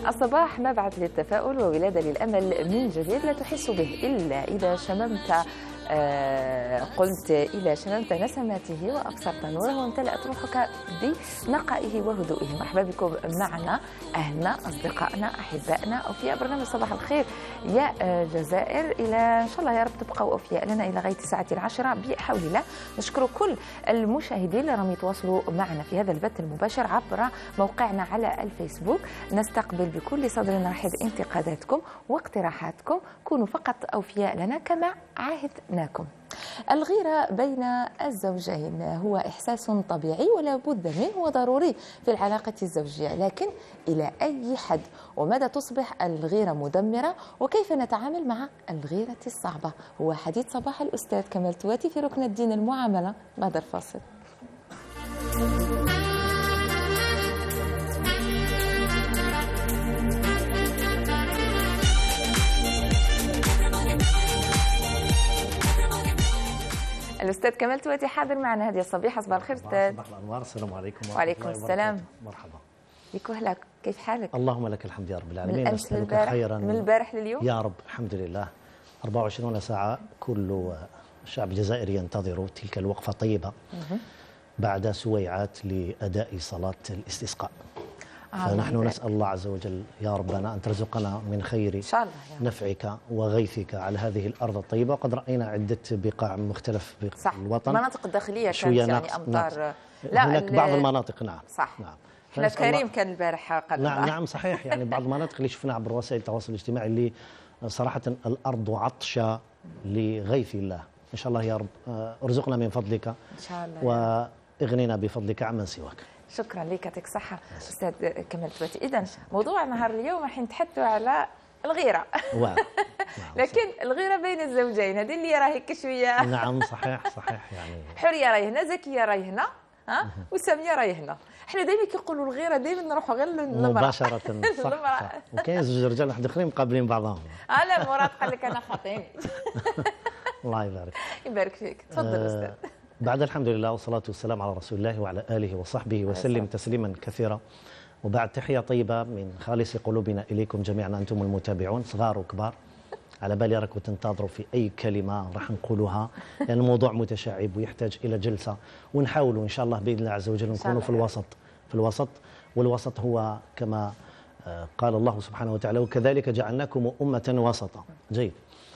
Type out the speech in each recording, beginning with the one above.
الصباح مبعث للتفاؤل وولادة للأمل من جديد لا تحس به إلا إذا شممت قلت إذا شممت نسماته وأبصرت نوره وامتلأت روحك بنقائه وهدوئه. مرحبا بكم معنا أهلنا أصدقائنا أحبائنا أوفياء برنامج صباح الخير يا جزائر. إلى إن شاء الله يا رب تبقوا أوفياء لنا إلى غاية الساعة 10 بحول الله. نشكر كل المشاهدين اللي راهم يتواصلوا معنا في هذا البث المباشر عبر موقعنا على الفيسبوك. نستقبل بكل صدر رحب انتقاداتكم واقتراحاتكم. كونوا فقط أوفياء لنا كما عاهدناكم. الغيرة بين الزوجين هو إحساس طبيعي ولا بد منه وضروري في العلاقة الزوجية، لكن إلى أي حد وماذا تصبح الغيرة مدمرة وكيف نتعامل مع الغيرة الصعبة هو حديث صباح الأستاذ كمال تواتي في ركن الدين المعاملة بعد الفاصل. الأستاذ كمال تواتي حاضر معنا هذه الصبيحة. صباح الخير أستاذ. صباح الأنوار. السلام عليكم. وعليكم السلام. مرحبا. بك وهلاك، كيف حالك؟ اللهم لك الحمد يا رب العالمين. من الأمس للبارح خيرا من البارح لليوم يا رب الحمد لله. 24 ساعة كل الشعب الجزائري ينتظر تلك الوقفة الطيبة بعد سويعات لأداء صلاة الاستسقاء. فنحن نسأل الله عز وجل يا ربنا أن ترزقنا من خير نفعك وغيثك على هذه الأرض الطيبة. وقد رأينا عدة بقاع مختلف في الوطن. المناطق الداخلية كانت يعني أمطار. لا هناك بعض المناطق نعم صح. نعم. احنا كريم كان البارح قبل. نعم صحيح. يعني بعض المناطق اللي شفناها عبر وسائل التواصل الاجتماعي اللي صراحة الأرض عطشة لغيث الله. إن شاء الله يا رب ارزقنا من فضلك إن شاء الله واغننا بفضلك عمن سواك. شكرا لك، يعطيك الصحة أستاذ كمال تواتي. إذا موضوع نهار اليوم راح نتحدثوا على الغيرة. لكن الغيرة بين الزوجين هذه اللي راهي كشوية. نعم صحيح يعني حورية راهي هنا، زكية راهي هنا، وسامية راهي هنا. احنا دائما كيقولوا الغيرة دائما نروحوا غير للمرأة مباشرة. صح. وكاين زوج رجال واحد اخرين مقابلين بعضهم. لا مراد قال لك أنا خاطيني. الله يبارك فيك. تفضل أستاذ. بعد الحمد لله والصلاة والسلام على رسول الله وعلى آله وصحبه وسلم تسليما كثيرا. وبعد تحية طيبة من خالص قلوبنا إليكم جميعا أنتم المتابعون صغار وكبار. على بالي راكم تنتظروا في أي كلمة راح نقولها لأن الموضوع متشعب ويحتاج إلى جلسة ونحاولوا إن شاء الله بإذن الله عز وجل نكونوا في الوسط والوسط هو كما قال الله سبحانه وتعالى وكذلك جعلناكم أمة وسطا. جيد.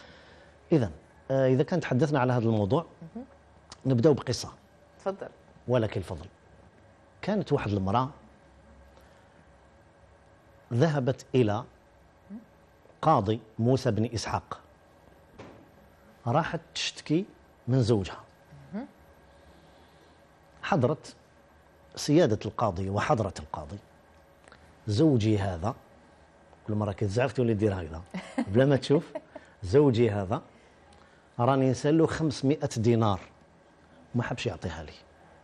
إذا كان تحدثنا على هذا الموضوع نبدأ بقصة. تفضل. ولك الفضل. كانت واحد المرأة ذهبت إلى قاضي موسى بن إسحاق، راحت تشتكي من زوجها. حضرت سيادة القاضي وحضرت القاضي. زوجي هذا كل مرة كتزعف تولي دير هكذا بلا ما تشوف. زوجي هذا راني نسأله 500 دينار ما حبش يعطيها لي.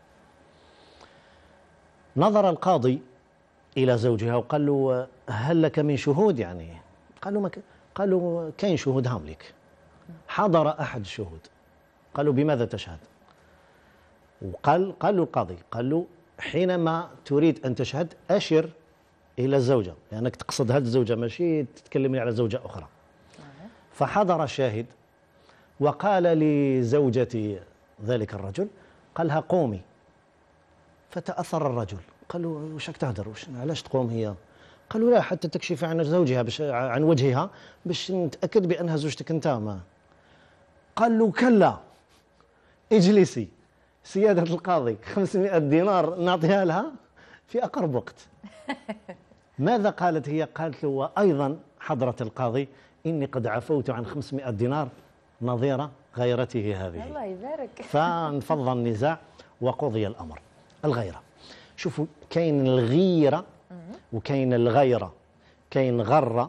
نظر القاضي إلى زوجها وقال له هل لك من شهود؟ يعني قال له كاين شهود هام لك. حضر أحد الشهود قالوا بماذا تشهد؟ قال له القاضي قال له حينما تريد أن تشهد أشر إلى الزوجة لأنك تقصد هذه الزوجة ماشي تتكلمي على زوجة أخرى. فحضر الشاهد وقال لزوجة ذلك الرجل قالها قومي. فتأثر الرجل قال له وش راك تهدر؟ علاش تقوم هي؟ قالوا لا حتى تكشف عن زوجها عن وجهها باش نتأكد بأنها زوجتك أنت. ما قال له كلا اجلسي سيادة القاضي 500 دينار نعطيها لها في أقرب وقت. ماذا قالت هي؟ قالت له وأيضا حضرة القاضي إني قد عفوت عن 500 دينار نظير غيرته هذه. الله يبارك. فانفض النزاع وقضي الأمر. الغيرة، شوفوا كاين الغيرة وكاين الغيرة. كاين غرة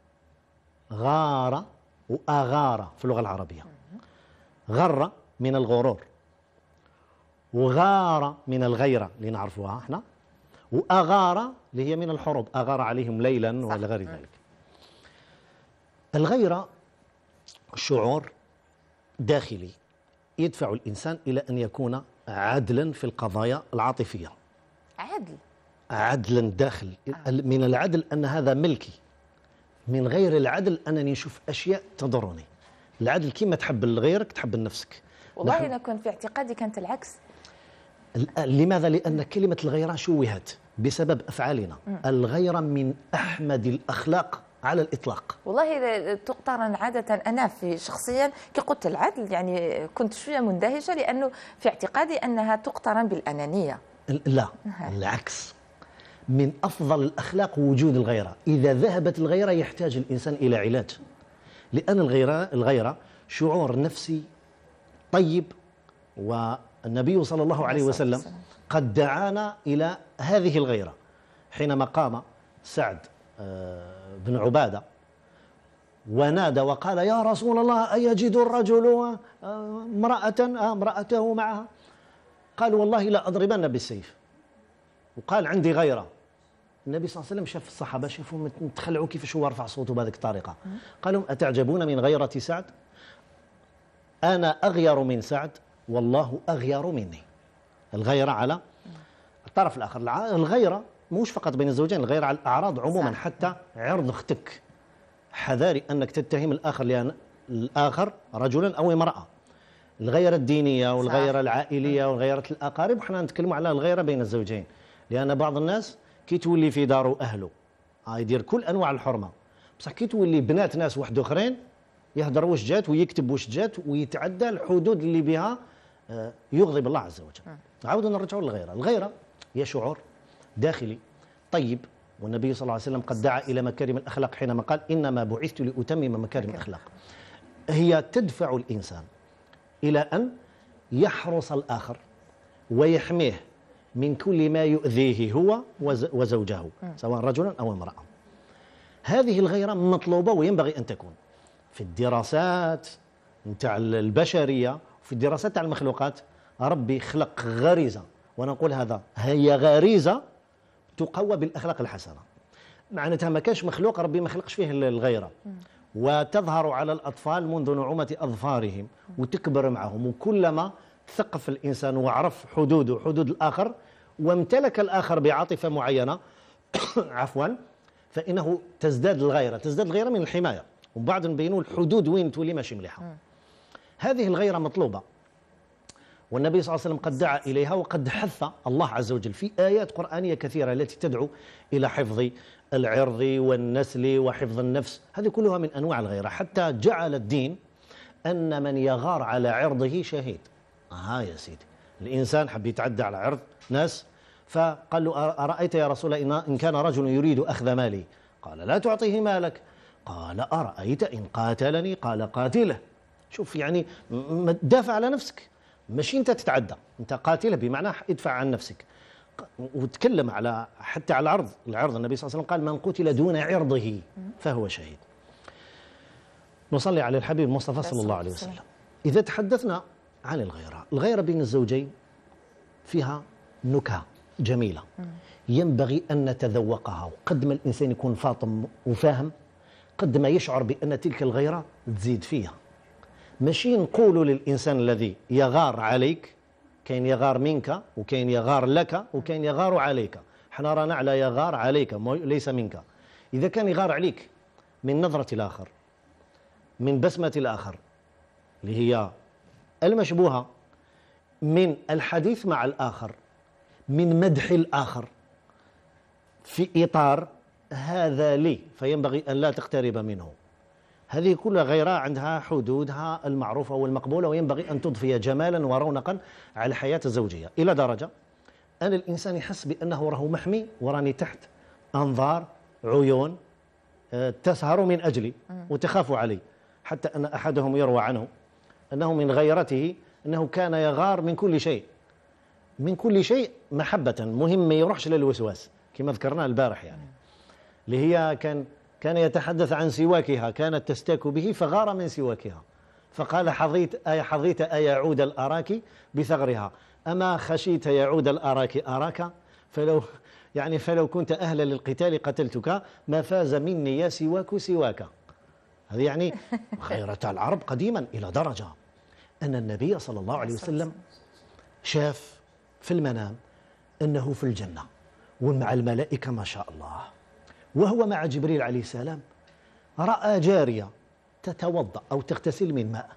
غارة وأغارة في اللغة العربية. غرة من الغرور وغارة من الغيرة اللي نعرفوها احنا وأغارة اللي هي من الحروب أغار عليهم ليلا وإلى غير ذلك. الغيرة شعور داخلي يدفع الإنسان إلى أن يكون عدلا في القضايا العاطفية. عدلا داخل من العدل أن هذا ملكي، من غير العدل أنني نشوف أشياء تضرني. العدل كما تحب لغيرك تحب لنفسك. والله أنا كنت في اعتقادي كانت العكس. لماذا؟ لأن كلمة الغيرة شوهت بسبب أفعالنا. الغيرة من أحمد الأخلاق على الإطلاق. والله تقترن عادة، أنا في شخصيا كي قلت العدل يعني كنت شوية مندهشة، لأنه في اعتقادي أنها تقترن بالأنانية. لا، العكس. من أفضل الأخلاق وجود الغيرة. إذا ذهبت الغيرة يحتاج الإنسان إلى علاج، لأن الغيرة شعور نفسي طيب، والنبي صلى الله عليه وسلم قد دعانا إلى هذه الغيرة حينما قام سعد بن عبادة ونادى وقال: يا رسول الله، أيجد الرجل امرأته معها؟ قال: والله لا أضربن بالسيف. وقال: عندي غيرة. النبي صلى الله عليه وسلم شاف الصحابة، شافوا متخلعوا كيفاش هو رفع صوته بهذيك الطريقة. قال لهم: أتعجبون من غيرة سعد؟ أنا أغير من سعد والله أغير مني. الغيرة على الطرف الآخر. الغيرة مش فقط بين الزوجين، الغيرة على الأعراض عموما، حتى عرض أختك. حذاري أنك تتهم الآخر رجلا أو امرأة. الغيرة الدينية والغيرة العائلية والغيرة الأقارب، وحنا نتكلم على الغيرة بين الزوجين، لأن بعض الناس كي تولي في داره أهله يدير كل أنواع الحرمة، بصح كي تولي بنات ناس واحد أخرين يهدر واش جات ويكتب واش جات ويتعدى الحدود اللي بها يغضب الله عز وجل. عاودوا نرجعوا للغيرة. الغيرة هي شعور داخلي طيب، والنبي صلى الله عليه وسلم قد دعا إلى مكارم الأخلاق حينما قال: إنما بعثت لأتمم مكارم الأخلاق. هي تدفع الإنسان إلى أن يحرص الآخر ويحميه من كل ما يؤذيه هو وزوجه، سواء رجلا أو امرأة. هذه الغيرة مطلوبة وينبغي أن تكون في الدراسات نتاع البشرية، وفي الدراسات تاع المخلوقات. ربي خلق غريزة، ونقول هذا هي غريزة تقوى بالأخلاق الحسنة. معناتها ما كانش مخلوق ربي ما خلقش فيه الغيرة، وتظهر على الأطفال منذ نعومة أظفارهم وتكبر معهم. وكلما ثقف الإنسان وعرف حدوده وحدود الآخر وامتلك الآخر بعاطفة معينة عفوا، فإنه تزداد الغيرة من الحماية، وبعد نبينوا الحدود وين تولي ماشي مليحة. هذه الغيرة مطلوبة، والنبي صلى الله عليه وسلم قد دعا إليها، وقد حث الله عز وجل في آيات قرآنية كثيرة التي تدعو إلى حفظ العرض والنسل وحفظ النفس. هذه كلها من أنواع الغيرة، حتى جعل الدين أن من يغار على عرضه شهيد. يا سيدي، الإنسان حب يتعدى على عرض ناس، فقال له: أرأيت يا رسول الله إن كان رجل يريد أخذ مالي؟ قال: لا تعطيه مالك. قال: أرأيت إن قاتلني؟ قال: قاتله. شوف يعني دافع على نفسك، ماشي أنت تتعدى، أنت قاتله بمعنى ادفع عن نفسك. وتكلم على حتى على العرض. النبي صلى الله عليه وسلم قال: من قتل دون عرضه فهو شهيد. نصلي على الحبيب المصطفى صلى الله عليه وسلم. إذا تحدثنا عن الغيرة بين الزوجين فيها نكهة جميلة ينبغي أن نتذوقها. وقد ما الإنسان يكون فاطم وفاهم، قد ما يشعر بأن تلك الغيرة تزيد فيها. ماشي نقول للإنسان الذي يغار عليك، كاين يغار منك وكاين يغار لك وكاين يغار عليك. احنا رانا على يغار عليك ليس منك. إذا كان يغار عليك من نظرة الآخر، من بسمة الآخر اللي هي المشبوهة، من الحديث مع الآخر، من مدح الآخر في إطار هذا لي، فينبغي أن لا تقترب منه. هذه كلها غيرة عندها حدودها المعروفة والمقبولة، وينبغي أن تضفي جمالا ورونقا على الحياة الزوجية، إلى درجة أن الإنسان يحس بأنه راه محمي وراني تحت أنظار عيون تسهر من أجلي وتخاف علي. حتى أن أحدهم يروى عنه أنه من غيرته أنه كان يغار من كل شيء محبة، مهم ما يروحش للوسواس كما ذكرنا البارح، يعني اللي هي كان يتحدث عن سواكها، كانت تستاك به فغار من سواكها، فقال: حظيت أيعود الأراك بثغرها، أما خشيت يعود الأراك أراك، فلو كنت أهلا للقتال قتلتك، ما فاز مني يا سواك. هذه يعني غيرة العرب قديما، إلى درجة أن النبي صلى الله عليه وسلم شاف في المنام أنه في الجنة، ومع الملائكة ما شاء الله. وهو مع جبريل عليه السلام رأى جارية تتوضأ أو تغتسل من ماء.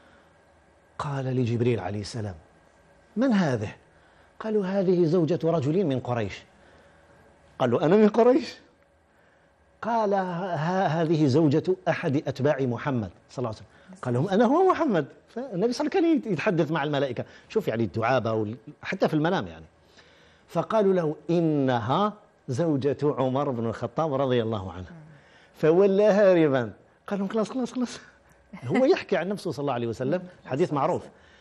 قال لجبريل عليه السلام: من هذه؟ قالوا: هذه زوجة رجل من قريش. قالوا: أنا من قريش؟ قال: هذه زوجة أحد أتباع محمد صلى الله عليه وسلم. قال لهم: أنا هو محمد. فالنبي صلى الله عليه وسلم كان يتحدث مع الملائكة، شوف يعني الدعابة حتى في المنام يعني. فقالوا له: إنها زوجة عمر بن الخطاب رضي الله عنه. فولى هاربا. قال لهم: خلاص خلاص خلاص. هو يحكي عن نفسه صلى الله عليه وسلم، حديث معروف.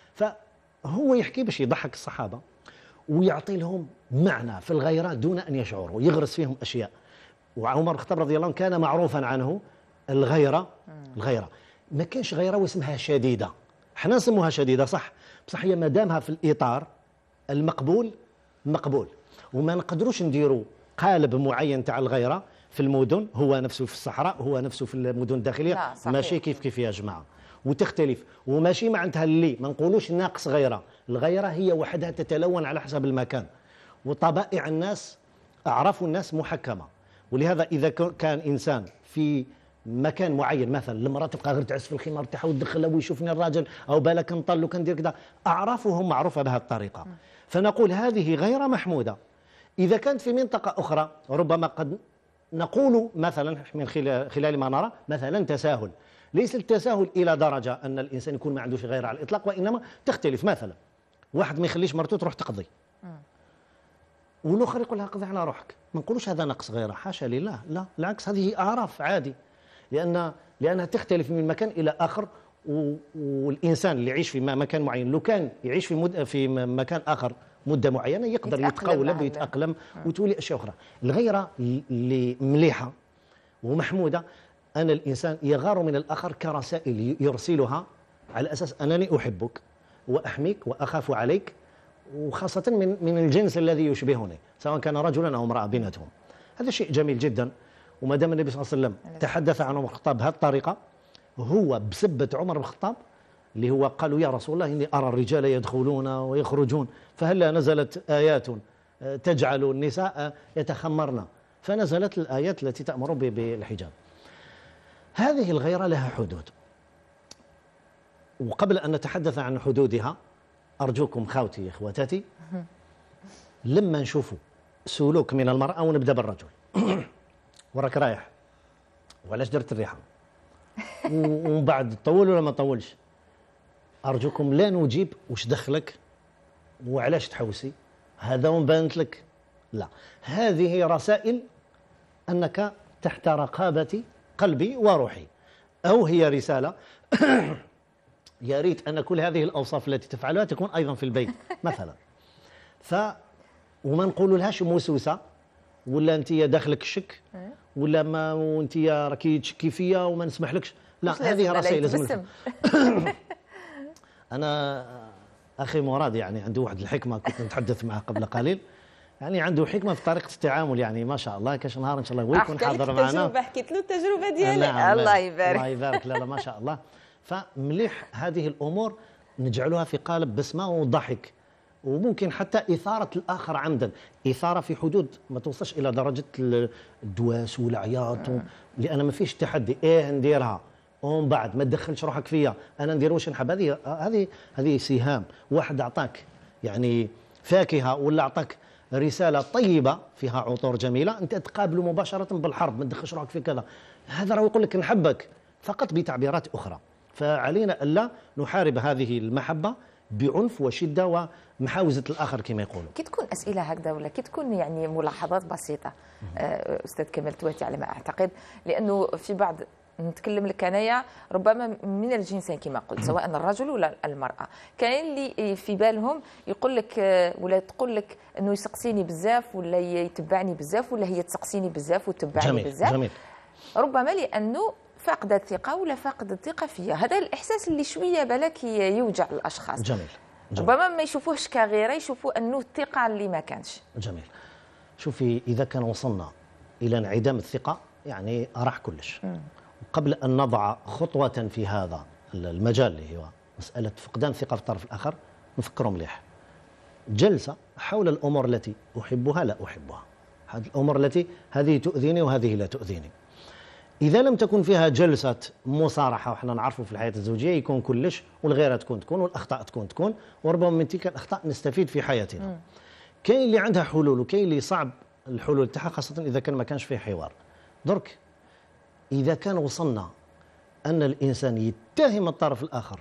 فهو يحكي باش يضحك الصحابة ويعطي لهم معنى في الغيرة دون أن يشعروا، يغرس فيهم أشياء. وعمر بن الخطاب رضي الله عنه كان معروفا عنه الغيرة. ما كانش غيرة واسمها شديدة، احنا نسموها شديدة صح، بصح هي ما دامها في الإطار المقبول مقبول. وما نقدروش نديروا قالب معين تاع الغيرة في المدن هو نفسه في الصحراء، هو نفسه في المدن الداخلية، ماشي كيف يا جماعة، وتختلف. وماشي معناتها اللي ما نقولوش ناقص غيرة، الغيرة هي وحدها تتلون على حسب المكان، وطبائع الناس أعراف الناس محكمة. ولهذا إذا كان إنسان في مكان معين، مثلا المرأة تبقى غير تعس في الخمار تاعها وتدخلها ويشوفني الراجل، أو بالك نطل وكندير كذا، أعرافهم معروفة بهذه الطريقة. فنقول هذه غير محمودة. إذا كانت في منطقة أخرى ربما قد نقول مثلا من خلال ما نرى مثلا تساهل. ليس التساهل إلى درجة أن الإنسان يكون ما عندوش غير على الإطلاق، وإنما تختلف. مثلا واحد ما يخليش مرته تروح تقضي، والآخر يقول لها قضي على روحك. ما نقولوش هذا نقص غيره، حاشا لله، لا العكس، هذه أعراف عادي، لأنها تختلف من مكان إلى آخر. والإنسان اللي يعيش في مكان معين لو كان يعيش في مكان آخر مدة معينة يقدر يتقولب ويتأقلم وتولي أشياء أخرى. الغيرة اللي مليحة ومحمودة أن الإنسان يغار من الآخر كرسائل يرسلها على أساس أنني أحبك وأحميك وأخاف عليك، وخاصة من الجنس الذي يشبهني، سواء كان رجلا أو امرأة بيناتهم. هذا شيء جميل جدا. وما دام النبي صلى الله عليه وسلم تحدث عن عمر بن الخطاب بهذه الطريقة، هو بسبة عمر بن الخطاب اللي هو قالوا: يا رسول الله إني أرى الرجال يدخلون ويخرجون، فهلا نزلت آيات تجعل النساء يتخمرن، فنزلت الآيات التي تأمر بالحجاب. هذه الغيرة لها حدود، وقبل أن نتحدث عن حدودها أرجوكم خوتي إخوتاتي لما نشوفوا سلوك من المرأة، ونبدأ بالرجل وراك رايح وعلاش درت الريحة ومن بعد طول ولا ما طولش، أرجوكم لا نجيب وش دخلك وعلاش تحوسي، هذا ومبانت لك، لا، هذه رسائل أنك تحت رقابة قلبي وروحي، أو هي رسالة يا ريت أن كل هذه الأوصاف التي تفعلها تكون أيضا في البيت مثلا. وما نقول لهاش موسوسة، ولا أنت داخلك الشك، ولا ما وأنت راكي تشكي فيا وما نسمحلكش، لا، هذه رسائل لازم. أنا أخي مراد يعني عنده واحد الحكمة كنت نتحدث معه قبل قليل، يعني عنده حكمة في طريقة التعامل، يعني ما شاء الله. كاش نهار إن شاء الله هو يكون حاضر معنا. حكيت له التجربة ديالي. الله يبارك، الله يبارك. لا ما شاء الله. فمليح هذه الأمور نجعلها في قالب بسمة وضحك، وممكن حتى إثارة الآخر عمدا، إثارة في حدود ما توصلش إلى درجة الدواس والعياط لأن ما فيش تحدي. إيه نديرها ومن بعد ما تدخلش روحك فيا، أنا ندير واش نحب. هذه سهام. واحد أعطاك يعني فاكهة ولا أعطاك رسالة طيبة فيها عطور جميلة، أنت تقابله مباشرة بالحرب، ما تدخلش روحك في كذا، هذا راه يقول لك نحبك فقط بتعبيرات أخرى. فعلينا ألا نحارب هذه المحبة بعنف وشدة ومحاوزة الآخر كما يقولوا. كي تكون أسئلة هكذا ولا كي تكون يعني ملاحظات بسيطة أستاذ كمال تواتي على ما أعتقد، لأنه في بعض نتكلم لك انايا ربما من الجنسين كما قلت، سواء الرجل ولا المراه، كاين اللي في بالهم يقول لك ولا تقول لك انه يسقسيني بزاف ولا يتبعني بزاف ولا هي تسقسيني بزاف وتتبعني بزاف. جميل. ربما لانه فاقد الثقه ولا فاقد الثقه فيا، هذا الاحساس اللي شويه بالك يوجع الاشخاص. جميل. ربما ما يشوفوهش كغيره، يشوفوا انه الثقه اللي ما كانش. جميل. شوفي اذا كان وصلنا الى انعدام الثقه يعني راح كلش. قبل أن نضع خطوة في هذا المجال اللي هو مسألة فقدان ثقة في الطرف الآخر، نفكروا مليح، جلسة حول الأمور التي أحبها لا أحبها، هذه الأمور التي هذه تؤذيني وهذه لا تؤذيني. إذا لم تكن فيها جلسة مصارحة، وإحنا نعرفوا في الحياة الزوجية يكون كلش والغيرة تكون والأخطاء تكون وربما من تلك الأخطاء نستفيد في حياتنا. كاين اللي عندها حلول وكاين اللي صعب الحلول تاعها، خاصة إذا كان ما كانش فيه حوار. درك إذا كان وصلنا أن الإنسان يتهم الطرف الآخر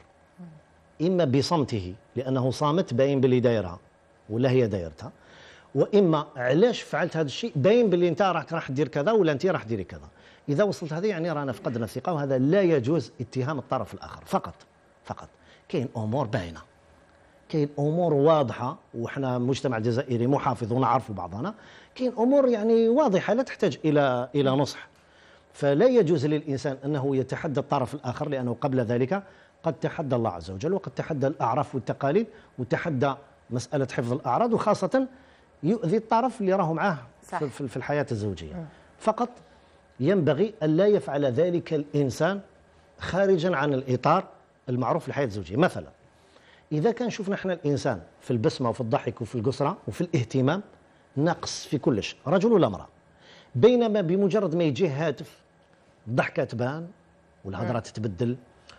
إما بصمته لأنه صامت باين باللي دايرها ولا هي دايرتها، وإما علاش فعلت هذا الشيء باين باللي أنت راح دير كذا ولا أنت راح ديري كذا. إذا وصلت هذه يعني رانا فقدنا الثقة، وهذا لا يجوز اتهام الطرف الآخر فقط. كاين أمور باينة، كاين أمور واضحة، وإحنا مجتمع جزائري محافظ ونعرف بعضنا، كاين أمور يعني واضحة لا تحتاج إلى نصح. فلا يجوز للإنسان أنه يتحدى الطرف الآخر، لأنه قبل ذلك قد تحدى الله عز وجل، وقد تحدى الأعراف والتقاليد، وتحدى مسألة حفظ الأعراض، وخاصة يؤذي الطرف اللي راه معاه في الحياة الزوجية. فقط ينبغي أن لا يفعل ذلك الإنسان خارجا عن الإطار المعروف للحياة الزوجية. مثلا إذا كان شفنا احنا الإنسان في البسمة وفي الضحك وفي القسرة وفي الاهتمام نقص في كلش، رجل ولا امرأة، بينما بمجرد ما يجيه هاتف الضحكة تبان والهضرة تتبدل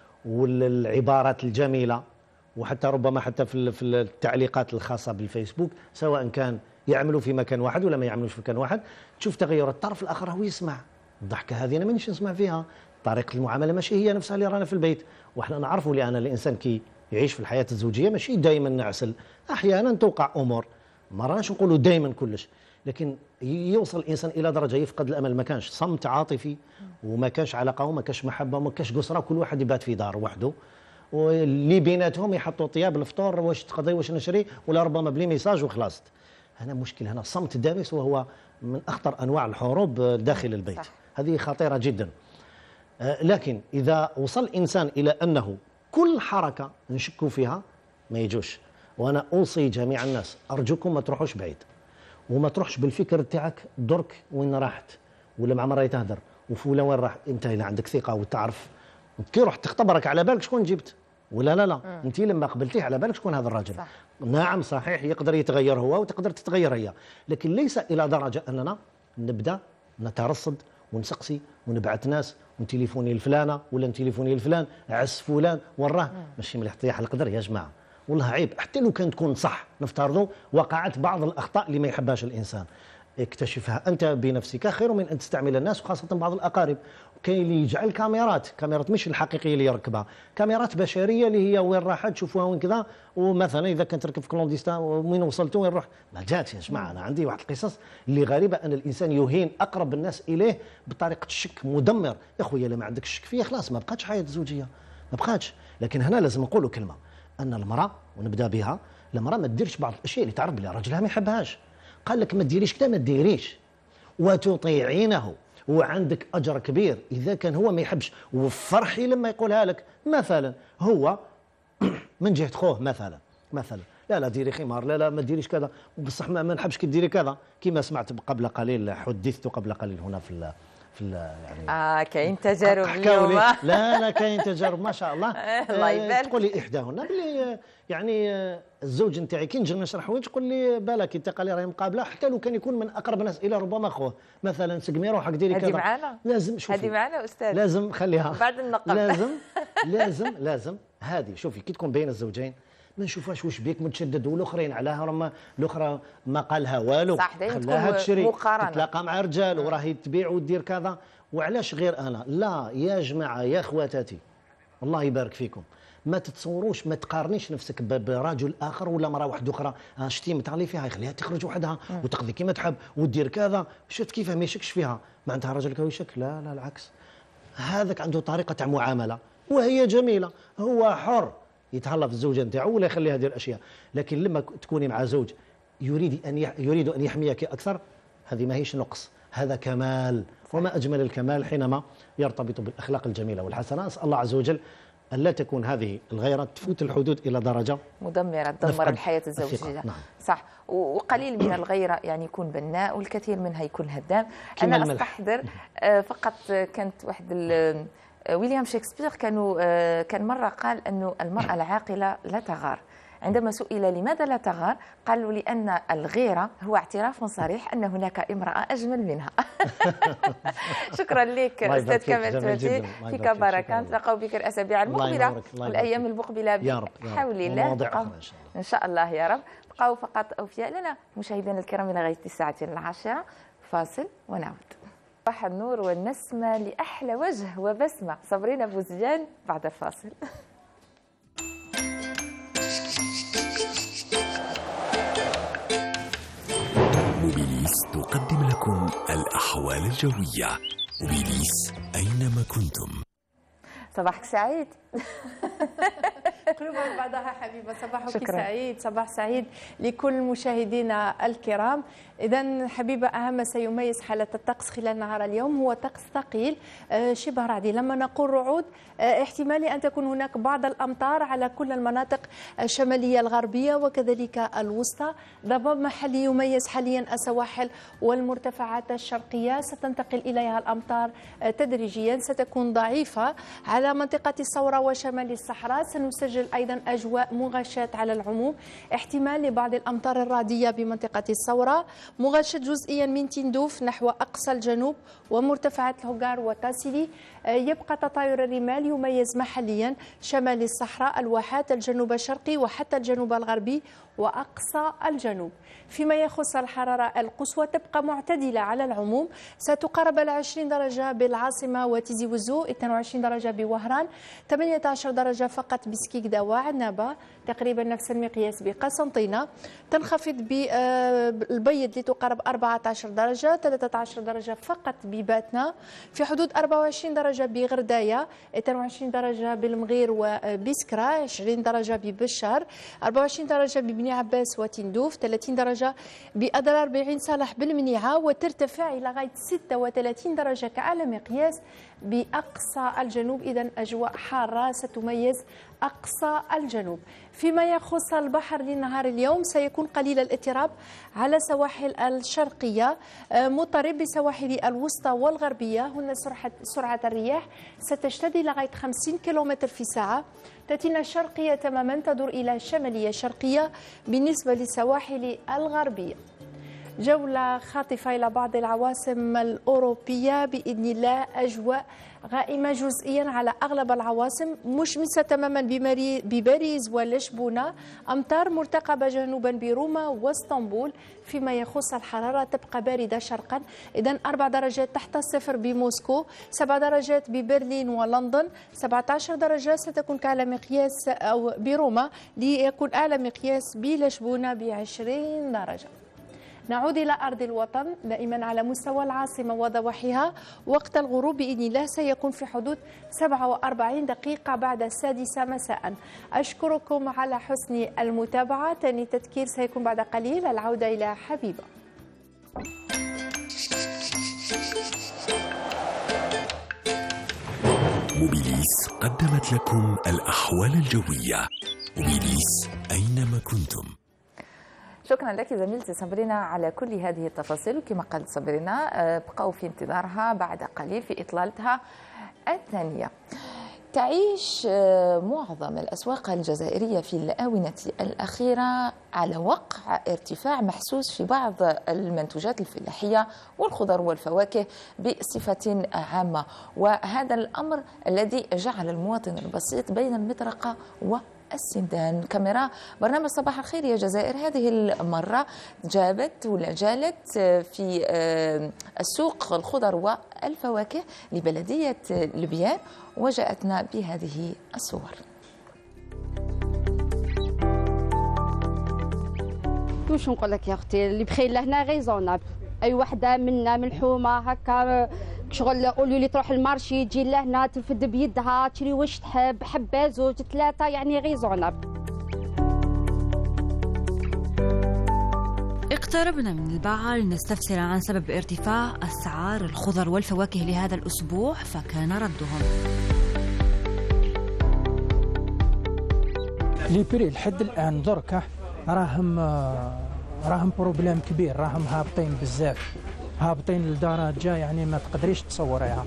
والعبارات الجميلة، وحتى ربما حتى في التعليقات الخاصة بالفيسبوك، سواء كان يعملوا في مكان واحد ولا ما يعملوش في مكان واحد، تشوف تغير الطرف الآخر هو يسمع الضحكة هذه أنا مانيش نسمع فيها، طريقة المعاملة ماشي هي نفسها اللي رانا في البيت. وإحنا نعرفوا لأن الإنسان كي يعيش في الحياة الزوجية ماشي دائما نعسل، أحيانا توقع أمور، ما راناش نقولوا دائما كلش، لكن يوصل الإنسان إلى درجة يفقد الأمل، ما كانش صمت عاطفي وما كانش علاقة وما كانش محبة وما كانش قسرة، كل واحد يبات في دار وحده، واللي بيناتهم يحطوا طياب الفطور واش تقضي واش نشري، ولا ربما بلي ميساج وخلاص. هنا مشكل، هنا صمت دامس، وهو من أخطر أنواع الحروب داخل البيت. صح. هذه خطيرة جدا. لكن إذا وصل الإنسان إلى أنه كل حركة نشكوا فيها ما يجوش، وأنا أوصي جميع الناس أرجوكم ما تروحوش بعيد، وما تروحش بالفكر تاعك درك وين راحت ولا مع مرة تهدر وفولا وين راح. أنت إذا عندك ثقة وتعرف كي رحت تختبرك على بالك شكون جبت ولا لا أنت لما قبلتيه على بالك شكون هذا الرجل. صح. نعم صحيح يقدر يتغير هو وتقدر تتغير هي، لكن ليس إلى درجة أننا نبدأ نترصد ونسقسي ونبعث ناس ونتليفوني لفلانة ولا نتليفوني لفلان عس فلان وراه. ماشي مليح طيح القدر يا جماعة، والله عيب. حتى لو كان تكون صح، نفترضوا وقعت بعض الأخطاء اللي ما يحبهاش الإنسان، اكتشفها أنت بنفسك خير من أن تستعمل الناس، وخاصة بعض الأقارب. كاين اللي يجعل كاميرات مش الحقيقية اللي يركبها، كاميرات بشرية اللي هي وين راحت تشوفوها وين كذا، ومثلا إذا كنت تركب في كلونديستا وين وصلتوا وين روح ما جاتش. يا جماعة أنا عندي واحد القصص اللي غريبة، أن الإنسان يهين أقرب الناس إليه بطريقة الشك مدمر. يا خويا لما عندك الشك فيا خلاص ما بقاتش حياة زوجية، ما بقاتش. لكن هنا لازم نقولوا كلمة، أن المرأة ونبدأ بها، المرأة ما تديرش بعض الأشياء اللي تعرف بلي راجلها ما يحبهاش. قال لك ما تديريش كذا ما تديريش، وتطيعينه، وعندك أجر كبير إذا كان هو ما يحبش، وفرحي لما يقولها لك. مثلا هو من جهة خوه مثلا لا ديري خمار، لا ما ديريش كذا، بصح ما نحبش كي ديري كذا، كما سمعت قبل قليل، حدثت قبل قليل هنا في يعني كاين تجارب اليوم. لا كاين تجارب ما شاء الله. الله يبارك. تقول لي احداهن بلي يعني الزوج نتاعي كي نجي نشرح حوايج تقول لي بالك انت قال لي راهي مقابله، حتى لو كان يكون من اقرب الناس الى ربما خوه، مثلا سقمي روحك ديري كذا. هذه معانا لازم شوفي، هذه معانا استاذ، لازم خليها بعد النقل. لازم هذه شوفي كي تكون بين الزوجين ما نشوفهاش واش بيك متشدد والاخرين علىها، راه الاخرى ما قالها والو، خلاها تشري تتلاقى مع رجال وراهي تبيع ودير كذا. وعلاش غير انا؟ لا يا جماعه يا خواتاتي الله يبارك فيكم، ما تتصوروش، ما تقارنيش نفسك برجل اخر ولا مراه واحده اخرى. شتيمت علي فيها يخليها تخرج وحدها وتقضي كيما تحب ودير كذا، شفت كيفاه ما يشكش فيها، معناتها راجلك هو يشك؟ لا العكس، هذاك عنده طريقه تاع معامله وهي جميله، هو حر يتهلا في الزوجه نتاعو ولا يخليها دير اشياء. لكن لما تكوني مع زوج يريد ان يحميك اكثر، هذه ماهيش نقص، هذا كمال. وما اجمل الكمال حينما يرتبط بالاخلاق الجميله والحسنه. اسال الله عز وجل أن لا تكون هذه الغيرة تفوت الحدود إلى درجة مدمرة تدمر الحياة الزوجية. نعم. صح. وقليل من الغيرة يعني يكون بناء، والكثير منها يكون هدام. أنا أستحضر فقط كانت واحد ويليام شكسبير كان مرة قال أنه المرأة العاقلة لا تغار. عندما سئل لماذا لا تغار قالوا لأن الغيرة هو اعتراف صريح أن هناك امرأة أجمل منها. شكرا لك أستاذ كمال تواتي، فيك بركة، نتلاقاو بك الأسابيع المقبلة والأيام المقبلة بحول الله إن شاء الله يا رب. بقوا فقط أوفياء لنا مشاهدينا الكرام إلى غاية الساعة 10. فاصل ونعود. صباح النور والنسمة لأحلى وجه وبسمة صابرين بوزجان بعد الفاصل. موبيليس تقدم لكم الأحوال الجوية. موبيليس أينما كنتم. صباحك سعيد. قلوبك بعضها حبيبه، صباحك سعيد، صباح سعيد لكل مشاهدينا الكرام. اذا حبيبه، اهم ما سيميز حاله الطقس خلال نهار اليوم هو طقس ثقيل شبه رعدي. لما نقول رعود احتمال ان تكون هناك بعض الامطار على كل المناطق الشماليه الغربيه وكذلك الوسطى. ضباب محلي يميز حاليا السواحل والمرتفعات الشرقيه، ستنتقل اليها الامطار تدريجيا، ستكون ضعيفه على منطقه الثوره وشمال الصحراء. سنسجل ايضا اجواء مغشاه على العموم، احتمال لبعض الامطار الرعديه بمنطقه الثوره، مغشاه جزئيا من تندوف نحو اقصى الجنوب ومرتفعات الهوغار وتاسيلي. يبقى تطاير الرمال يميز محليا شمال الصحراء، الواحات، الجنوب الشرقي وحتى الجنوب الغربي وأقصى الجنوب. فيما يخص الحرارة القصوى تبقى معتدلة على العموم، ستقارب 20 درجة بالعاصمة وتيزي وزو، 22 درجة بوهران، 18 درجة فقط بسكيكدا وعنابة، تقريبا نفس المقياس بقسنطينة. تنخفض بالبيض لتقارب 14 درجة، 13 درجة فقط بباتنا، في حدود 24 درجة بغرداية، 22 درجة بالمغير وبسكرة، 20 درجة ببشار، 24 درجة ببني عباس وتندوف، 30 درجة بأضرار بعين صالح بالمنيعة، وترتفع إلى غاية 36 درجة كأعلى مقياس بأقصى الجنوب. إذن أجواء حارة ستميز أقصى الجنوب. فيما يخص البحر لنهار اليوم سيكون قليل الاضطراب على السواحل الشرقية، مضطرب بسواحل الوسطى والغربية. هنا سرعة الرياح ستشتد إلى غاية 50 كم في الساعة، تأتينا الشرقية تماما تدور إلى شمالية شرقية بالنسبة للسواحل الغربية. جولة خاطفة إلى بعض العواصم الأوروبية بإذن الله، أجواء غائمة جزئيا على أغلب العواصم، مشمسة تماما بباريس ولشبونة، أمطار مرتقبة جنوبا بروما واسطنبول. فيما يخص الحرارة تبقى باردة شرقا، إذن 4 درجات تحت الصفر بموسكو، 7 درجات ببرلين ولندن، 17 درجة ستكون كأعلى مقياس أو بروما، ليكون أعلى مقياس بلشبونة ب20 درجة. نعود إلى أرض الوطن دائما على مستوى العاصمة وضواحيها. وقت الغروب بإذن الله سيكون في حدود 47 دقيقة بعد 6 مساء. أشكركم على حسن المتابعة. تاني تذكير سيكون بعد قليل. العودة إلى حبيبة. موبيليس قدمت لكم الأحوال الجوية. موبيليس أينما كنتم. شكرا لك زميلتي صابرينا على كل هذه التفاصيل، وكما قالت صابرينا بقوا في انتظارها بعد قليل في إطلالتها الثانية. تعيش معظم الأسواق الجزائرية في الآونة الأخيرة على وقع ارتفاع محسوس في بعض المنتوجات الفلاحية والخضر والفواكه بصفة عامة، وهذا الأمر الذي جعل المواطن البسيط بين المطرقة والسندان. كاميرا برنامج صباح الخير يا جزائر هذه المرة جالت في السوق الخضر والفواكه لبلدية لبيان، وجاءتنا بهذه الصور. واش نقول لك يا اختي، اللي بخير لهنا غيزونابل. اي وحده منا ملحومه هكا شغل قولوا لي تروح المارشي تجي لهنا ترفد بيدها تشري واش تحب، حبه زوج 3 يعني غيزونابل. اقتربنا من الباعة لنستفسر عن سبب ارتفاع أسعار الخضر والفواكه لهذا الأسبوع، فكان ردهم: لي بري لحد الآن دركه راهم بروبليم كبير، راهم هابطين بزاف، هابطين لدرجة يعني ما تقدريش تصوريها.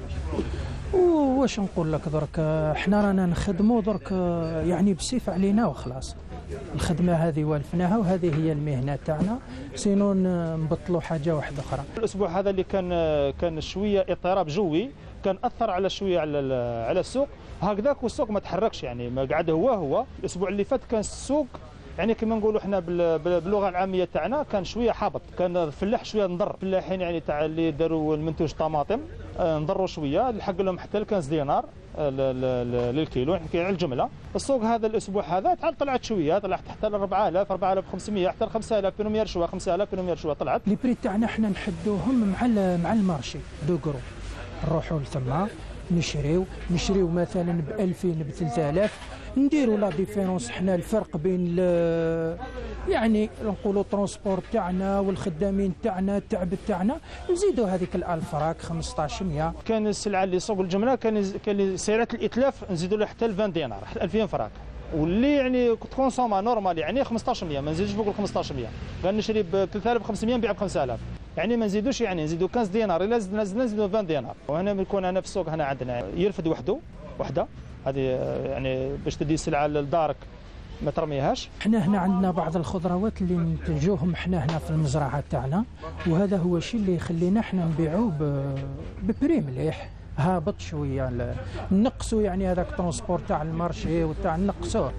واش نقول لك درك، احنا رانا نخدموا درك يعني بسيف علينا وخلاص. الخدمه هذه والفناها، وهذه هي المهنه تاعنا، سينو نبطلوا حاجه واحده اخرى. الاسبوع هذا اللي كان شويه اضطراب جوي، كان اثر على شويه على السوق هكذاك، والسوق ما تحركش يعني ما قعد هو. الاسبوع اللي فات كان السوق يعني كما نقولوا احنا باللغه العاميه تاعنا كان شويه حابط، كان الفلاح شويه نضر، الفلاحين يعني تاع اللي داروا المنتوج طماطم نضروا شويه، الحق لهم حتى كان دينار للكيلو، نحكي على الجمله. السوق هذا الاسبوع هذا طلعت شويه، طلعت حتى ل 4000 4500 حتى ل 5000 بينهم شويه، 5000 بينهم شويه طلعت. لي بري تاعنا احنا نحدوهم مع المارشي دوغرو، نروحوا لثما نشريو مثلا ب 2000 ب 3000، نديروا لا ديفيرونس حنا الفرق بين يعني نقولوا ترونسبور تاعنا والخدامين تاعنا التعب تاعنا، نزيدوا هذيك ال1000 فراك 1500. كان السلعه اللي سوق الجمله كان سعرات الاتلاف نزيدوا لها حتى ل 20 دينار 2000 فراك، واللي يعني كونسوما نورمال يعني 1500 ما نزيدش فوق ال 1500، كان نشري ب 3500 نبيع ب 5000، يعني ما نزيدوش يعني نزيدوا 15 دينار، الا زدنا نزيدوا 20 دينار. وهنا بنكون انا في السوق هنا عندنا يرفد وحده هذه يعني باش تدي السلعه لدارك ما ترميهاش. احنا هنا عندنا بعض الخضروات اللي ننتجوهم احنا هنا في المزرعه تاعنا، وهذا هو الشيء اللي يخلينا احنا نبيعوه ببري مليح هابط شويه، نقصوا يعني هذاك الترونسبور تاع المارشي وتاع نقصوه.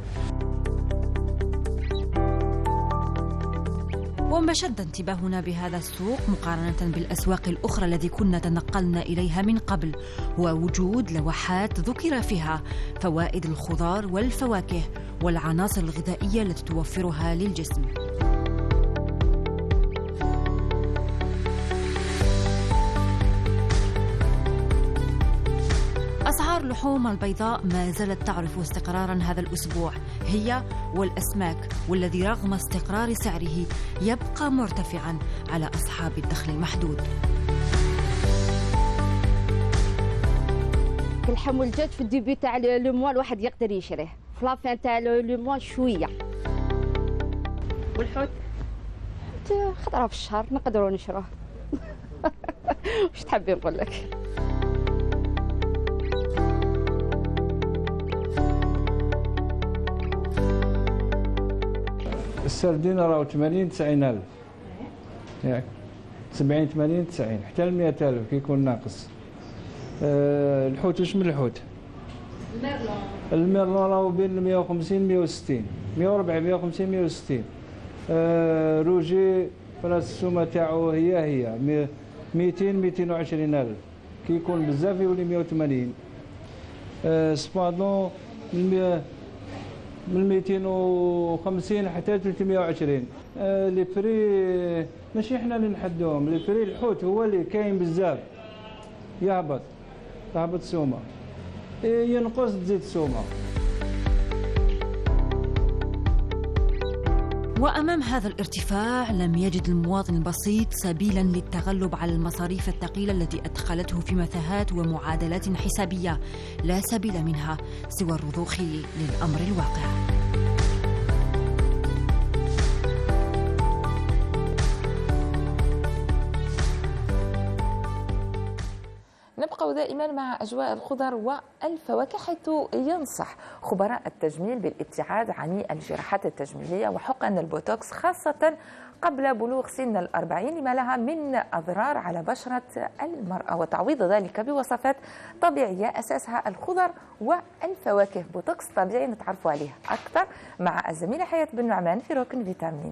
وما شد انتباهنا بهذا السوق مقارنة بالأسواق الأخرى التي كنا تنقلنا إليها من قبل هو وجود لوحات ذكر فيها فوائد الخضار والفواكه والعناصر الغذائية التي توفرها للجسم. أسعار اللحوم البيضاء ما زالت تعرف استقرارا هذا الأسبوع، هي والأسماك، والذي رغم استقرار سعره يبقى مرتفعا على أصحاب الدخل المحدود. اللحم والدجاج في الديبي تاع لو موا الواحد يقدر يشريه، في لافان تاع لو موا شويه. والحوت خطره في الشهر نقدروا نشروه. واش تحبي نقول لك؟ السردين راهو 80 90 ألف، ياك 70 80 90 حتى ل 100 ألف كيكون ناقص. الحوت واش من الحوت؟ الميرلون راهو بين 150 160 140 150 160. روجي فراس السومه تاعو هي 200 220 ألف، كيكون بزاف يولي 180. سبادون من 250 حتى 320. لي بري ماشي احنا اللي نحدوهم، لي بري الحوت هو اللي كاين بزاف يهبط السومه، ينقص تزيد السومه. وأمام هذا الارتفاع لم يجد المواطن البسيط سبيلا للتغلب على المصاريف الثقيلة التي أدخلته في متاهات ومعادلات حسابية لا سبيل منها سوى الرضوخ للأمر الواقع. نبقى دائما مع أجواء الخضر والفواكه، حيث ينصح خبراء التجميل بالابتعاد عن الجراحات التجميلية وحقن البوتوكس خاصة قبل بلوغ سن 40 لما لها من أضرار على بشرة المرأة، وتعويض ذلك بوصفات طبيعية أساسها الخضر والفواكه. بوتوكس طبيعي نتعرف عليه أكثر مع الزميلة حياة بن نعمان في ركن فيتامين.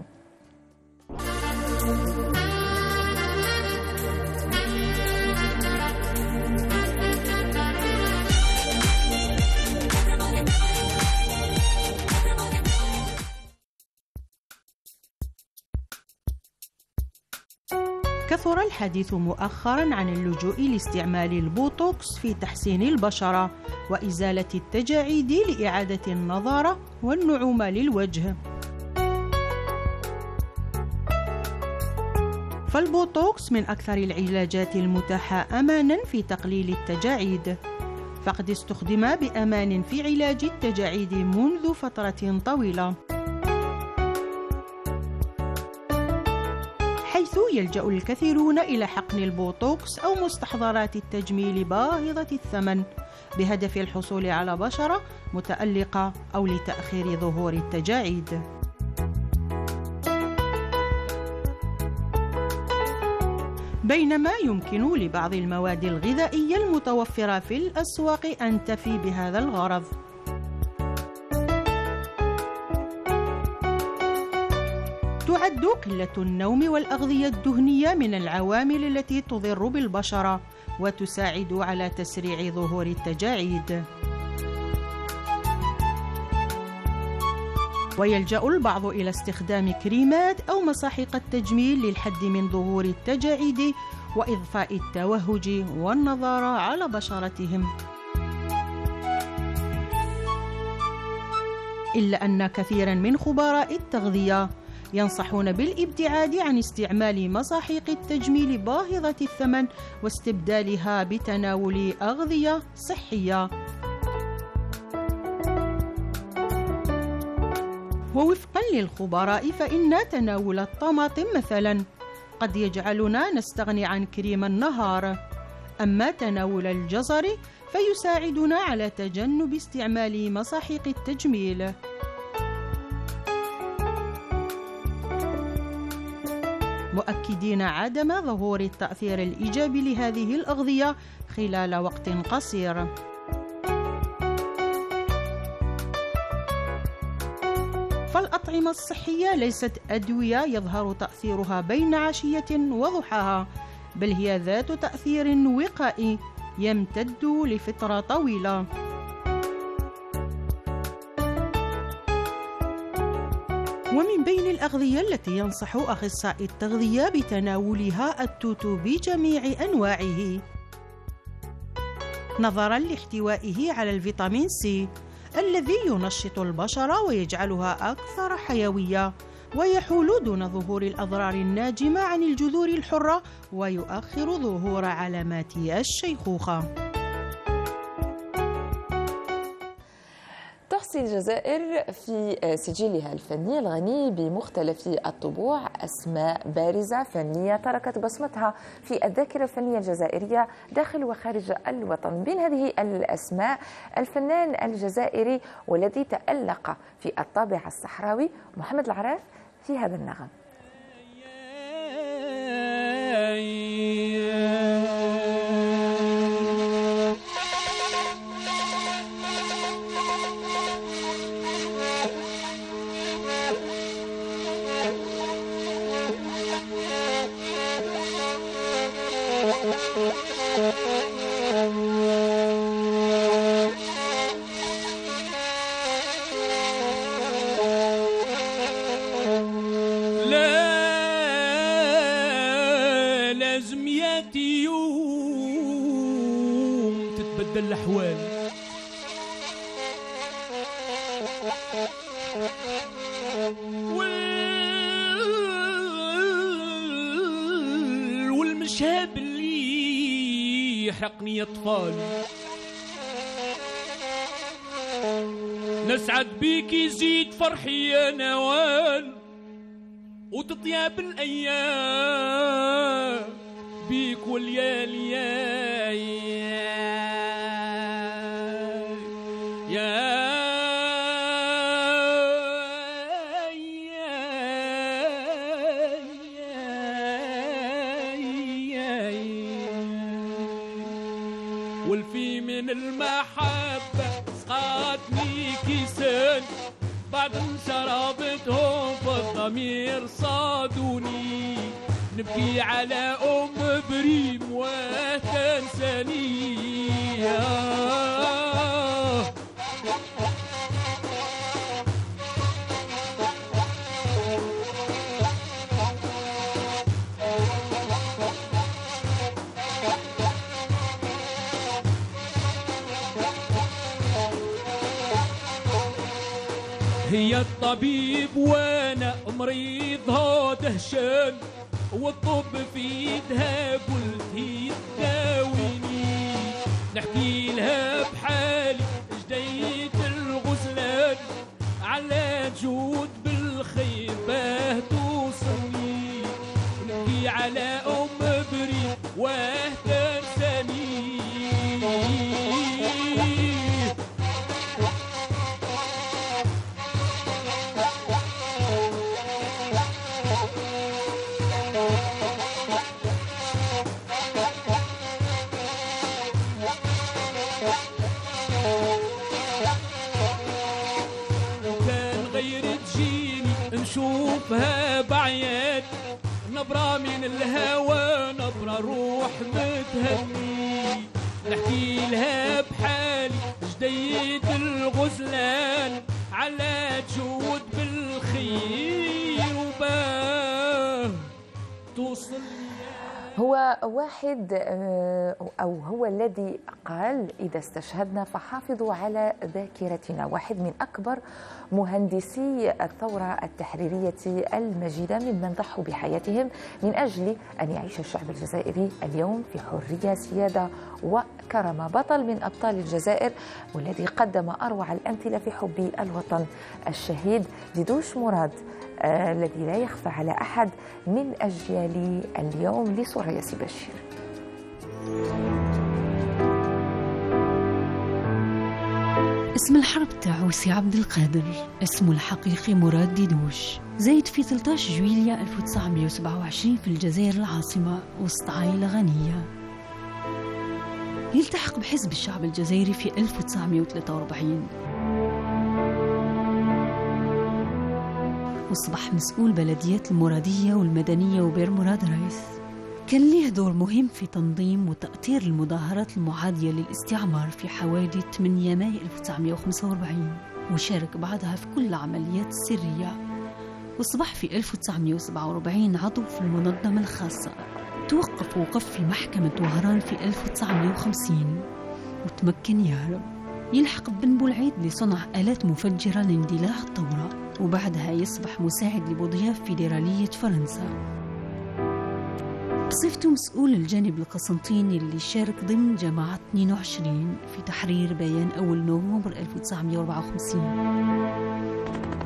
كثر الحديث مؤخرا عن اللجوء لاستعمال البوتوكس في تحسين البشرة وإزالة التجاعيد لإعادة النضارة والنعومة للوجه. فالبوتوكس من أكثر العلاجات المتاحة أمانا في تقليل التجاعيد، فقد استخدم بأمان في علاج التجاعيد منذ فترة طويلة، حيث يلجأ الكثيرون إلى حقن البوتوكس أو مستحضرات التجميل باهظة الثمن بهدف الحصول على بشرة متألقة أو لتأخير ظهور التجاعيد. بينما يمكن لبعض المواد الغذائية المتوفرة في الأسواق أن تفي بهذا الغرض. تعد قلة النوم والأغذية الدهنية من العوامل التي تضر بالبشرة وتساعد على تسريع ظهور التجاعيد. ويلجأ البعض إلى استخدام كريمات أو مساحيق التجميل للحد من ظهور التجاعيد وإضفاء التوهج والنضارة على بشرتهم. إلا أن كثيرا من خبراء التغذية ينصحون بالابتعاد عن استعمال مساحيق التجميل باهظة الثمن واستبدالها بتناول أغذية صحية. ووفقا للخبراء فإن تناول الطماطم مثلا قد يجعلنا نستغني عن كريم النهار، أما تناول الجزر فيساعدنا على تجنب استعمال مساحيق التجميل. مؤكدين عدم ظهور التأثير الإيجابي لهذه الأغذية خلال وقت قصير. فالأطعمة الصحية ليست أدوية يظهر تأثيرها بين عشية وضحاها، بل هي ذات تأثير وقائي يمتد لفترة طويلة. ومن بين الأغذية التي ينصح أخصائي التغذية بتناولها التوت بجميع أنواعه، نظراً لاحتوائه على الفيتامين سي الذي ينشط البشرة ويجعلها أكثر حيوية، ويحول دون ظهور الأضرار الناجمة عن الجذور الحرة ويؤخر ظهور علامات الشيخوخة. تحصي الجزائر في سجلها الفني الغني بمختلف الطبوع أسماء بارزة فنية تركت بصمتها في الذاكرة الفنية الجزائرية داخل وخارج الوطن. بين هذه الأسماء الفنان الجزائري والذي تألق في الطابع الصحراوي محمد العراف في هذا النغم. لازم ياتي يوم تتبدل الأحوال، والمشهد اللي يحرقني أطفال. نسعد بيك يزيد فرحي يا نوال، وتطيب الأيام بيك والليالي والفي من المحبة سقاتني كيسان، بعد شربتهم فالضمير صادوني، نبكي على أم بريم وتنساني. هي الطبيب وانا مريض دهشان، والطب في يدها قلت هي تداويني، نحكي لها بحالي جديت الغزلان، على جود بالخيبة توصلني، نحكي على أم بريد واهتنسني. نشوفها بعياد نبرة من الهوى، نبرة روح متهني، نحكي لها بحالي جديد الغزلان على جود بالخير وباه توصل. هو واحد أو هو الذي قال إذا استشهدنا فحافظوا على ذاكرتنا، واحد من أكبر مهندسي الثورة التحريرية المجيدة ممن ضحوا بحياتهم من أجل أن يعيش الشعب الجزائري اليوم في حرية، سيادة وكرامة. بطل من أبطال الجزائر والذي قدم أروع الأمثلة في حب الوطن، الشهيد ديدوش مراد الذي لا يخفى على أحد من أجيال اليوم لسوريا بشير. اسم الحرب تاعو سي عبد القادر، اسمه الحقيقي مراد ديدوش، زايد في 13 جويلية 1927 في الجزائر العاصمة وسط عائلة غنية. يلتحق بحزب الشعب الجزائري في 1943 وأصبح مسؤول بلديات المرادية والمدنية وبير مراد رايس. كان ليه دور مهم في تنظيم وتأطير المظاهرات المعادية للاستعمار في حوادث 8 ماي 1945، وشارك بعدها في كل العمليات السرية. وأصبح في 1947 عضو في المنظمة الخاصة. توقف ووقف في محكمة وهران في 1950 وتمكن يهرب. يلحق بن بولعيد لصنع آلات مفجرة لاندلاع الثورة، وبعدها يصبح مساعد لبوضياف فيدرالية فرنسا. بصفته مسؤول الجانب القسنطيني اللي شارك ضمن جماعة 22 في تحرير بيان أول نوفمبر 1954.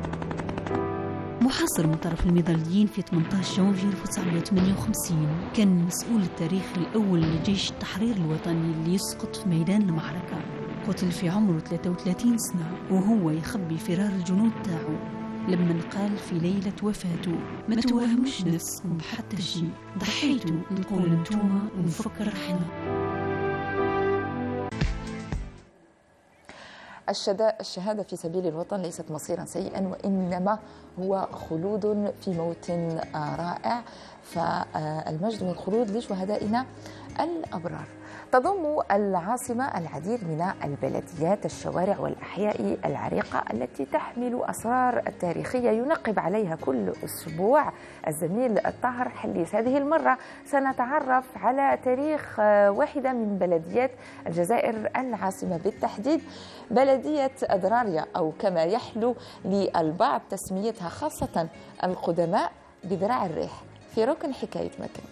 محاصر من طرف المظليين في 18 جونفي 1958، كان المسؤول التاريخي الأول لجيش التحرير الوطني اللي يسقط في ميدان المعركة. قتل في عمره 33 سنة وهو يخبي فرار الجنود تاعو، لما قال في ليلة وفاته: ما توهموش نفسكم بحتى شيء، ضحيتوا نقول انتوما ونفكر احنا. الشهادة في سبيل الوطن ليست مصيرا سيئا، وإنما هو خلود في موت رائع، فالمجد والخلود لشهدائنا الأبرار. تضم العاصمة العديد من البلديات، الشوارع والأحياء العريقة التي تحمل أسرار تاريخية ينقب عليها كل أسبوع الزميل الطاهر حليس. هذه المرة سنتعرف على تاريخ واحدة من بلديات الجزائر العاصمة، بالتحديد بلدية أدراريا، أو كما يحلو للبعض تسميتها خاصة القدماء بذراع الريح، في ركن حكاية مكان.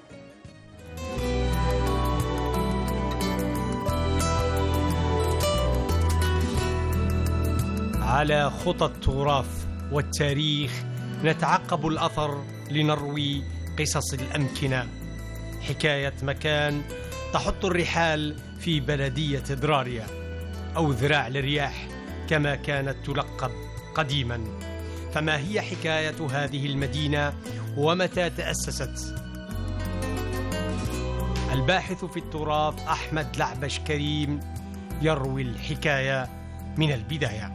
على خطى التراث والتاريخ نتعقب الأثر لنروي قصص الأمكنة. حكاية مكان تحط الرحال في بلدية دراريا، أو ذراع الرياح كما كانت تلقب قديما. فما هي حكاية هذه المدينة ومتى تأسست؟ الباحث في التراث أحمد لعبش كريم يروي الحكاية من البداية.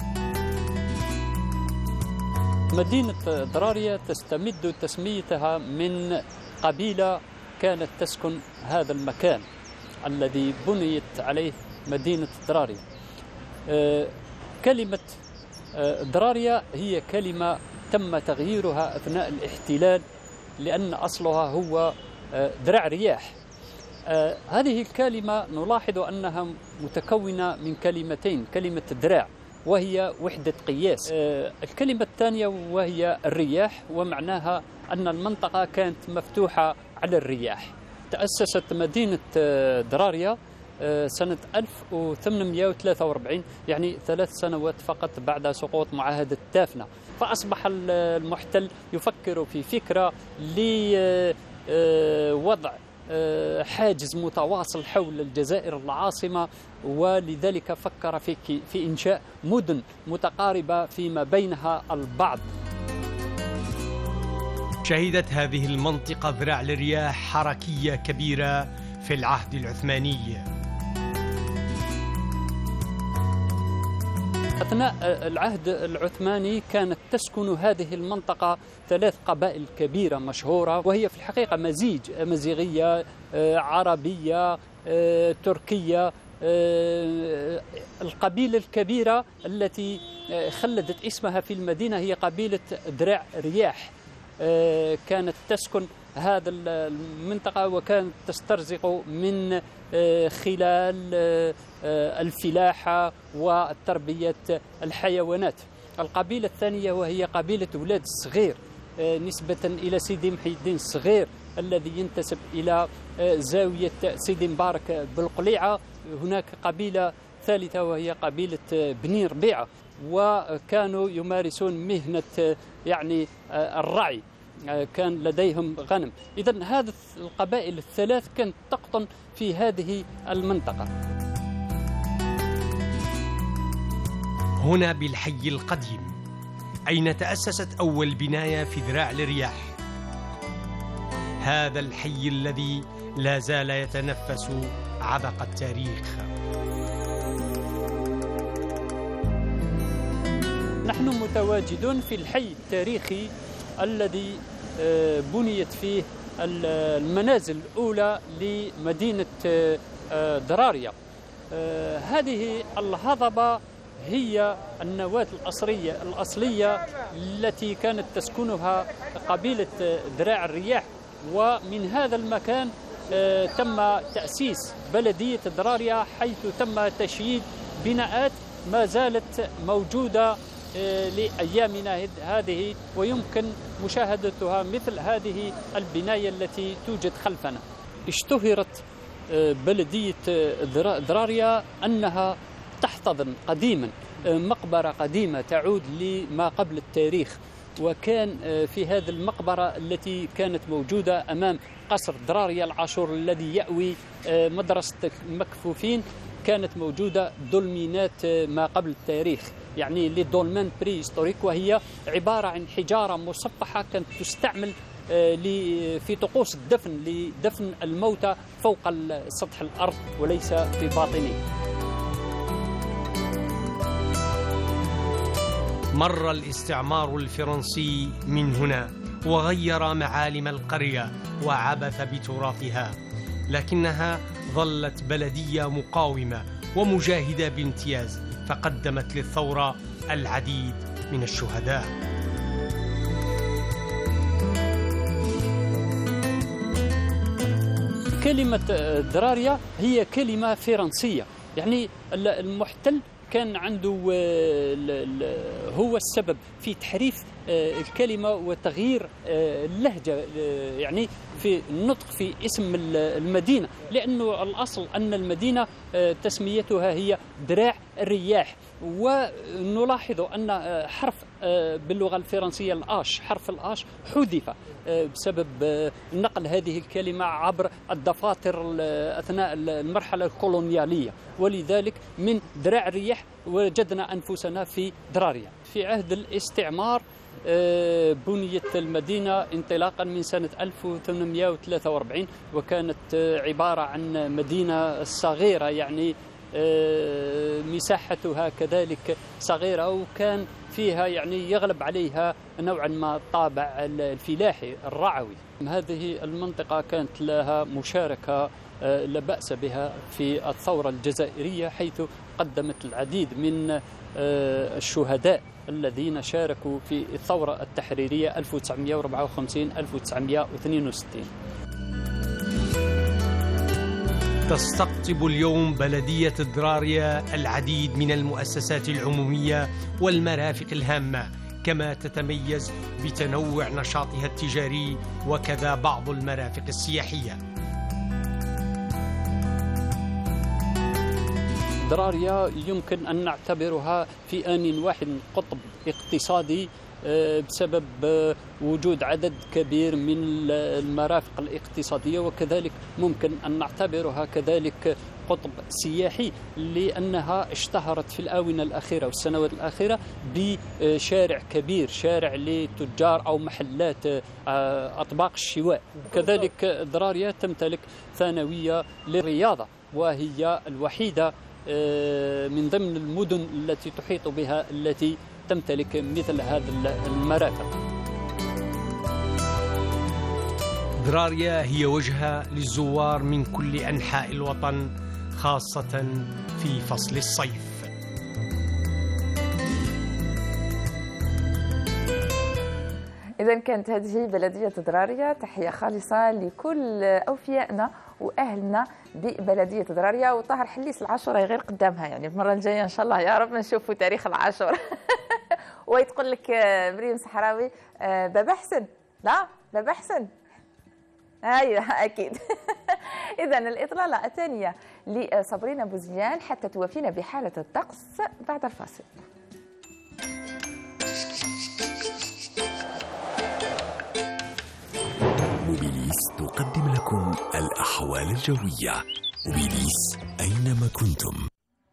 مدينة دراريا تستمد تسميتها من قبيلة كانت تسكن هذا المكان الذي بنيت عليه مدينة دراريا. كلمة دراريا هي كلمة تم تغييرها أثناء الاحتلال، لأن أصلها هو ذراع رياح. هذه الكلمة نلاحظ أنها متكونة من كلمتين، كلمة ذراع وهي وحدة قياس، الكلمة الثانية وهي الرياح، ومعناها أن المنطقة كانت مفتوحة على الرياح. تأسست مدينة دراريا سنة 1843، يعني 3 سنوات فقط بعد سقوط معاهدة دافنة. فأصبح المحتل يفكر في فكرة وضع حاجز متواصل حول الجزائر العاصمة، ولذلك فكر في إنشاء مدن متقاربة فيما بينها البعض. شهدت هذه المنطقة ذراع الرياح حركية كبيرة في العهد العثماني. أثناء العهد العثماني كانت تسكن هذه المنطقة 3 قبائل كبيرة مشهورة، وهي في الحقيقة مزيج أمازيغية، عربية، تركية. القبيلة الكبيرة التي خلدت اسمها في المدينة هي قبيلة ذراع رياح، كانت تسكن هذا المنطقة وكانت تسترزق من خلال الفلاحة وتربية الحيوانات. القبيلة الثانية وهي قبيلة ولاد الصغير، نسبة إلى سيدي محي الدين الصغير الذي ينتسب إلى زاوية سيدي مبارك بالقليعة. هناك قبيلة ثالثة وهي قبيلة بني ربيعة، وكانوا يمارسون مهنة يعني الرعي، كان لديهم غنم. إذن هذه القبائل الثلاث كانت تقطن في هذه المنطقة. هنا بالحي القديم أين تأسست أول بناية في ذراع الرياح، هذا الحي الذي لا زال يتنفس عبق التاريخ. نحن متواجدون في الحي التاريخي الذي بنيت فيه المنازل الأولى لمدينة دراريا. هذه الهضبة هي النواة الأصلية التي كانت تسكنها قبيلة ذراع الرياح، ومن هذا المكان تم تأسيس بلدية دراريا، حيث تم تشييد بناءات ما زالت موجودة لأيامنا هذه، ويمكن مشاهدتها مثل هذه البناية التي توجد خلفنا. اشتهرت بلدية دراريا أنها تحتضن قديما مقبرة قديمة تعود لما قبل التاريخ، وكان في هذه المقبرة التي كانت موجودة أمام قصر دراريا العاشور الذي يأوي مدرسة المكفوفين، كانت موجودة دولمينات ما قبل التاريخ، يعني لدولمان بري هيستوريك، وهي عبارة عن حجارة مصفحة كانت تستعمل في طقوس الدفن، لدفن الموتى فوق سطح الأرض وليس في باطنه. مر الاستعمار الفرنسي من هنا وغير معالم القرية وعبث بتراثها، لكنها ظلت بلدية مقاومة ومجاهدة بامتياز، فقدمت للثورة العديد من الشهداء. كلمة دراريا هي كلمة فرنسية، يعني المحتل كان عنده هو السبب في تحريف الكلمة وتغيير اللهجة، يعني في النطق في اسم المدينة، لأنه الأصل أن المدينة تسميتها هي ذراع الرياح. ونلاحظ أن حرف باللغة الفرنسية الآش، حرف الآش حذف بسبب نقل هذه الكلمة عبر الدفاتر أثناء المرحلة الكولونيالية، ولذلك من ذراع الرياح وجدنا أنفسنا في دراريا. في عهد الاستعمار بنيت المدينة انطلاقا من سنة 1843، وكانت عبارة عن مدينة صغيرة، يعني مساحتها كذلك صغيرة، وكان فيها يعني يغلب عليها نوعا ما الطابع الفلاحي الرعوي. هذه المنطقة كانت لها مشاركة لا بأس بها في الثورة الجزائرية، حيث قدمت العديد من الشهداء الذين شاركوا في الثورة التحريرية 1954-1962. تستقطب اليوم بلدية دراريا العديد من المؤسسات العمومية والمرافق الهامة، كما تتميز بتنوع نشاطها التجاري وكذا بعض المرافق السياحية. دراريا يمكن أن نعتبرها في آن واحد قطب اقتصادي بسبب وجود عدد كبير من المرافق الاقتصادية، وكذلك ممكن أن نعتبرها كذلك قطب سياحي لأنها اشتهرت في الآونة الأخيرة والسنوات الأخيرة بشارع كبير، شارع لتجار أو محلات أطباق الشواء. كذلك ضراريا تمتلك ثانوية للرياضة، وهي الوحيدة من ضمن المدن التي تحيط بها التي تمتلك مثل هذا المرافق. ضراريا هي وجهة للزوار من كل أنحاء الوطن، خاصة في فصل الصيف. إذا كانت هذه بلدية ضراريا. تحية خالصة لكل أوفيائنا وأهلنا ببلدية ضراريا. وطاهر حليس العاشوره غير قدامها، يعني المرة الجاية إن شاء الله يا رب نشوفوا تاريخ العاشوره. ويتقول لك مريم صحراوي بابا حسن، لا بابا حسن، ايوه اكيد. اذا الاطلاله الثانيه لصابرين بوزيان حتى توافينا بحاله الطقس بعد الفاصل. موبيليس تقدم لكم الأحوال الجوية. موبيليس أينما كنتم.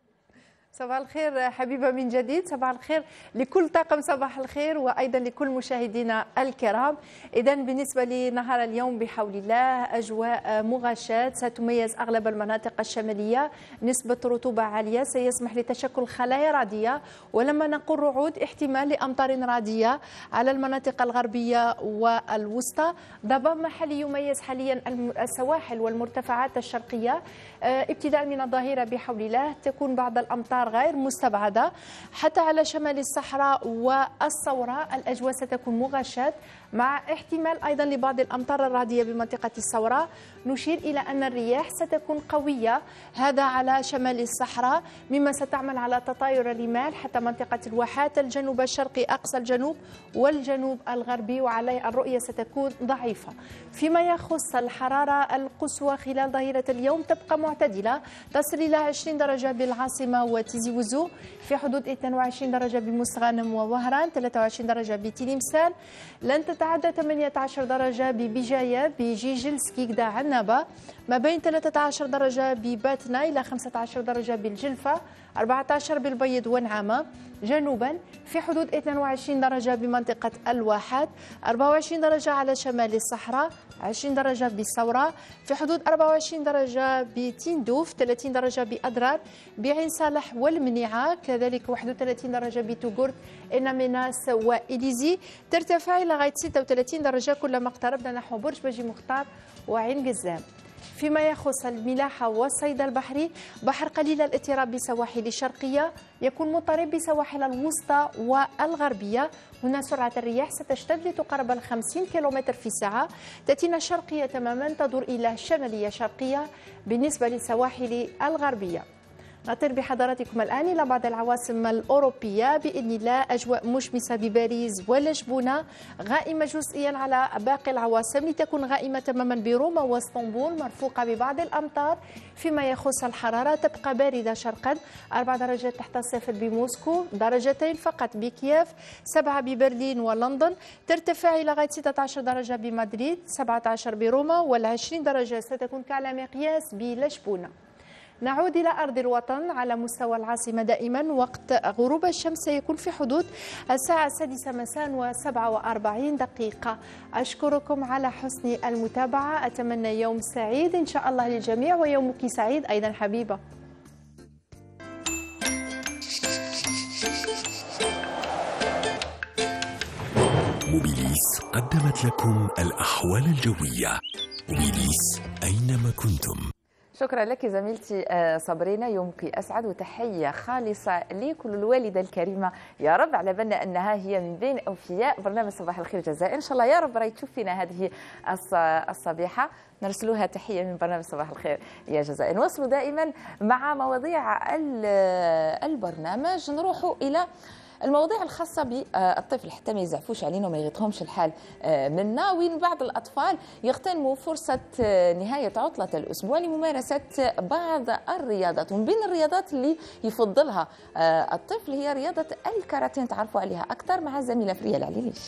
صباح الخير حبيبة من جديد، صباح الخير لكل طاقم صباح الخير، وأيضا لكل مشاهدينا الكرام. إذا بالنسبة لنهار اليوم بحول الله أجواء مغاشاة ستميز أغلب المناطق الشمالية، نسبة رطوبة عالية سيسمح لتشكل خلايا رعدية، ولما نقول رعود احتمال لأمطار رعدية على المناطق الغربية والوسطى. ضباب محلي يميز حاليا السواحل والمرتفعات الشرقية. ابتداء من الظهيرة بحول الله تكون بعض الأمطار غير مستبعدة، حتى على شمال الصحراء والصوراء الأجواء ستكون مغشاة مع احتمال أيضا لبعض الأمطار الرعدية بمنطقة الصوراء. نشير إلى أن الرياح ستكون قوية، هذا على شمال الصحراء، مما ستعمل على تطاير الرمال حتى منطقة الواحات، الجنوب الشرقي أقصى الجنوب والجنوب الغربي، وعليه الرؤية ستكون ضعيفة. فيما يخص الحرارة القصوى خلال ظهيرة اليوم تبقى معتدلة، تصل إلى 20 درجة بالعاصمة وتيزي وزو، في حدود 22 درجة بمستغانم ووهران، 23 درجة بتلمسان، لن تتعدى 18 درجة ببجاية بجيجلسكي كدا عنابة، ما بين 13 درجة بباتنا إلى 15 درجة بالجلفة، 14 بالبيض ونعامة جنوبا، في حدود 22 درجة بمنطقة الواحات، 24 درجة على شمال الصحراء، 20 درجة بالصوراء، في حدود 24 درجة بتندوف، 30 درجة بأضرار، بعين صالح والمنيعة، كذلك 31 درجة بتوغورت، إناميناس وإليزي، ترتفع إلى غاية 36 درجة كلما اقتربنا نحو برج بجي مختار وعين قزام. فيما يخص الملاحة والصيد البحري، بحر قليل الاضطراب بسواحل الشرقية، يكون مضطرب بسواحل الوسطى والغربية. هنا سرعة الرياح ستشتد لتقارب 50 كم في الساعة، تأتينا شرقية تماما تدور إلى شمالية شرقية بالنسبة للسواحل الغربية. نطير بحضراتكم الآن إلى بعض العواصم الأوروبية بإذن الله. أجواء مشمسة بباريس ولشبونة، غائمة جزئيا على باقي العواصم لتكون غائمة تماما بروما واسطنبول، مرفوقة ببعض الأمطار. فيما يخص الحرارة تبقى باردة شرقا، 4 درجات تحت الصفر بموسكو، درجتين فقط بكييف، 7 ببرلين ولندن، ترتفع إلى غاية 16 درجة بمدريد، 17 بروما، وال20 درجة ستكون كعلى مقياس بلشبونة. نعود إلى أرض الوطن على مستوى العاصمة دائما. وقت غروب الشمس سيكون في حدود الساعة 6 مساء و47 دقيقة. أشكركم على حسن المتابعة، أتمنى يوم سعيد إن شاء الله للجميع، ويومك سعيد أيضا حبيبة. موبيليس قدمت لكم الأحوال الجوية. موبيليس أينما كنتم. شكرا لك زميلتي صابرينا، يومك أسعد، وتحية خالصة لكل الوالدة الكريمة يا رب، على بالنا أنها هي من بين أوفياء برنامج صباح الخير جزائر. إن شاء الله يا رب راهي تشوف فينا هذه الصبيحة، نرسلوها تحية من برنامج صباح الخير يا جزائر. نواصلوا دائما مع مواضيع البرنامج، نروحوا إلى المواضيع الخاصة بالطفل حتى ما يزعفوش علينا وما يغيطهمش الحال منا. وين بعض الأطفال يغتنموا فرصة نهاية عطلة الأسبوع لممارسة بعض الرياضات، ومن بين الرياضات اللي يفضلها الطفل هي رياضة الكاراتيه. تعرفوا عليها أكثر مع الزميلة فريا العليليش.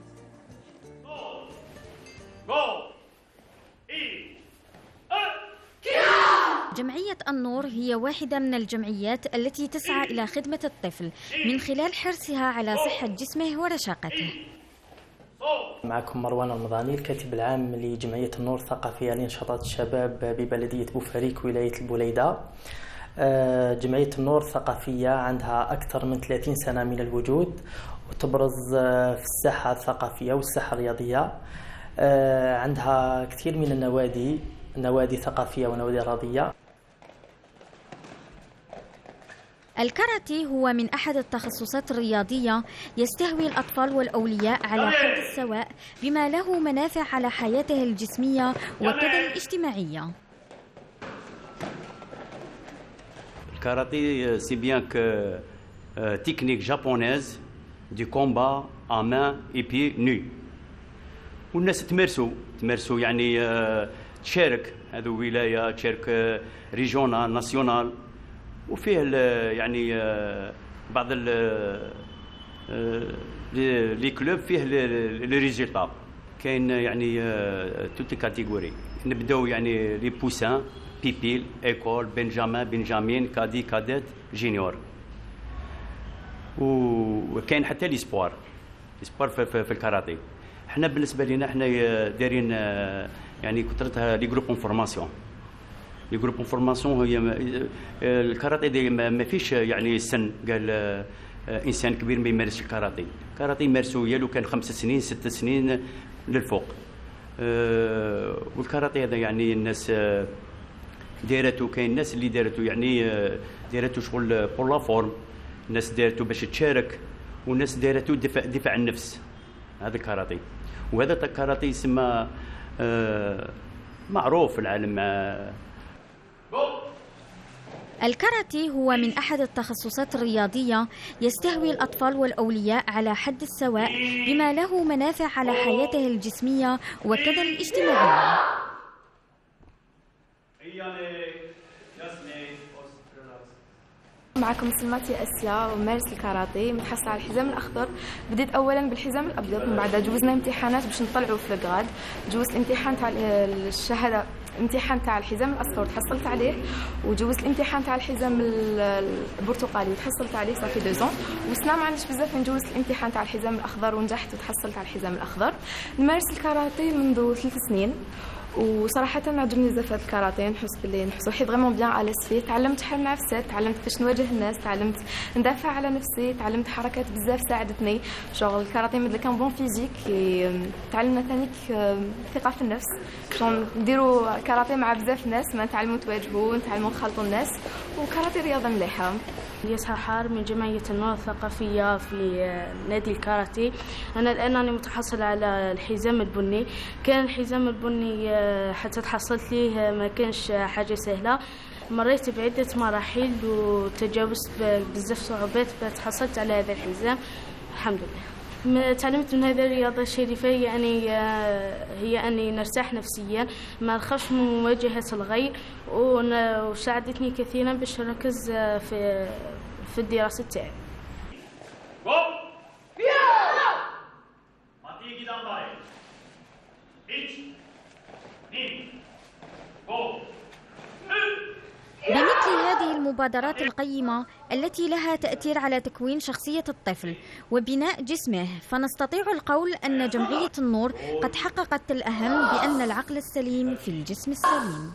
جمعية النور هي واحدة من الجمعيات التي تسعى إلى خدمة الطفل من خلال حرصها على صحة جسمه ورشاقته. معكم مروان رمضاني، الكاتب العام لجمعية النور الثقافية لنشاطات الشباب ببلدية بوفريك ولاية البوليدة. جمعية النور الثقافية عندها أكثر من 30 سنة من الوجود، وتبرز في الساحة الثقافية والساحة الرياضية. عندها كثير من نوادي ثقافية ونوادي رياضية. الكاراتيه هو من أحد التخصصات الرياضية يستهوي الأطفال والأولياء على حد السواء، بما له منافع على حياته الجسمية وكذا الاجتماعية. الكاراتيه سي بيان ك تكنيك جابونيز دي كومبا ا مان اي بي نو، والناس تمارسوا يعني تشارك، هذو ولايه تشارك ريجونال ناسيونال، وفيه يعني بعض لي كلوب فيه لي ريزولتا. كاين يعني توت كاتيجوري، نبداو يعني لي بوسان، بيبيل، ايكول، بنجامين، كادي، كاديت، جينيور، وكاين حتى لي سبور في الكاراتيه. حنا بالنسبه لنا حنا دايرين يعني كثرتها لي جروب اون فورماسيون. لي جروب اون فورماسيون هي الكاراتيه ما فيش يعني سن قال انسان كبير ما يمارسش الكاراتيه. الكاراتيه يمارسوا يا لو كان 5 سنين 6 سنين للفوق. والكاراتيه هذا يعني الناس دايرته، كاين الناس اللي دايرته يعني دايرته شغل بور لا فورم، الناس دايرته باش تشارك، والناس دايرته دفاع النفس. هذا الكاراتيه، وهذا الكاراتيه يسمى معروف في العالم. الكاراتيه هو من أحد التخصصات الرياضية يستهوي الأطفال والأولياء على حد السواء، بما له منافع على حياته الجسمية وكذا الاجتماعية. معكم سلماتي أسيا، ومارس الكاراتيه، متحصلة على الحزام الأخضر. بديت أولا بالحزام الأبيض، من بعدها جوزنا امتحانات باش نطلعوا في الغراد. جوزت الامتحان تاع الشهادة، الامتحان تاع الحزام الأصفر تحصلت عليه، وجوزت الامتحان تاع الحزام البرتقالي وتحصلت عليه صافي 2 ans. وسنا ما عنديش بزاف نجوز الامتحان تاع الحزام الأخضر ونجحت وتحصلت على الحزام الأخضر. نمارس الكاراتيه منذ 3 سنين، وصراحة عجبني بزاف هذا الكاراتيه. نحس روحي فريمون بيان أليس فيه. تعلمت حل نفسي، تعلمت كيفاش نواجه الناس، تعلمت ندافع على نفسي، تعلمت حركات بزاف ساعدتني. شغل الكاراتيه مثل كان بون فيزيك، تعلمنا ثاني ثقة في النفس. نديروا كاراتيه مع بزاف ناس، ما نتعلموا تواجهوا، نتعلموا نخلطوا الناس، وكاراتيه رياضة مليحة. يسعى حار من جمعية النور الثقافية في نادي الكاراتيه. أنا الآن أنا متحصل على الحزام البني. كان الحزام البني حتى تحصلت ليه ما كانش حاجة سهلة، مريت بعدة مراحل وتجاوزت بزاف صعوبات فتحصلت على هذا الحزام الحمد لله. تعلمت من هذه الرياضة الشريفة يعني هي أني نرتاح نفسيا، ما نخافش من مواجهة الغير، وساعدتني كثيرا باش نركز في الدراسة تاعي. بمثل هذه المبادرات القيمة التي لها تأثير على تكوين شخصية الطفل وبناء جسمه، فنستطيع القول أن جمعية النور قد حققت الأهم، بأن العقل السليم في الجسم السليم.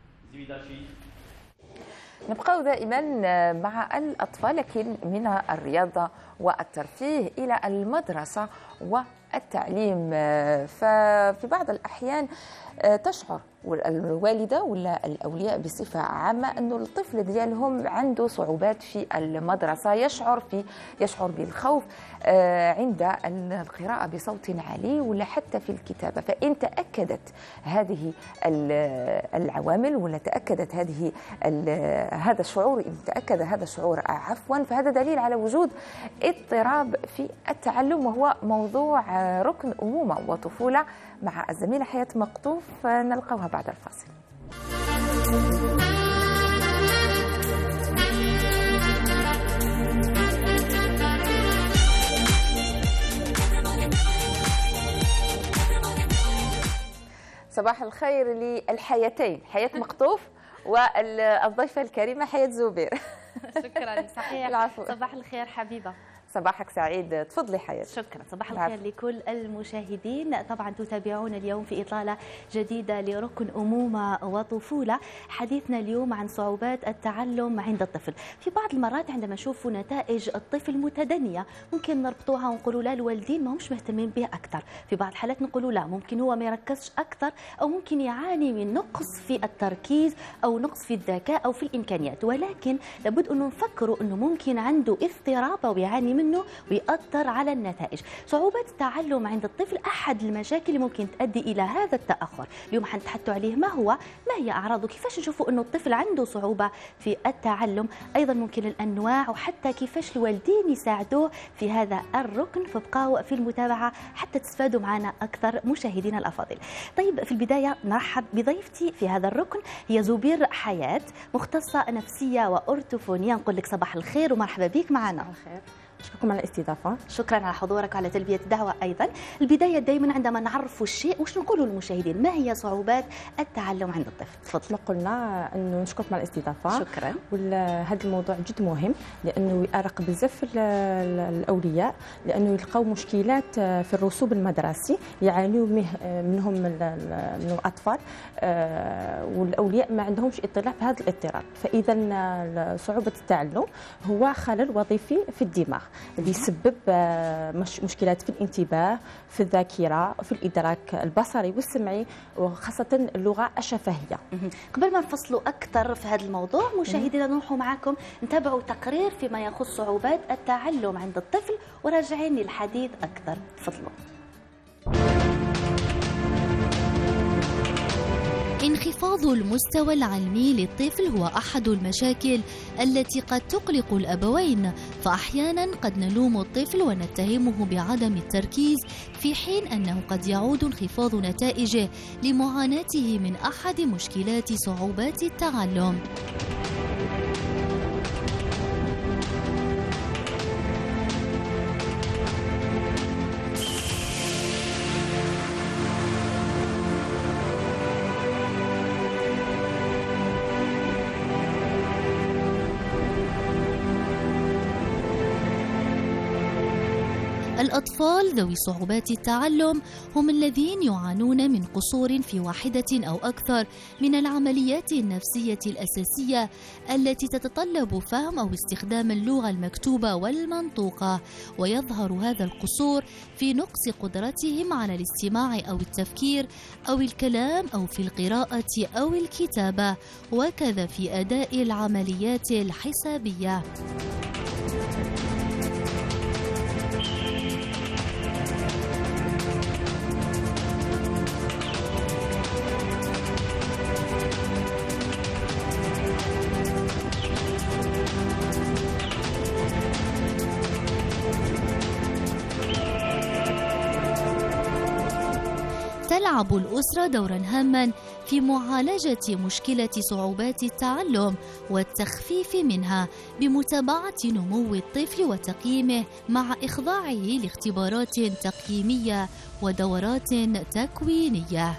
نبقى دائما مع الأطفال، لكن من الرياضة والترفيه إلى المدرسة والتعليم. ففي بعض الأحيان تشعر الوالدة ولا الأولياء بصفة عامة أنه الطفل ديالهم عنده صعوبات في المدرسة، يشعر بالخوف عند القراءة بصوت عالي ولا حتى في الكتابة. فإن تأكدت هذه العوامل ولا تأكدت هذا الشعور، إن تأكد هذا الشعور عفوا، فهذا دليل على وجود اضطراب في التعلم، وهو موضوع ركن أمومة وطفولة مع الزميلة حياة مقطوف. نلقاها بعد الفاصل. صباح الخير للحياتين، حياة مقطوف والضيفة الكريمة حياة زبير. شكرا. صحيح. العفو. صباح الخير حبيبة. صباحك سعيد، تفضلي حياة. شكرا. صباح الخير لكل المشاهدين. طبعا تتابعون اليوم في إطلالة جديدة لركن أمومة وطفولة. حديثنا اليوم عن صعوبات التعلم عند الطفل. في بعض المرات عندما نشوف نتائج الطفل متدنية ممكن نربطوها ونقولوا لا الوالدين ما همش مهتمين به أكثر، في بعض الحالات نقولوا لا ممكن هو ما يركزش أكثر، أو ممكن يعاني من نقص في التركيز أو نقص في الذكاء أو في الإمكانيات، ولكن لابد أنه نفكروا أنه ممكن عنده اضطراب أو يعاني منه ويأثر على النتائج. صعوبات التعلم عند الطفل أحد المشاكل اللي ممكن تؤدي إلى هذا التأخر. اليوم حنتحدثوا عليه ما هي أعراضه، كيفاش نشوفوا أنه الطفل عنده صعوبة في التعلم، أيضا ممكن الأنواع، وحتى كيفاش الوالدين يساعدوه في هذا الركن. فابقوا في المتابعة حتى تستفادوا معنا أكثر مشاهدينا الأفاضل. طيب في البداية نرحب بضيفتي في هذا الركن، هي زبير حياة، مختصة نفسية وأورتوفونية. نقول لك صباح الخير ومرحبا بك معنا. الخير. أشكركم على الاستضافة. شكرا على حضورك وعلى تلبية الدعوة. أيضا البداية دائما عندما نعرف الشيء وش نقولوا للمشاهدين، ما هي صعوبات التعلم عند الطفل؟ تفضل. ما قلنا أنه نشكركم على الاستضافة. شكرا. وهذا الموضوع جد مهم لأنه يأرق بزاف الأولياء، لأنه يلقاو مشكلات في الرسوب المدرسي يعانيوا منهم من الأطفال، والأولياء ما عندهمش اطلاع في هذا الاضطراب. فإذا صعوبة التعلم هو خلل وظيفي في الدماغ اللي يسبب مشكلات في الانتباه، في الذاكرة، في الإدراك البصري والسمعي، وخاصة اللغة الشفهية. قبل ما نفصلوا أكثر في هذا الموضوع مشاهدينا نروحوا معكم نتابعوا تقرير فيما يخص صعوبات التعلم عند الطفل وراجعين للحديث أكثر. تفضلوا. انخفاض المستوى العلمي للطفل هو أحد المشاكل التي قد تقلق الأبوين، فأحيانا قد نلوم الطفل ونتهمه بعدم التركيز، في حين أنه قد يعود انخفاض نتائجه لمعاناته من أحد مشكلات صعوبات التعلم. الأطفال ذوي صعوبات التعلم هم الذين يعانون من قصور في واحدة أو أكثر من العمليات النفسية الأساسية التي تتطلب فهم أو استخدام اللغة المكتوبة والمنطوقة، ويظهر هذا القصور في نقص قدرتهم على الاستماع أو التفكير أو الكلام أو في القراءة أو الكتابة، وكذا في أداء العمليات الحسابية. تلعب الأسرة دورا هاما في معالجة مشكلة صعوبات التعلم والتخفيف منها بمتابعة نمو الطفل وتقييمه مع إخضاعه لاختبارات تقييمية ودورات تكوينية.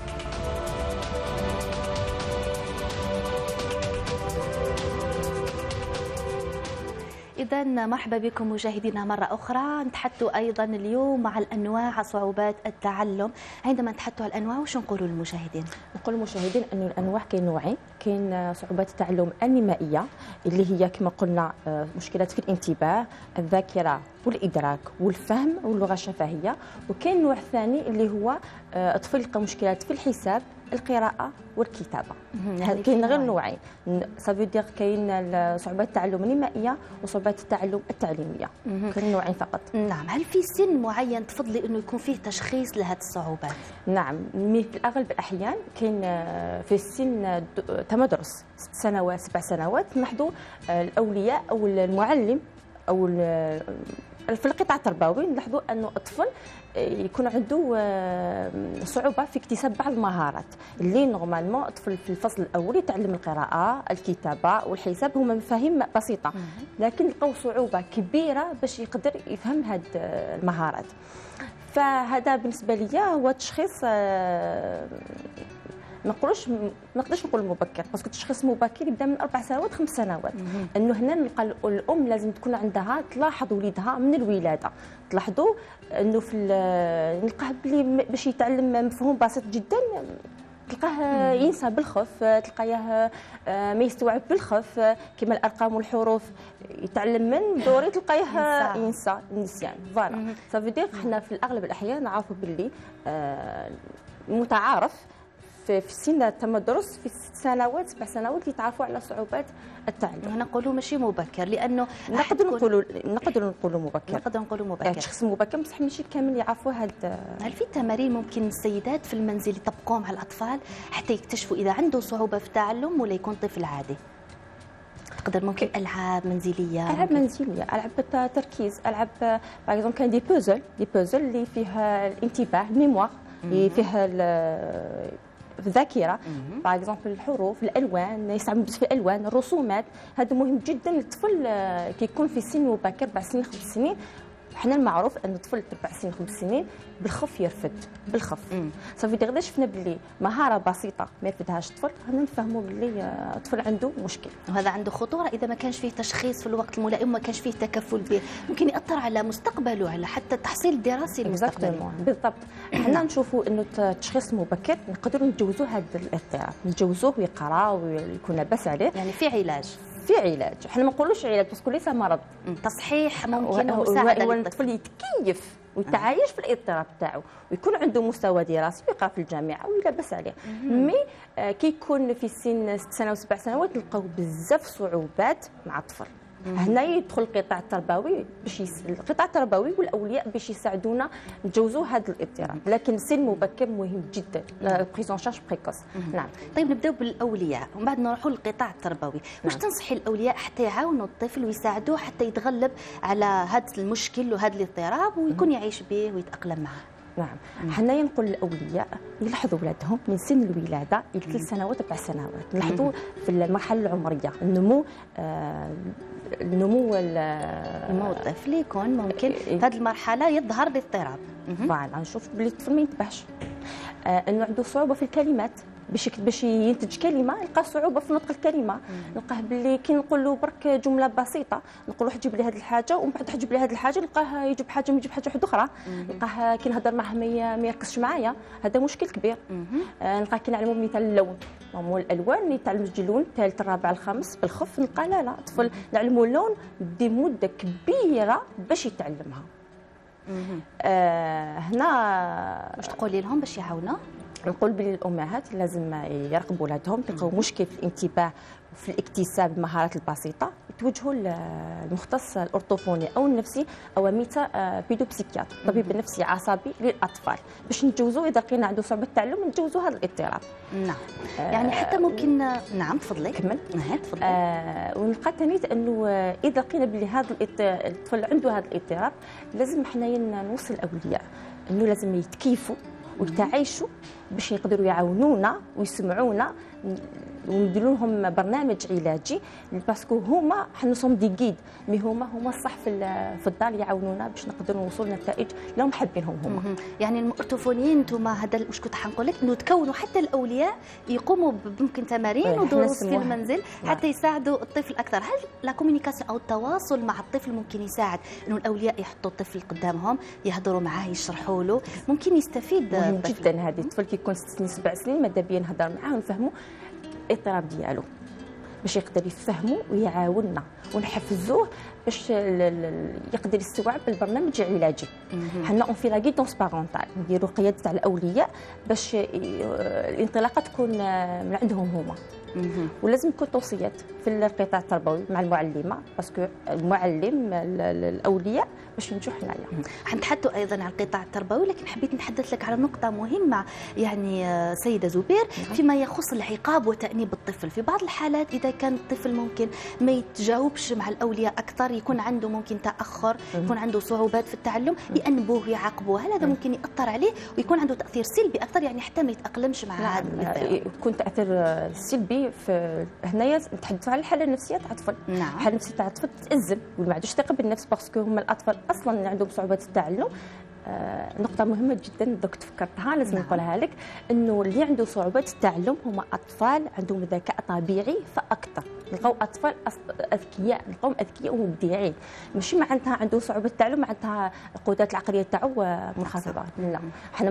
إذا مرحبا بكم مشاهدينا مرة أخرى. نتحدثوا أيضا اليوم على الأنواع صعوبات التعلم. عندما نتحدثوا على الأنواع وش نقولوا للمشاهدين؟ نقول للمشاهدين أن الأنواع كاين نوعين، كاين صعوبات التعلم النمائية اللي هي كما قلنا مشكلات في الانتباه، الذاكرة والإدراك والفهم واللغة الشفهية، وكاين نوع ثاني اللي هو طفل يلقى مشكلات في الحساب، القراءه والكتابه. يعني كاين غير نوعين، صافي دير كاين صعوبات التعلم النمائيه وصعوبات التعلم التعليميه، كاين نوعين فقط. نعم، هل في سن معين تفضلي انه يكون فيه تشخيص لهذه الصعوبات؟ نعم، في اغلب الاحيان كاين في السن تمدرس 6 سنوات 7 سنوات نلاحظوا الاولياء او المعلم او في القطاع التربوي نلاحظوا انه الطفل يكون عنده صعوبه في اكتساب بعض المهارات اللي نورمالمون الطفل في الفصل الاول يتعلم القراءه الكتابه والحساب هما مفاهيم بسيطه، لكن لقوا صعوبه كبيره باش يقدر يفهم هذه المهارات. فهذا بالنسبه لي هو تشخيص ما نقدرش نقول مبكر، باسكو التشخيص المبكر يبدا من 4 سنوات 5 سنوات. انه هنا نلقى الام لازم تكون عندها تلاحظ وليدها من الولاده، تلاحظوا انه في نلقاه بلي باش يتعلم مفهوم بسيط جدا تلقاه ينسى بالخف، تلقاه ما يستوعب بالخف، كما الارقام والحروف يتعلم من دوري تلقاه ينسى النسيان. فوالا صافي دير حنا في الاغلب الاحيان نعرفوا باللي متعارف في سن التمدرس في 6 سنوات 7 سنوات اللي يتعرفوا على صعوبات التعلم. هنا نقولوا ماشي مبكر لانه نقدروا نقولوا مبكر. الشخص المبكر بصح ماشي كامل يعرفوا هذا. هل في تمارين ممكن السيدات في المنزل يطبقوهم على الاطفال حتى يكتشفوا اذا عنده صعوبه في التعلم ولا يكون طفل عادي؟ تقدر ممكن العاب منزليه، العاب منزليه، العاب تركيز، العاب باغ كان دي بوزل اللي فيها الانتباه، الميموار اللي فيها الذاكره، باغ الحروف، الالوان، يستعمل في الالوان، الرسومات. هذا مهم جدا للطفل كيكون في سن مبكر 4 سنين 5 سنين. حنا المعروف ان الطفل 4 سنين 5 سنين بالخف يرفد بالخف. صافي غدا شفنا باللي مهاره بسيطه ما يرفدهاش الطفل، هنا نفهموا باللي الطفل عنده مشكل، وهذا عنده خطوره اذا ما كانش فيه تشخيص في الوقت الملائم وما كانش فيه تكفل به، ممكن ياثر على مستقبله، على حتى التحصيل الدراسي المستقبلي. بالضبط. حنا نشوفوا انه التشخيص المبكر نقدروا نتجاوزوا هذا الاضطراب، نتجاوزوه ويقرا ويكون لاباس عليه، يعني في علاج. حنا ما نقولوش علاج باسكو ليس مرض، تصحيح ممكن ومساعده للطفل يتكيف ويتعايش في الاضطراب تاعو ويكون عنده مستوى دراسي ويقرا في الجامعه ولا باس عليه. مي كيكون في سن 6 سنوات و7 سنوات نلقاو بزاف صعوبات مع الطفل. هنا يدخل القطاع التربوي القطاع التربوي والاولياء باش يساعدونا نتجاوزوا هذا الاضطراب، لكن السن المبكر مهم جدا، بريزون شارج بريكوس. نعم. طيب نبداو بالاولياء ومن بعد نروحوا للقطاع التربوي. واش تنصحي الاولياء حتى يعاونوا الطفل ويساعدوه حتى يتغلب على هذا المشكل وهذا الاضطراب ويكون يعيش به ويتاقلم معه؟ نعم، حنايا نقول للاولياء يلاحظوا ولادهم من سن الولاده الى 3 سنوات 4 سنوات، نلاحظوا في المرحله العمريه النمو الطفل يكون ممكن في هذه المرحله يظهر الاضطراب. فوالا نشوف بلي الطفل ما ينتبهش، انه عنده صعوبه في الكلمات، باش ينتج كلمه يلقى صعوبه في نطق الكلمه، نلقاه باللي كي نقول له برك جمله بسيطه نقول له جيب لي هذه الحاجه ومن بعد حجيب لي هذه الحاجه نلقاه يجيب حاجه ويجيب حاجه واحده اخرى، نلقاه كي نهضر معاه ما يركزش معايا، هذا مشكل كبير. نلقاه كي نعلمو مثال اللون، هو الالوان يتعلم اللون الثالث الرابع الخامس بالخف، نلقى لا الطفل نعلمو اللون بدي مده كبيره باش يتعلمها. هنا واش تقولي لهم باش يعاونوا؟ نقول بالامهات لازم يراقبوا ولادهم، تلقاو مشكل في الانتباه وفي الاكتساب المهارات البسيطه يتوجهوا للمختص الارطوفوني او النفسي او ميتا بيدوبسيكياتر، طبيب نفسي عصبي للاطفال، باش نتجاوزوا اذا لقينا عنده صعوبه التعلم نتجاوزوا هذا الاضطراب. نعم. يعني حتى ممكن نعم تفضلي كمل. تفضلي. ونلقى ثاني انه اذا لقينا بلي هذا الطفل عنده هذا الاضطراب لازم حنايا نوصل الاولياء انه لازم يتكيفوا ويتعايشوا باش يقدروا يعاونونا ويسمعونا ونديروا لهم برنامج علاجي، باسكو هما حنا سوم دي جيد، مي هما الصح في الدار يعاونونا باش نقدروا نوصلوا لنتائج اللي حابينهم هما. يعني الارطوفونيين انتم هذا واش كنت حنقول لك انه تكونوا حتى الاولياء يقوموا بممكن تمارين ودروس في المنزل حتى يساعدوا الطفل اكثر. هل لا كومونيكاسيون او التواصل مع الطفل ممكن يساعد انه الاولياء يحطوا الطفل قدامهم يهضروا معاه يشرحوا له، ممكن يستفيد مهم جدا. هذه الطفل كيكون 6 سنين 7 سنين ماذا بيا نهضر معاه ونفهموا الاضطراب ديالو. باش يقدر يفهموا ويعاوننا ونحفزوه باش يقدر يستوعب البرنامج العلاجي. حنا اون في لا غيدونس بارونتال نديروا قياده على الاولياء باش الانطلاقه تكون من عندهم هما. ولازم تكون توصيات في القطاع التربوي مع المعلمه باسكو المعلم الاولياء باش نمشيو حنايا. حنتحدثوا ايضا عن القطاع التربوي، لكن حبيت نتحدث لك على نقطه مهمه يعني سيده زبير فيما يخص العقاب وتأنيب الطفل. في بعض الحالات اذا كان الطفل ممكن ما يتجاوبش مع الاولياء اكثر، يكون عنده ممكن تاخر، يكون عنده صعوبات في التعلم، يأنبوه يعاقبوه، هل هذا ممكن ياثر عليه ويكون عنده تاثير سلبي اكثر، يعني حتى ما يتاقلمش مع هذا المثال؟ يكون تاثير سلبي. في هنايا نتحدثوا على الحاله النفسيه تاع الطفل. الحاله النفسيه تاع الطفل تتأزم وما عندوش ثقه بالنفس باسكو هما الاطفال اصلا اللي عندهم صعوبات التعلم. نقطة مهمة جدا دوك تفكرتها لازم نقولها لك، انه اللي عنده صعوبات التعلم هما اطفال عندهم ذكاء طبيعي فاكثر. نلقاو اطفال اذكياء، نلقاوهم اذكياء ومبدعين، ماشي معناتها عنده صعوبة التعلم معناتها القدرات العقلية تاعو منخفضة. لا، حنا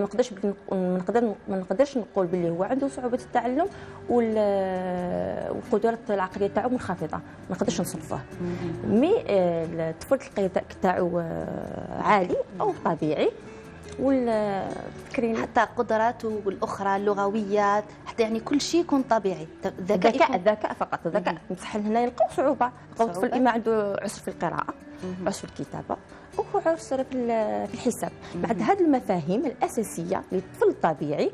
ما نقدرش نقول باللي هو عنده صعوبة التعلم والقدرات العقلية تاعو منخفضة، ما نقدرش نصنفوه. مي الطفل القيادة تاعو عالي او طبيعي، والفكرين حتى قدراته الاخرى اللغويات حتى يعني كل شيء يكون طبيعي. الذكاء فقط، الذكاء بصح هنا يلقاو صعوبه، يلقاو الطفل اما عنده عسر في القراءه، عسر في الكتابه، او عسر في الحساب. بعد هذه المفاهيم الاساسيه للطفل الطبيعي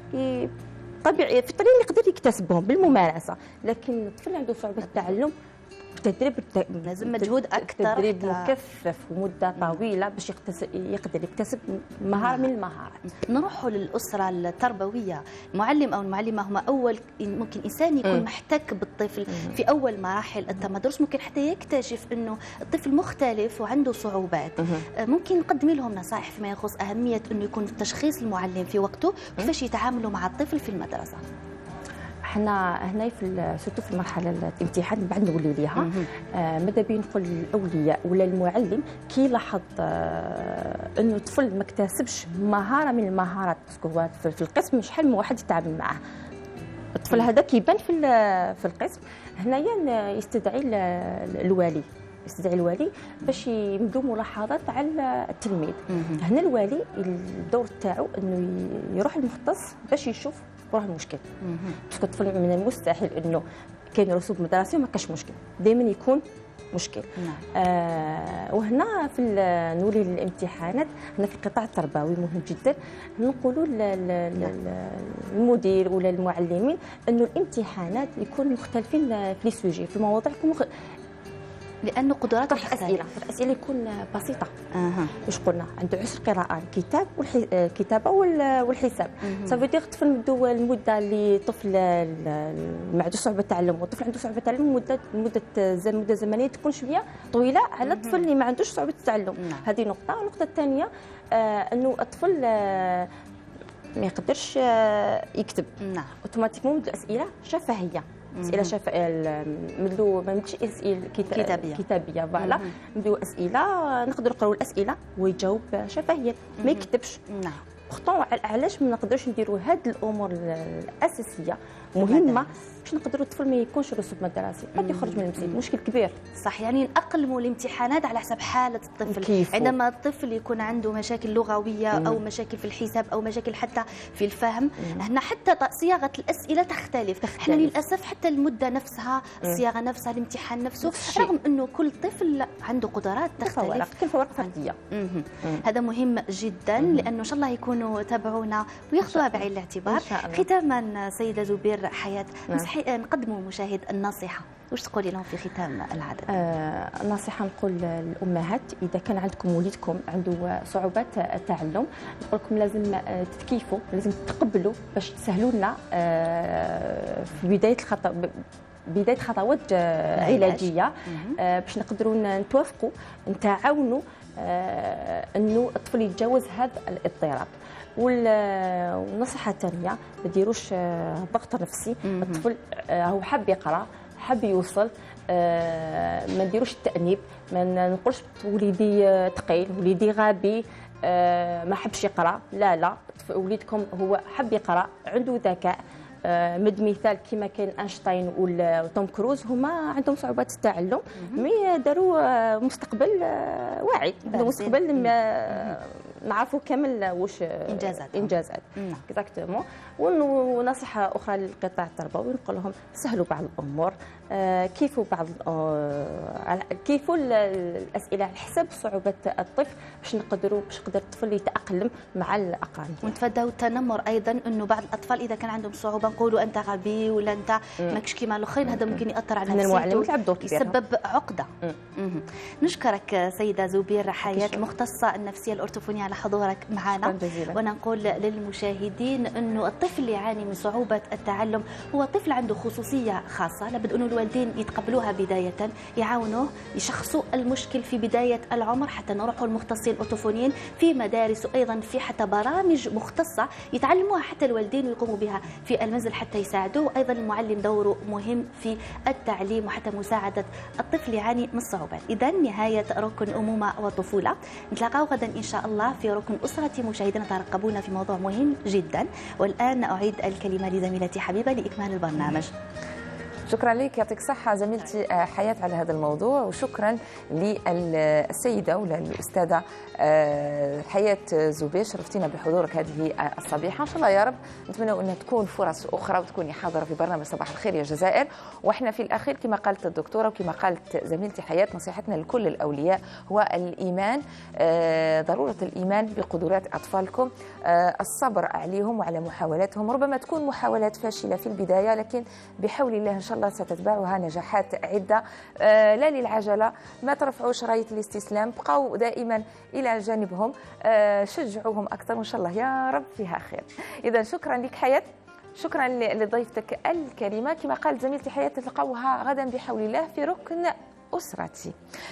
طبيعي في الطريق يقدر يكتسبهم بالممارسه، لكن الطفل اللي عنده صعوبه التعلم تدريب لازم مجهود اكثر، تدريب مكثف ومده طويله باش يقدر يكتسب مهاره من المهارات. نروحوا للاسره التربويه، المعلم او المعلمه هما اول ممكن انسان يكون محتك بالطفل في اول مراحل التمدرس، ممكن حتى يكتشف انه الطفل مختلف وعنده صعوبات. ممكن نقدم لهم نصائح فيما يخص اهميه انه يكون تشخيص المعلم في وقته، كيفاش يتعاملوا مع الطفل في المدرسه. حنا هنا سورتو في المرحله الامتحان بعد نولي ليها، ماذا بين نقول للاولياء ولا المعلم كي لاحظ انه الطفل ما اكتسبش مهاره من المهارات، باسكو هو في القسم شحال من واحد يتعامل معاه، الطفل هذا كيبان في القسم. هنايا يستدعي الوالي باش يمدوا ملاحظات على التلميذ. هنا الوالي الدور تاعو انه يروح للمختص باش يشوف وين المشكل، باسكو الطفل من المستحيل انه كاين رسوب مدرسي وما كاش مشكل، دائما يكون مشكل. وهنا في نولي للامتحانات، هنا في القطاع التربوي مهم جدا نقولوا للمدير ولا المعلمين انه الامتحانات يكونوا مختلفين في لي سوجي، في المواضيع لانه قدراته الاسئله يكون بسيطه. واش قلنا عنده عسر قراءه الكتابه والحساب. صافي دير الطفل المده اللي طفل ما عندوش صعوبه التعلم والطفل عنده صعوبه التعلم مده زمنيه تكون شويه طويله على الطفل اللي ما عندوش صعوبه التعلم. هذه نقطه. النقطه الثانيه انه الطفل ما يقدرش يكتب. اوتوماتيكمون الاسئله شفهيه، اسئله ما مدش اسئله كتابيه فوالا، نديروا اسئله نقدروا نقراو الاسئله ويجاوب شفهيا ما يكتبش. بورتون علاش ما نقدروش نديروا هاد الامور الاساسيه مهمه باش نقدروا الطفل ما يكونش رسوب مدرسي قد يخرج من المسجد، مشكل كبير. صح، يعني نأقلموا الامتحانات على حسب حاله الطفل. كيفو. عندما الطفل يكون عنده مشاكل لغويه او مشاكل في الحساب او مشاكل حتى في الفهم، هنا حتى صياغه الاسئله تختلف. احنا للاسف حتى المده نفسها، الصياغه نفسها، الامتحان نفسه، رغم انه كل طفل عنده قدرات تختلف، كل فوارق فرديه. هذا مهم جدا، لانه ان شاء الله يكونوا تابعونا وياخذوها بعين الاعتبار. ختاما سيده زبير حياه، نقدموا المشاهد النصيحه، واش تقولي لهم في ختام العدد؟ النصيحه نقول للامهات، اذا كان عندكم وليدكم عنده صعوبات التعلم، نقول لكم لازم تتكيفوا، لازم تقبلوا باش تسهلوا لنا في بدايه خطوات علاجيه، باش نقدروا نتوافقوا نتعاونوا انه الطفل يتجاوز هذا الاضطراب. والنصيحه الثانيه ما ديروش ضغط نفسي. الطفل هو حاب يقرا، حاب يوصل، ما نديروش التأنيب، ما نقولش وليدي ثقيل، وليدي غبي، ما حبش يقرا. لا وليدكم هو حب يقرا، عنده ذكاء، مد مثال كما كاين اينشتاين وتوم كروز هما عندهم صعوبات التعلم مي داروا مستقبل واعي، مستقبل نعرفوا كامل واش انجازات اكزاكتومون. ونصيحه اخرى للقطاع التربوي نقول لهم سهلوا بعض الامور، كيفوا الاسئله على حسب صعوبه الطفل باش يقدر الطفل يتاقلم مع الاقارب. ونتفاداو التنمر ايضا، انه بعض الاطفال اذا كان عندهم صعوبه نقولوا انت غبي ولا انت ماكش كيما الاخرين، هذا ممكن ياثر على نفسيته يسبب عقده. نشكرك سيده زبير حياه مختصه النفسيه الارتوفونيه على حضورك معنا، ونقول للمشاهدين انه الطفل اللي يعاني من صعوبه التعلم هو طفل عنده خصوصيه خاصه، لابد انه الوالدين يتقبلوها بدايه، يعاونوه يشخصوا المشكل في بدايه العمر حتى نروحوا المختصين الارتوفونيين في مدارس، وايضا في حتى برامج مختصه يتعلموها حتى الوالدين ويقوموا بها في المنزل حتى يساعدوه، وايضا المعلم دوره مهم في التعليم وحتى مساعده الطفل يعاني من الصعوبات. اذا نهايه ركن امومه وطفوله، نتلاقاو غدا ان شاء الله في ركن اسره. مشاهدينا ترقبونا في موضوع مهم جدا، والان اعيد الكلمه لزميلتي حبيبه لاكمال البرنامج. شكرا لك، يعطيك الصحة زميلتي حياة على هذا الموضوع، وشكرا للسيدة ولا الأستاذة حياة زبير، شرفتينا بحضورك هذه الصبيحة. إن شاء الله يا رب نتمنى أنها تكون فرص أخرى وتكوني حاضرة في برنامج صباح الخير يا جزائر. وإحنا في الأخير كما قالت الدكتورة وكما قالت زميلتي حياة، نصيحتنا لكل الأولياء هو الإيمان، ضرورة الإيمان بقدرات أطفالكم، الصبر عليهم وعلى محاولاتهم. ربما تكون محاولات فاشلة في البداية، لكن بحول الله إن شاء الله ستتبعها نجاحات عدة. لا للعجلة، ما ترفعوش راية الاستسلام، بقوا دائما إلى جانبهم، شجعوهم أكثر، وإن شاء الله يا رب فيها خير. إذا شكرا لك حياة، شكرا لضيفتك الكريمة. كما قالت زميلتي حياة تلقوها غدا بحول الله في ركن أسرتي.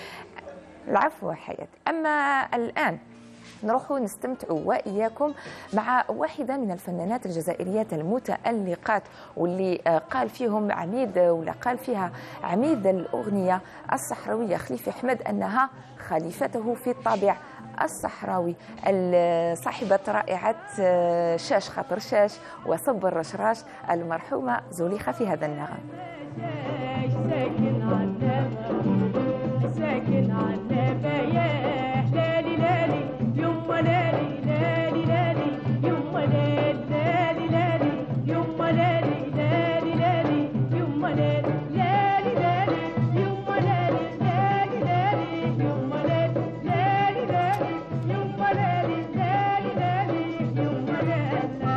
العفو حياة. أما الآن نروحوا نستمتعوا وإياكم مع واحدة من الفنانات الجزائريات المتألقات، واللي قال فيهم عميد ولا قال فيها عميد الأغنية الصحراوية خليفة أحمد أنها خليفته في الطابع الصحراوي، صاحبة رائعة شاش خاطر شاش وصبر رشراش المرحومة زليخة في هذا النغم. ساكن عنابة يا لالي لالي يما لالي لالي لالي يما لالي لالي لالي يما لالي لالي لالي يما لالي لالي لالي يما لالي لالي لالي يما لالي لالي لالي يما لالي لالي لالي يما لالي.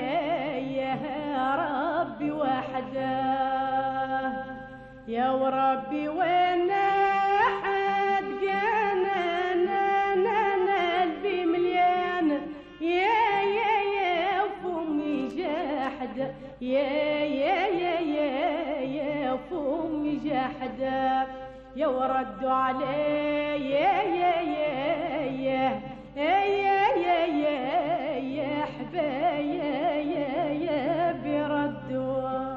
يا ربي وحده يا ورا يا فمي جحدا يا وردوا علي يا حبايا يا بردوا.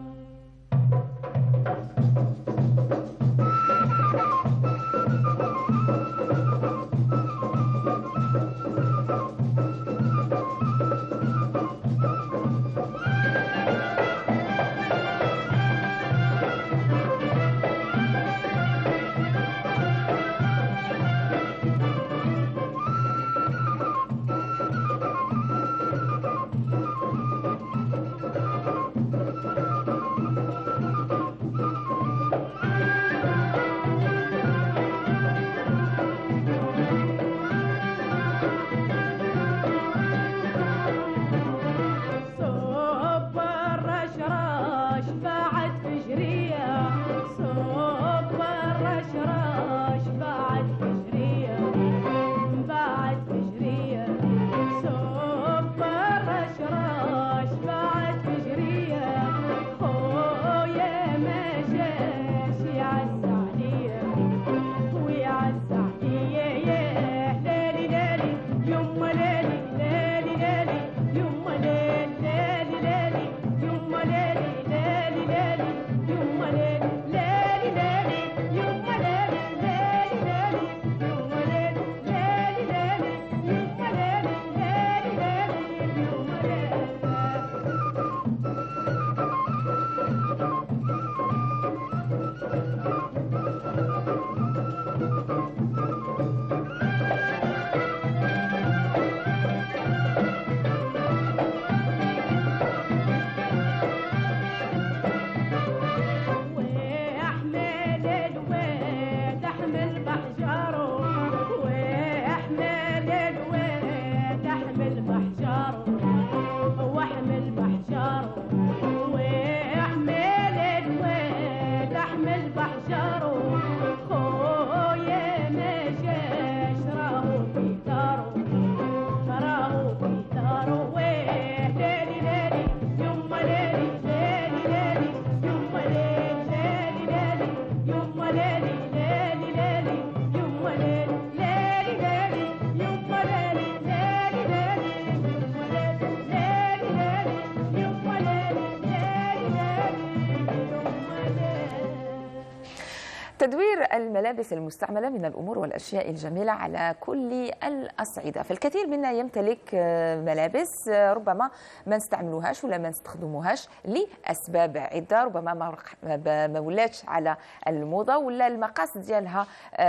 تدوير الملابس المستعملة من الأمور والأشياء الجميلة على كل الأصعدة، فالكثير منا يمتلك ملابس ربما ما نستعملوهاش ولا ما نستخدموهاش لأسباب عدة، ربما ما ولاتش على الموضة ولا المقاس ديالها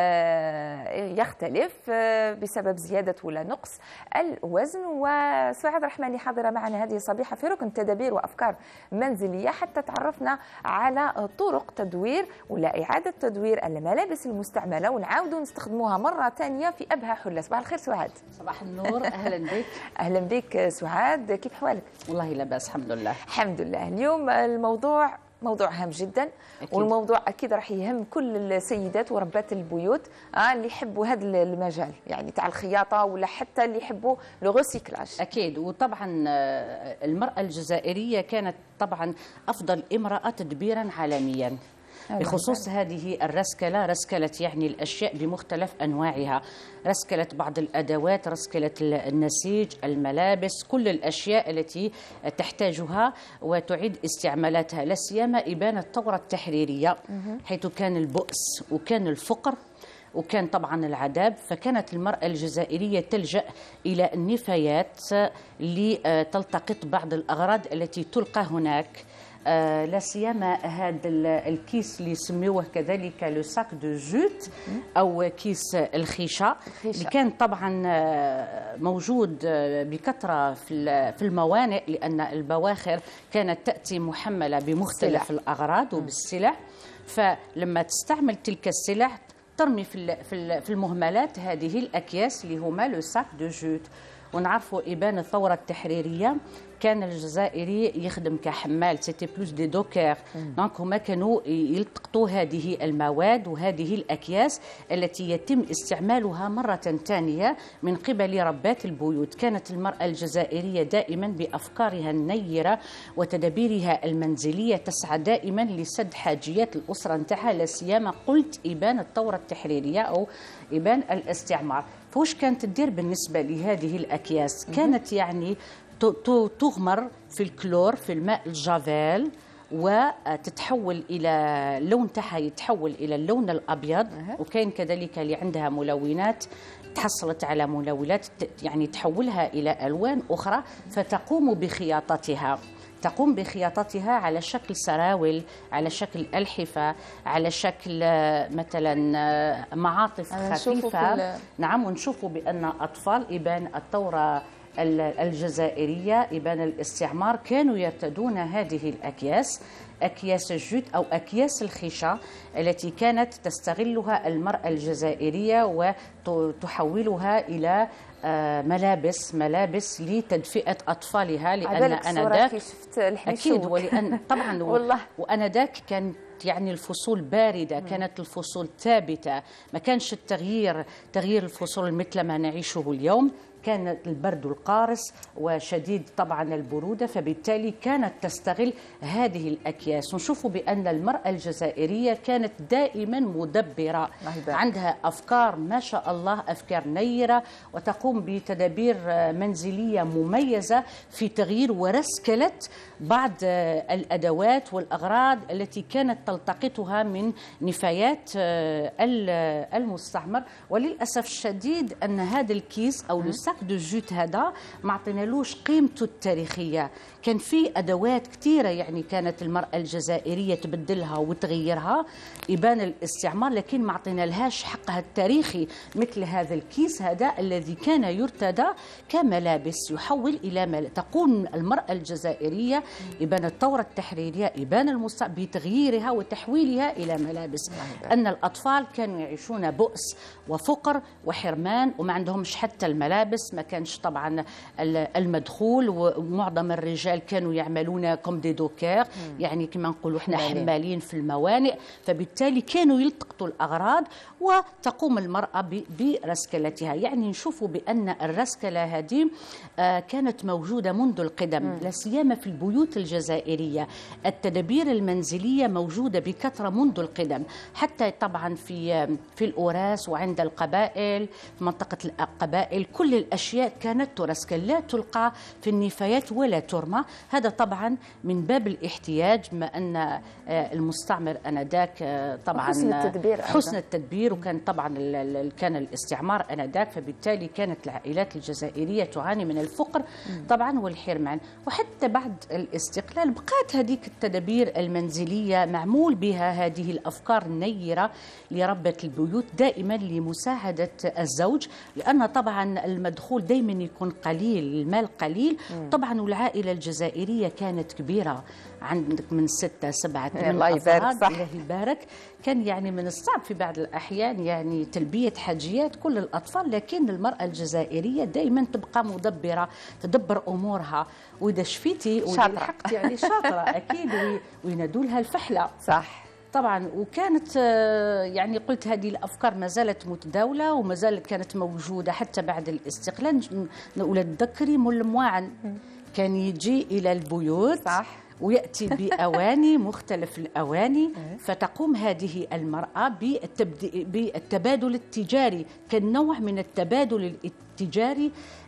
يختلف بسبب زيادة ولا نقص الوزن. وسعاد رحماني حاضرة معنا هذه الصبيحة في ركن تدابير وأفكار منزلية حتى تعرفنا على طرق تدوير ولا إعادة تدوير الملابس المستعملة ونعاودوا نستخدموها مرة ثانية في أبهى حلة. صباح الخير سعاد. صباح النور، أهلا بك. أهلا بك سعاد، كيف حوالك؟ والله لا بأس الحمد لله. الحمد لله. اليوم الموضوع موضوع هام جدا أكيد. والموضوع اكيد راح يهم كل السيدات وربات البيوت اللي يحبوا هذا المجال يعني تاع الخياطه ولا حتى اللي يحبوا لو ريسيكلاج. اكيد. وطبعا المراه الجزائريه كانت طبعا افضل امراه تدبيرا عالميا بخصوص هذه الرسكلة. رسكلت يعني الأشياء بمختلف أنواعها، رسكلت بعض الأدوات، رسكلت النسيج، الملابس، كل الأشياء التي تحتاجها وتعيد استعمالاتها، لا سيما إبان الثورة التحريرية حيث كان البؤس وكان الفقر وكان طبعا العذاب، فكانت المرأة الجزائرية تلجأ إلى النفايات لتلتقط بعض الأغراض التي تلقى هناك، لا سيما هذا الكيس اللي يسميوه كذلك لو ساك دو جوت او كيس الخيشه اللي كان طبعا موجود بكثره في الموانئ، لان البواخر كانت تاتي محمله بمختلف الاغراض وبالسلع، فلما تستعمل تلك السلع ترمي في المهملات هذه الاكياس اللي هما لو ساك دو جوت. ونعرفوا إبان الثورة التحريرية كان الجزائري يخدم كحمال، سيتي بلوس دي دوكر. دونك هما كانوا يلتقطوا هذه المواد وهذه الأكياس التي يتم استعمالها مرة ثانية من قبل ربات البيوت. كانت المرأة الجزائرية دائما بأفكارها النيرة وتدابيرها المنزلية تسعى دائما لسد حاجيات الأسرة نتاعها، لا سيما قلت إبان الثورة التحريرية أو إبان الاستعمار. فوش كانت تدير بالنسبة لهذه الأكياس؟ كانت يعني تغمر في الكلور في الماء الجافيل وتتحول الى اللون تاعها يتحول الى اللون الابيض. وكاين كذلك اللي عندها ملونات تحصلت على ملونات يعني تحولها الى الوان اخرى، فتقوم بخياطتها على شكل سراول، على شكل ألحفة، على شكل مثلا معاطف خفيفة. نعم، ونشوفوا بأن أطفال إبان الثورة الجزائرية إبان الاستعمار كانوا يرتدون هذه الأكياس، أكياس الجوت أو أكياس الخيشة التي كانت تستغلها المرأة الجزائرية وتحولها إلى ملابس لتدفئة أطفالها. لأن أنا ذاك أكيد ولأن طبعا والله وأنا ذاك كان يعني الفصول باردة، كانت الفصول ثابتة، ما كانش تغيير الفصول مثل ما نعيشه اليوم. كان البرد القارس وشديد طبعا البرودة، فبالتالي كانت تستغل هذه الأكياس. ونشوفوا بأن المرأة الجزائرية كانت دائما مدبرة، عندها أفكار ما شاء الله، أفكار نيرة، وتقوم بتدابير منزلية مميزة في تغيير ورسكلة بعض الأدوات والأغراض التي كانت تلتقطها من نفايات المستعمر. وللأسف الشديد أن هذا الكيس أو الساك دو جوت هذا ما عطينالوش قيمته التاريخية. كان في أدوات كثيرة يعني كانت المرأة الجزائرية تبدلها وتغيرها إبان الاستعمار، لكن ما عطينا لهاش حقها التاريخي مثل هذا الكيس هذا الذي كان يرتدى كملابس يحول إلى تقوم المرأة الجزائرية إبان الثورة التحريرية إبان المستعمر بتغييرها وتحويلها إلى ملابس. أن الأطفال كانوا يعيشون بؤس وفقر وحرمان وما عندهمش حتى الملابس، ما كانش طبعا المدخول، ومعظم الرجال كانوا يعملون كوم دي دوكير، يعني كما نقولوا احنا حمالين في الموانئ، فبالتالي كانوا يلتقطوا الأغراض وتقوم المرأة برسكلتها. يعني نشوفوا بأن الرسكلة هذه كانت موجودة منذ القدم، لا سيما في البيوت الجزائرية. التدابير المنزلية موجودة بكثرة منذ القدم، حتى طبعا في الأوراس وعند القبائل، في منطقة القبائل، كل الأشياء كانت ترسكل، لا تلقى في النفايات ولا ترمى. هذا طبعا من باب الاحتياج، ما أن المستعمر أنذاك طبعا حسن التدبير وكان طبعا كان الاستعمار أنذاك، فبالتالي كانت العائلات الجزائرية تعاني من الفقر طبعا والحرمان. وحتى بعد الاستقلال بقات هذيك التدابير المنزلية معمول بها هذه الأفكار النيرة لربة البيوت دائما لمساعدة الزوج، لأن طبعا المدخول دائما يكون قليل، المال قليل طبعا، والعائلة الجزائرية كانت كبيرة، عندك من 6 7 8 أفراد، الله يبارك. كان يعني من الصعب في بعض الأحيان يعني تلبية حاجيات كل الأطفال، لكن المرأة الجزائرية دائما تبقى مدبرة، تدبر أمورها، وإذا شفيتي ولحقتي يعني شاطرة أكيد، وينادوا لها الفحلة صح طبعا. وكانت يعني قلت هذه الأفكار ما زالت متداولة وما زالت كانت موجودة حتى بعد الاستقلال. ولا تذكري مول المواعن كان يجي إلى البيوت صح، ويأتي بأواني مختلف الأواني، فتقوم هذه المرأة بالتبادل التجاري، كالنوع من التبادل التجاري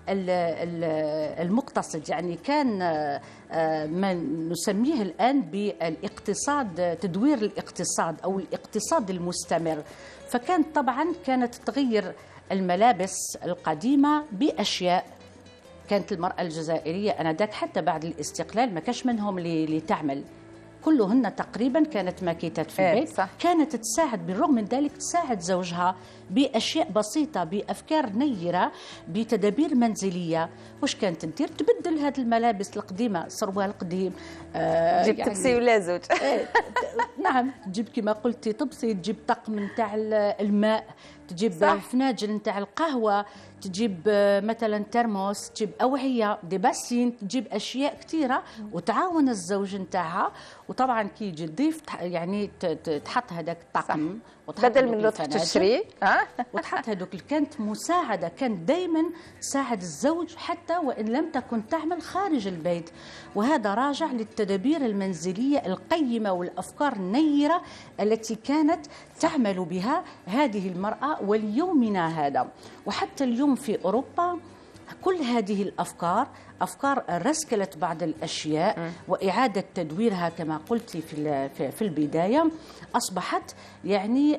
المقتصد. يعني كان ما نسميه الآن بالاقتصاد، تدوير الاقتصاد أو الاقتصاد المستمر. فكان طبعا كانت تغير الملابس القديمة بأشياء. كانت المرأة الجزائرية أنذاك حتى بعد الاستقلال ما كاش منهم اللي تعمل، كلهن تقريبا كانت ماكيتات في البيت، كانت تساعد بالرغم من ذلك تساعد زوجها بأشياء بسيطة، بأفكار نيرة، بتدابير منزلية. واش كانت تدير؟ تبدل هذه الملابس القديمة، سروال قديم تجيب يعني تبسي ولا زوج نعم، تجيب كما قلتي طبسي، تجيب طقم نتاع الماء، تجيب فناجل نتاع القهوه، تجيب مثلا ترموس، تجيب اوعيه دي باسين، تجيب اشياء كثيره وتعاون الزوج نتاعها. وطبعا كي يجي الضيف يعني تحط هذاك الطقم بدل من لطف تشري وتحط هذوك. كانت مساعده، كانت دائما تساعد الزوج حتى وان لم تكن تعمل خارج البيت. وهذا راجع للتدابير المنزليه القيمه والافكار النيره التي كانت تعمل بها هذه المراه وليومنا هذا. وحتى اليوم في اوروبا كل هذه الافكار افكار رسكلت بعض الاشياء واعاده تدويرها كما قلت في البدايه، اصبحت يعني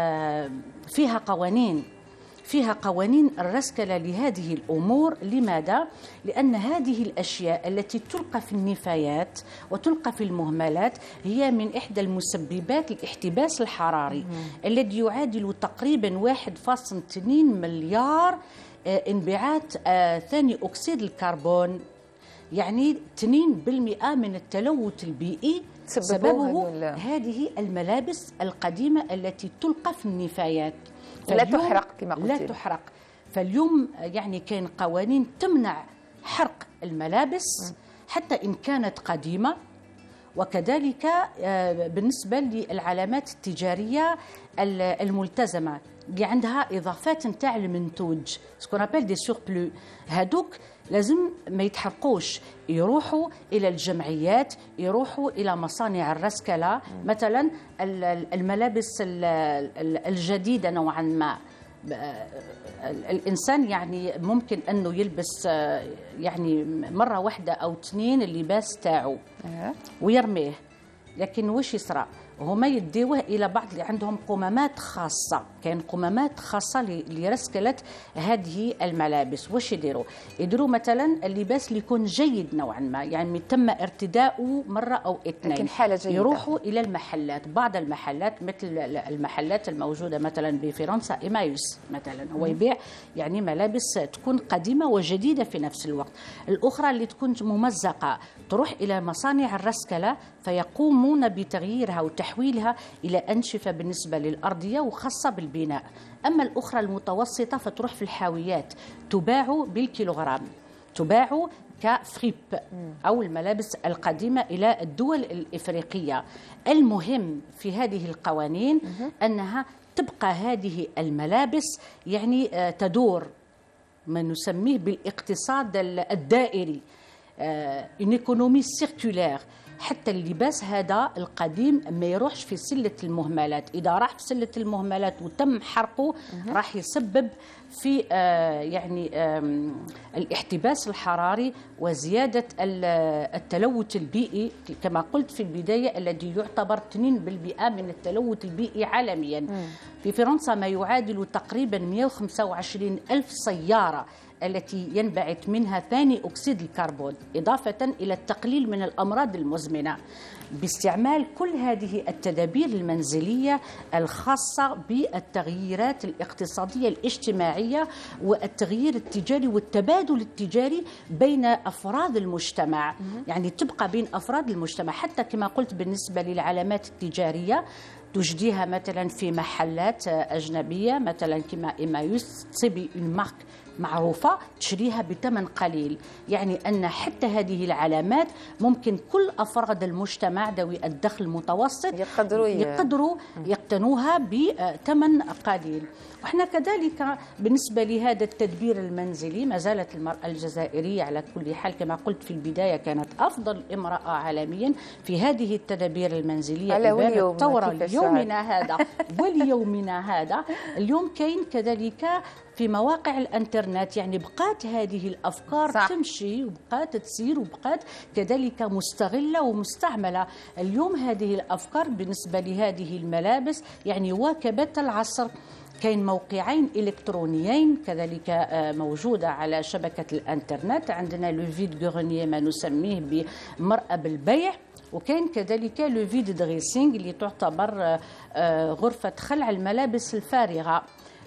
فيها قوانين الرسكله لهذه الامور. لماذا؟ لان هذه الاشياء التي تلقى في النفايات وتلقى في المهملات هي من احدى المسببات الاحتباس الحراري الذي يعادل تقريبا 1.2 مليار انبعاث ثاني أكسيد الكربون، يعني 2% من التلوث البيئي سببه هذه الملابس القديمة التي تلقى في النفايات، لا تحرق كما قلت. لا تحرق. فاليوم يعني كاين قوانين تمنع حرق الملابس حتى إن كانت قديمة. وكذلك بالنسبة للعلامات التجارية الملتزمة اللي عندها اضافات نتاع المنتوج سكون ابل دي سوربلو، هادوك لازم ما يتحرقوش، يروحوا الى الجمعيات، يروحوا الى مصانع الرسكله. مثلا الملابس الجديده نوعا ما الانسان يعني ممكن انه يلبس يعني مره واحده او اثنين اللباس تاعو ويرميه، لكن وش يصرى؟ هما يديوه الى بعض اللي عندهم قمامات خاصه، كاين قمامات خاصه لرسكله هذه الملابس. واش يديروا مثلا اللباس اللي يكون جيد نوعا ما، يعني تم ارتداؤه مره او اثنين، لكن حاله جيده، يروحوا الى المحلات. بعض المحلات مثل المحلات الموجوده مثلا بفرنسا إيمايوس مثلا، هو يبيع يعني ملابس تكون قديمه وجديده في نفس الوقت. الاخرى اللي تكون ممزقه تروح الى مصانع الرسكله فيقومون بتغييرها وتحويلها إلى أنشفة بالنسبة للأرضية وخاصة بالبناء. أما الأخرى المتوسطة فتروح في الحاويات، تباع بالكيلوغرام، تباع كفريب أو الملابس القديمة إلى الدول الإفريقية. المهم في هذه القوانين أنها تبقى هذه الملابس يعني تدور، ما نسميه بالاقتصاد الدائري، une économie circulaire، حتى اللباس هذا القديم ما يروحش في سلة المهملات. إذا راح في سلة المهملات وتم حرقه راح يسبب في يعني الاحتباس الحراري وزيادة التلوث البيئي كما قلت في البداية، الذي يعتبر 2% من التلوث البيئي عالميا. في فرنسا ما يعادل تقريبا 125 ألف سيارة التي ينبعث منها ثاني أكسيد الكربون، إضافة إلى التقليل من الأمراض المزمنة. باستعمال كل هذه التدابير المنزلية الخاصة بالتغييرات الاقتصادية الاجتماعية والتغيير التجاري والتبادل التجاري بين أفراد المجتمع، يعني تبقى بين أفراد المجتمع. حتى كما قلت بالنسبة للعلامات التجارية تجديها مثلا في محلات أجنبية مثلا كما إيمايوس، تصيبي المارك معروفة تشريها بثمن قليل، يعني أن حتى هذه العلامات ممكن كل أفراد المجتمع ذوي الدخل المتوسط يقدروا يقتنوها بثمن قليل. وإحنا كذلك بالنسبة لهذا التدبير المنزلي ما زالت المرأة الجزائرية على كل حال كما قلت في البداية كانت أفضل امرأة عالميا في هذه التدابير المنزلية الثورة ليومنا هذا وليومنا هذا. اليوم كاين كذلك في مواقع الانترنت، يعني بقات هذه الافكار تمشي وبقات تسير وبقات كذلك مستغله ومستعمله. اليوم هذه الافكار بالنسبه لهذه الملابس يعني واكبت العصر. كاين موقعين الكترونيين كذلك موجوده على شبكه الانترنت، عندنا لو فيد غورنيي ما نسميه بمرأة بالبيع، وكاين كذلك لو فيد دريسينغ اللي تعتبر غرفه خلع الملابس الفارغه.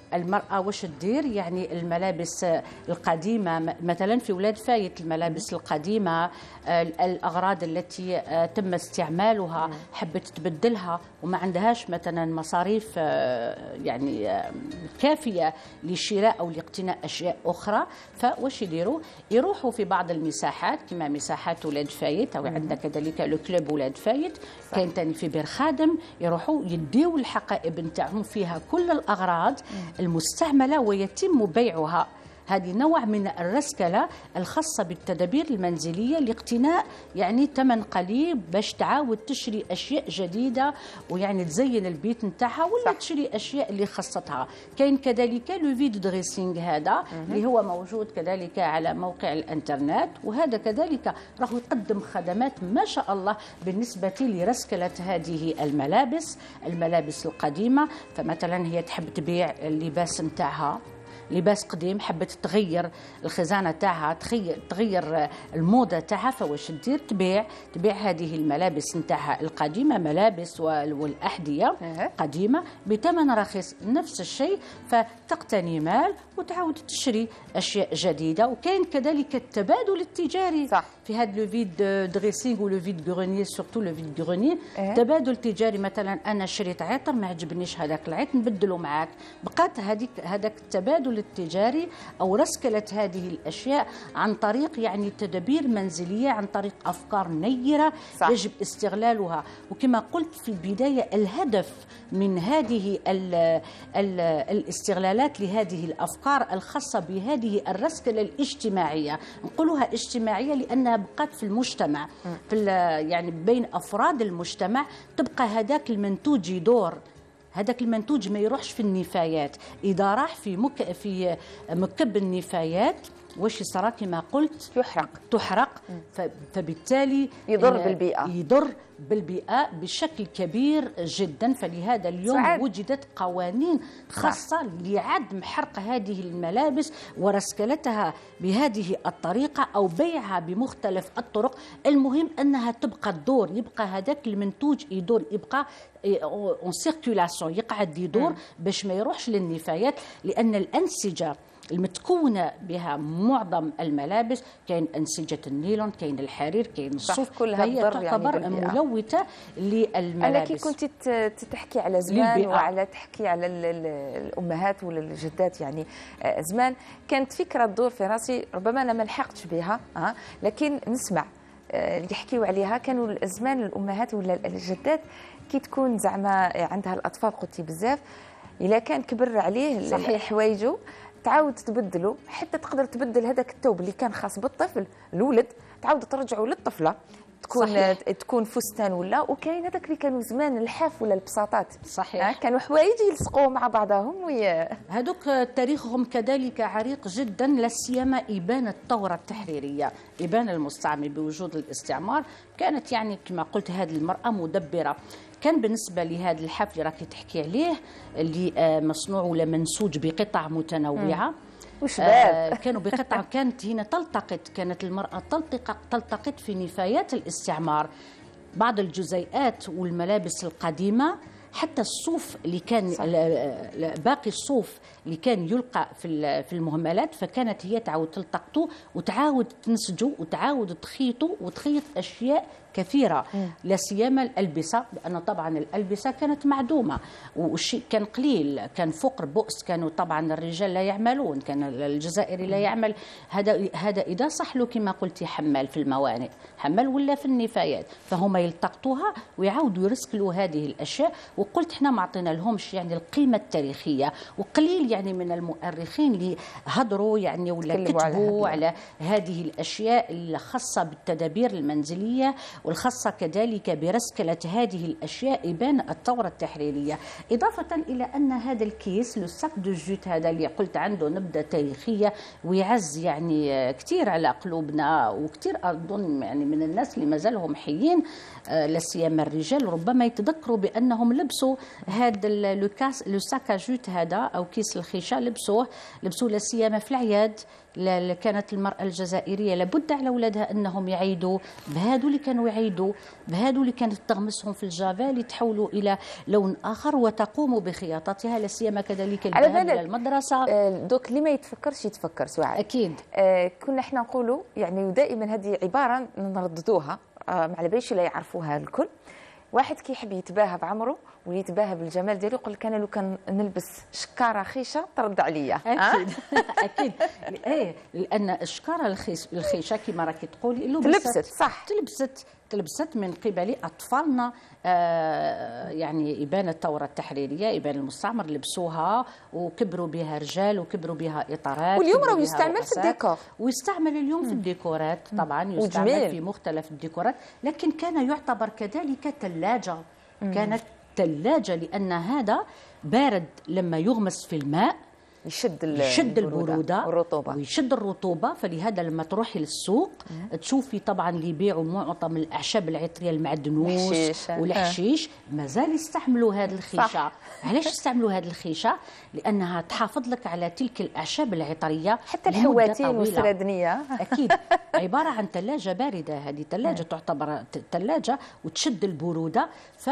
المرأة واش تدير؟ يعني الملابس القديمة مثلا في ولاد فايت، الملابس القديمة الأغراض التي تم استعمالها حبت تبدلها وما عندهاش مثلا مصاريف يعني كافية لشراء أو لاقتناء أشياء أخرى، فواش يديروا؟ يروحوا في بعض المساحات كما مساحات ولاد فايت، أو عندنا كذلك لو كلوب ولاد فايت، كاين تاني في بير خادم، يروحوا يديوا الحقائب نتاعهم فيها كل الأغراض المستعملة ويتم بيعها. هذه نوع من الرسكلة الخاصة بالتدابير المنزلية لاقتناء يعني ثمن قليل باش تعاود تشري أشياء جديدة ويعني تزين البيت نتاعها، ولا تشري أشياء اللي خصتها. كاين كذلك لو فيديو دريسينغ هذا اللي هو موجود كذلك على موقع الانترنت، وهذا كذلك راهو يقدم خدمات ما شاء الله بالنسبة لرسكلة هذه الملابس القديمة. فمثلا هي تحب تبيع اللباس نتاعها، لباس قديم، حبت تغير الخزانه تاعها، تغير الموضه تاعها، فواش تدير؟ تبيع هذه الملابس نتاعها القديمه، ملابس والاحذيه قديمه بثمن رخيص، نفس الشيء، فتقتني مال وتعاود تشري اشياء جديده. وكاين كذلك التبادل التجاري صح. في هذا لو فيد دريسينغ ولو فيد غروني، سورتو لو فيد غروني، تبادل تجاري. مثلا انا شريت عطر ما عجبنيش هذاك العطر، نبدله معاك، بقات هذاك التبادل التجاري أو رسكلة هذه الأشياء عن طريق يعني تدابير منزلية، عن طريق أفكار نيرة صح. يجب استغلالها. وكما قلت في البداية، الهدف من هذه الاستغلالات لهذه الأفكار الخاصة بهذه الرسكلة الاجتماعية، نقولها اجتماعية لأنها بقات في المجتمع، في يعني بين أفراد المجتمع، تبقى هذاك المنتوج يدور، هذاك المنتوج ما يروحش في النفايات. إذا راح في مكب النفايات واش يصرى؟ كما قلت تحرق فبالتالي يضر بالبيئة بشكل كبير جدا. فلهذا اليوم وجدت قوانين خاصة لعدم حرق هذه الملابس ورسكلتها بهذه الطريقة أو بيعها بمختلف الطرق. المهم أنها تبقى تدور، يبقى هذاك المنتوج يدور، يبقى اون سيركولاسيون، يقعد يدور باش ما يروحش للنفايات. لأن الأنسجة المتكونة بها معظم الملابس، كاين أنسجة النيلون، كاين الحرير، كاين الصوف، فهي تعتبر يعني ملوثة للملابس. أنا كي كنت تحكي على زمان وعلى تحكي على الأمهات ولا الجدات، يعني زمان كانت فكرة تدور في راسي، ربما أنا ما لحقتش بها لكن نسمع اللي يحكيوا عليها. كانوا زمان الأمهات ولا الجدات كي تكون زعما عندها الأطفال قلتي بزاف، إلا كان كبر عليه صحيح حوايجه تعاود تبدله، حتى تقدر تبدل هذاك الثوب اللي كان خاص بالطفل الولد تعاود ترجعه للطفله، تكون فستان ولا. وكاين هذاك اللي كانوا زمان الحاف ولا البساطات صحيح، كانوا حوايج يلصقوا مع بعضهم هذوك تاريخهم كذلك عريق جدا، لا سيما ابان الثوره التحريريه، ابان المستعمر بوجود الاستعمار. كانت يعني كما قلت هذه المراه مدبره. كان بالنسبه لهذا الحفل اللي راكي تحكي عليه، اللي مصنوع ولا منسوج بقطع متنوعه وشباب كانوا بقطع، كانت هنا كانت المراه تلتقط في نفايات الاستعمار بعض الجزيئات والملابس القديمه، حتى الصوف اللي كان باقي الصوف اللي كان يلقى في المهملات، فكانت هي تعاود تلتقطه وتعاود تنسجه وتعاود تخيطه وتخيط اشياء كثيرة، لا سيما الألبسة، لأن طبعا الألبسة كانت معدومة والشيء كان قليل، كان فقر بؤس، كانوا طبعا الرجال لا يعملون، كان الجزائري لا يعمل. هذا إذا صح له كما قلتي حمال في الموانئ، حمال ولا في النفايات، فهم يلتقطوها ويعاودوا يرسكلوا هذه الأشياء. وقلت احنا ما عطينا لهمش يعني القيمة التاريخية، وقليل يعني من المؤرخين اللي هضروا يعني ولا كتبوا على هذه الأشياء الخاصة بالتدابير المنزلية والخاصة كذلك برسكلة هذه الأشياء إبان الثورة التحريرية. إضافة إلى أن هذا الكيس لو ساك دو جوت هذا اللي قلت عنده نبذة تاريخية ويعز يعني كثير على قلوبنا، وكثير أظن يعني من الناس اللي ما زالهم حيين لا سيما الرجال ربما يتذكروا بأنهم لبسوا هذا لو ساك جوت هذا أو كيس الخيشة، لبسوه لا سيما في الأعياد، كانت المرأة الجزائرية لابد على أولادها أنهم يعيدوا بهادو اللي كانوا يعيدوا، بهادو اللي كانت تغمسهم في الجافا لتحولوا إلى لون آخر وتقوموا بخياطتها، لا سيما كذلك الذهاب إلى المدرسة. دوك اللي ما يتفكرش يتفكر سعاد. أكيد. كنا احنا نقولوا يعني ودائما هذه عبارة نرددوها ما على باليش لا يعرفوها الكل. واحد كيحب يتباهى بعمره ويتباهى بالجمال ديالو يقول لك انا لو كان نلبس شكاره خيشه ترد عليا. اكيد اكيد ايه، لان الشكاره الخيشه كما راكي تقولي تلبست صح، تلبست من قبل اطفالنا. يعني ابان الثوره التحريريه، ابان المستعمر لبسوها وكبروا بها رجال وكبروا بها اطارات، واليوم راه يستعمل في الديكور، ويستعمل اليوم في الديكورات طبعا، يستعمل وجميل في مختلف الديكورات، لكن كان يعتبر كذلك ثلاجه، كانت ثلاجه لان هذا بارد لما يغمس في الماء يشد البرودة والرطوبة ويشد الرطوبة. فلهذا لما تروحي للسوق تشوفي طبعا اللي يبيعوا معظم الأعشاب العطرية المعدنوس والحشيش مازال يستعملوا هذه الخيشة. علاش يستعملوا هذه الخيشة؟ لأنها تحافظ لك على تلك الأعشاب العطرية حتى الحواتين والسردنية. أكيد عبارة عن ثلاجة باردة، هذه ثلاجة تعتبر ثلاجة وتشد البرودة.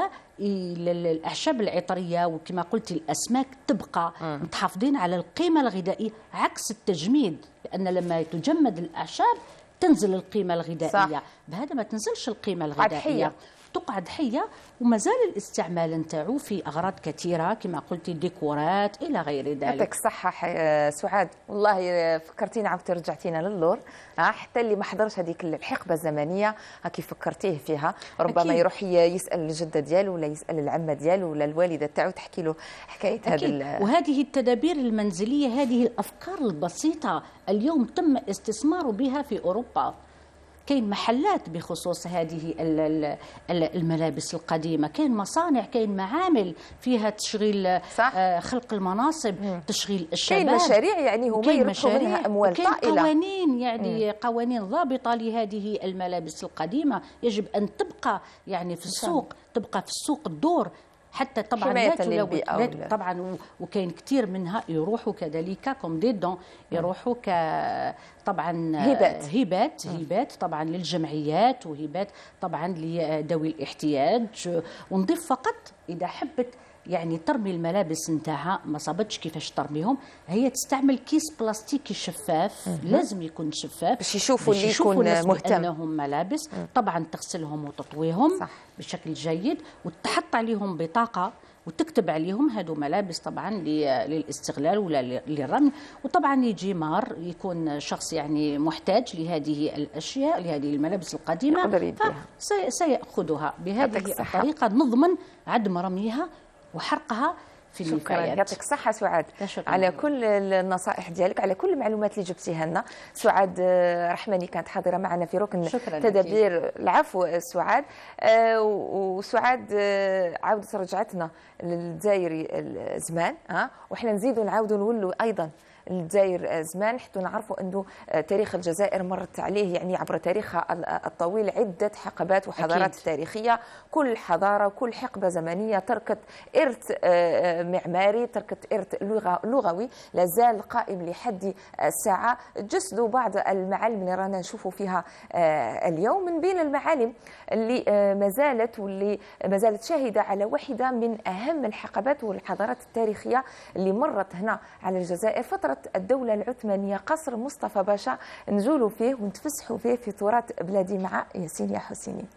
فالأعشاب العطرية وكما قلت الأسماك تبقى متحافظين على القيمة الغذائية عكس التجميد، لأن لما تجمد الأعشاب تنزل القيمة الغذائية، بهذا ما تنزلش القيمة الغذائية، تقعد حية ومازال الاستعمال نتاعو في أغراض كثيرة كما قلتي ديكورات إلى غير ذلك. يعطيك الصحة سعاد، والله فكرتينا عاودتي رجعتينا للور. حتى اللي ما حضرش هذيك الحقبة الزمنية هاكي فكرتيه فيها، ربما أكيد. يروح يسأل الجدة ديالو ولا يسأل العمة ديالو ولا الوالدة تاعو تحكي له حكاية هذا. وهذه التدابير المنزلية، هذه الأفكار البسيطة اليوم تم استثمار بها في أوروبا. كاين محلات بخصوص هذه الملابس القديمة، كاين مصانع، كاين معامل فيها تشغيل خلق المناصب، تشغيل الشباب، كاين مشاريع يعني هما يربحوا منها أموال طائلة، قوانين يعني قوانين ضابطة لهذه الملابس القديمة يجب أن تبقى يعني في السوق، تبقى في السوق الدور حتى طبعا لا طبعا. وكاين كثير منها يروحوا كذلك كوم دي دون، يروحوا طبعا هبات طبعا للجمعيات، وهبات طبعا لذوي الاحتياج. ونضيف فقط اذا حبت يعني ترمي الملابس نتاعها ما صابتش كيفاش ترميهم، هي تستعمل كيس بلاستيكي شفاف، لازم يكون شفاف باش يشوفوا اللي يكون مهتم انهم ملابس. طبعا تغسلهم وتطويهم بشكل جيد، وتحط عليهم بطاقه وتكتب عليهم هادو ملابس طبعا للاستغلال ولا للرمي. وطبعا يجي مار يكون شخص يعني محتاج لهذه الاشياء، لهذه الملابس القديمه، سيأخذها بهذه الطريقه، نضمن عدم رميها وحرقها في النفايات. شكرا، يعطيك الصحة سعاد على كل النصائح ديالك، على كل المعلومات اللي جبتيها لنا. سعاد رحماني كانت حاضرة معنا في ركن تدابير العفو سعاد. وسعاد عاودت رجعتنا للجزائري الزمان، وحنا نزيدوا نعاودوا نولوا أيضا الجزائر زمان حتى نعرفوا انه تاريخ الجزائر مرت عليه يعني عبر تاريخها الطويل عده حقبات وحضارات أكيد. تاريخيه. كل حضاره وكل حقبه زمنيه تركت ارث معماري، تركت ارث لغوي لازال قائم لحد الساعه. جسدوا بعض المعالم اللي رانا نشوفوا فيها اليوم، من بين المعالم اللي ما زالت واللي ما زالت شاهده على واحده من اهم الحقبات والحضارات التاريخيه اللي مرت هنا على الجزائر، فتره الدولة العثمانية. قصر مصطفى باشا نزولوا فيه ونتفسحوا فيه في تراث بلادي مع ياسين يا حسيني.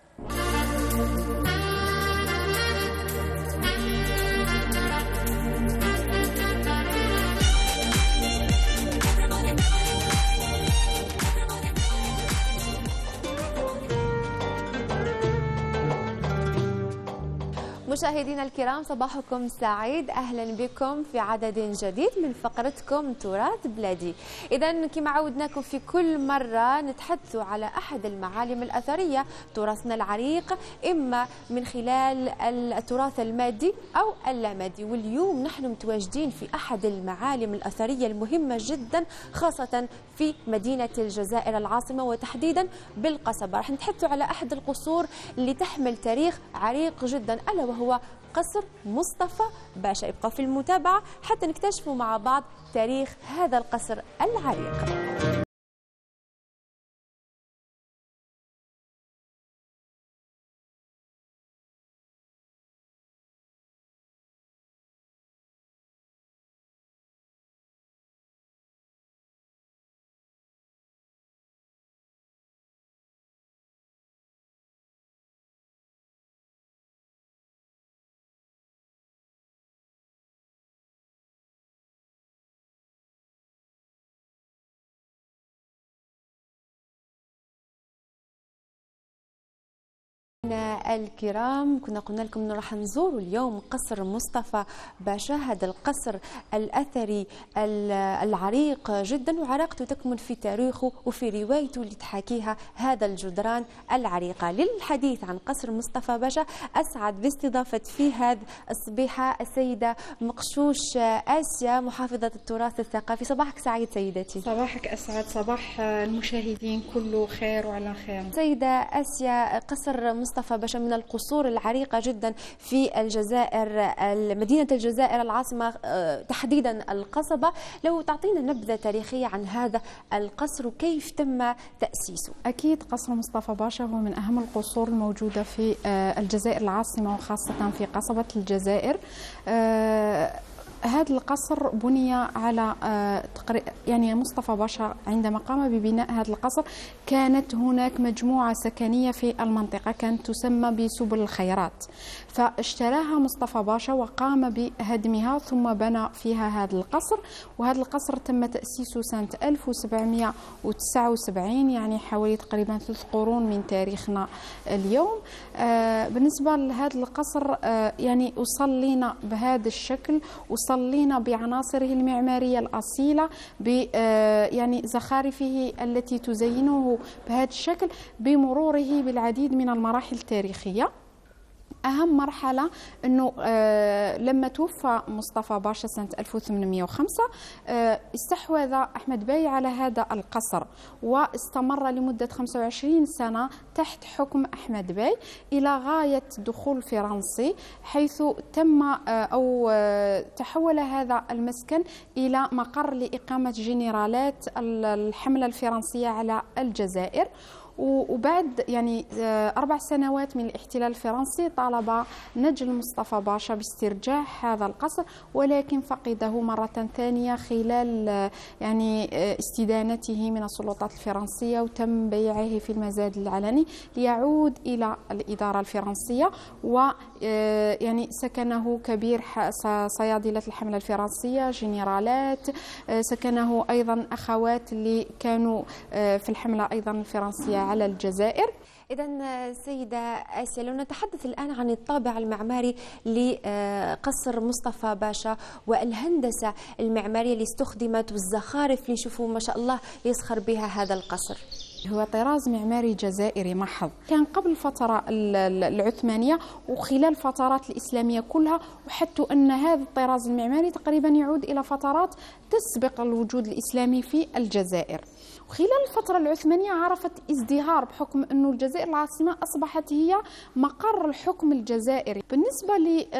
مشاهدينا الكرام صباحكم سعيد، اهلا بكم في عدد جديد من فقرتكم تراث بلادي. اذا كما عودناكم في كل مره نتحدث على احد المعالم الاثريه تراثنا العريق، اما من خلال التراث المادي او اللامادي. واليوم نحن متواجدين في احد المعالم الاثريه المهمه جدا، خاصه في مدينه الجزائر العاصمه وتحديدا بالقصبه. راح نتحدث على احد القصور اللي تحمل تاريخ عريق جدا، الا وهو قصر مصطفى باشا. ابقوا في المتابعة حتى نكتشفوا مع بعض تاريخ هذا القصر العريق. الكرام، كنا قلنا لكم انه راح نزوروا اليوم قصر مصطفى باشا. هذا القصر الاثري العريق جدا، وعراقته تكمن في تاريخه وفي روايته اللي تحاكيها هذا الجدران العريقه. للحديث عن قصر مصطفى باشا اسعد باستضافه في هذه الصبيحه السيده مقشوش آسيا، محافظه التراث الثقافي. صباحك سعيد سيدتي. صباحك اسعد، صباح المشاهدين كله خير وعلى خير. سيده آسيا، قصر مصطفى باشا من القصور العريقة جدا في الجزائر، مدينة الجزائر العاصمة تحديدا القصبة. لو تعطينا نبذة تاريخية عن هذا القصر وكيف تم تأسيسه. أكيد قصر مصطفى باشا هو من أهم القصور الموجودة في الجزائر العاصمة وخاصة في قصبة الجزائر. هذا القصر بني على يعني مصطفى باشا عندما قام ببناء هذا القصر كانت هناك مجموعة سكنية في المنطقة كانت تسمى بسبل الخيرات، فاشتراها مصطفى باشا وقام بهدمها ثم بنى فيها هذا القصر. وهذا القصر تم تأسيسه سنة 1779، يعني حوالي تقريبا 3 قرون من تاريخنا اليوم. بالنسبة لهذا القصر يعني وصلينا بهذا الشكل، وصلينا بعناصره المعمارية الأصيلة، يعني زخارفه التي تزينه بهذا الشكل، بمروره بالعديد من المراحل التاريخية. أهم مرحلة أنه لما توفى مصطفى باشا سنة 1805 استحوذ أحمد باي على هذا القصر، واستمر لمدة 25 سنة تحت حكم أحمد باي إلى غاية دخول الفرنسي، حيث تم أو تحول هذا المسكن إلى مقر لإقامة جنرالات الحملة الفرنسية على الجزائر. وبعد يعني 4 سنوات من الاحتلال الفرنسي طالب نجل مصطفى باشا باسترجاع هذا القصر، ولكن فقده مرة ثانية خلال يعني استدانته من السلطات الفرنسية، وتم بيعه في المزاد العلني ليعود إلى الإدارة الفرنسية. ويعني سكنه كبير صيادلة الحملة الفرنسية، جنرالات، سكنه أيضا أخوات اللي كانوا في الحملة أيضا الفرنسية على الجزائر. إذا سيدة آسيا، لو نتحدث الآن عن الطابع المعماري لقصر مصطفى باشا والهندسة المعمارية اللي استخدمت والزخارف اللي نشوفوا ما شاء الله يزخر بها هذا القصر. هو طراز معماري جزائري محض، كان قبل الفترة العثمانية وخلال الفترات الإسلامية كلها، وحتى أن هذا الطراز المعماري تقريبا يعود إلى فترات تسبق الوجود الإسلامي في الجزائر. وخلال الفترة العثمانية عرفت ازدهار بحكم أن الجزائر العاصمة أصبحت هي مقر الحكم الجزائري. بالنسبة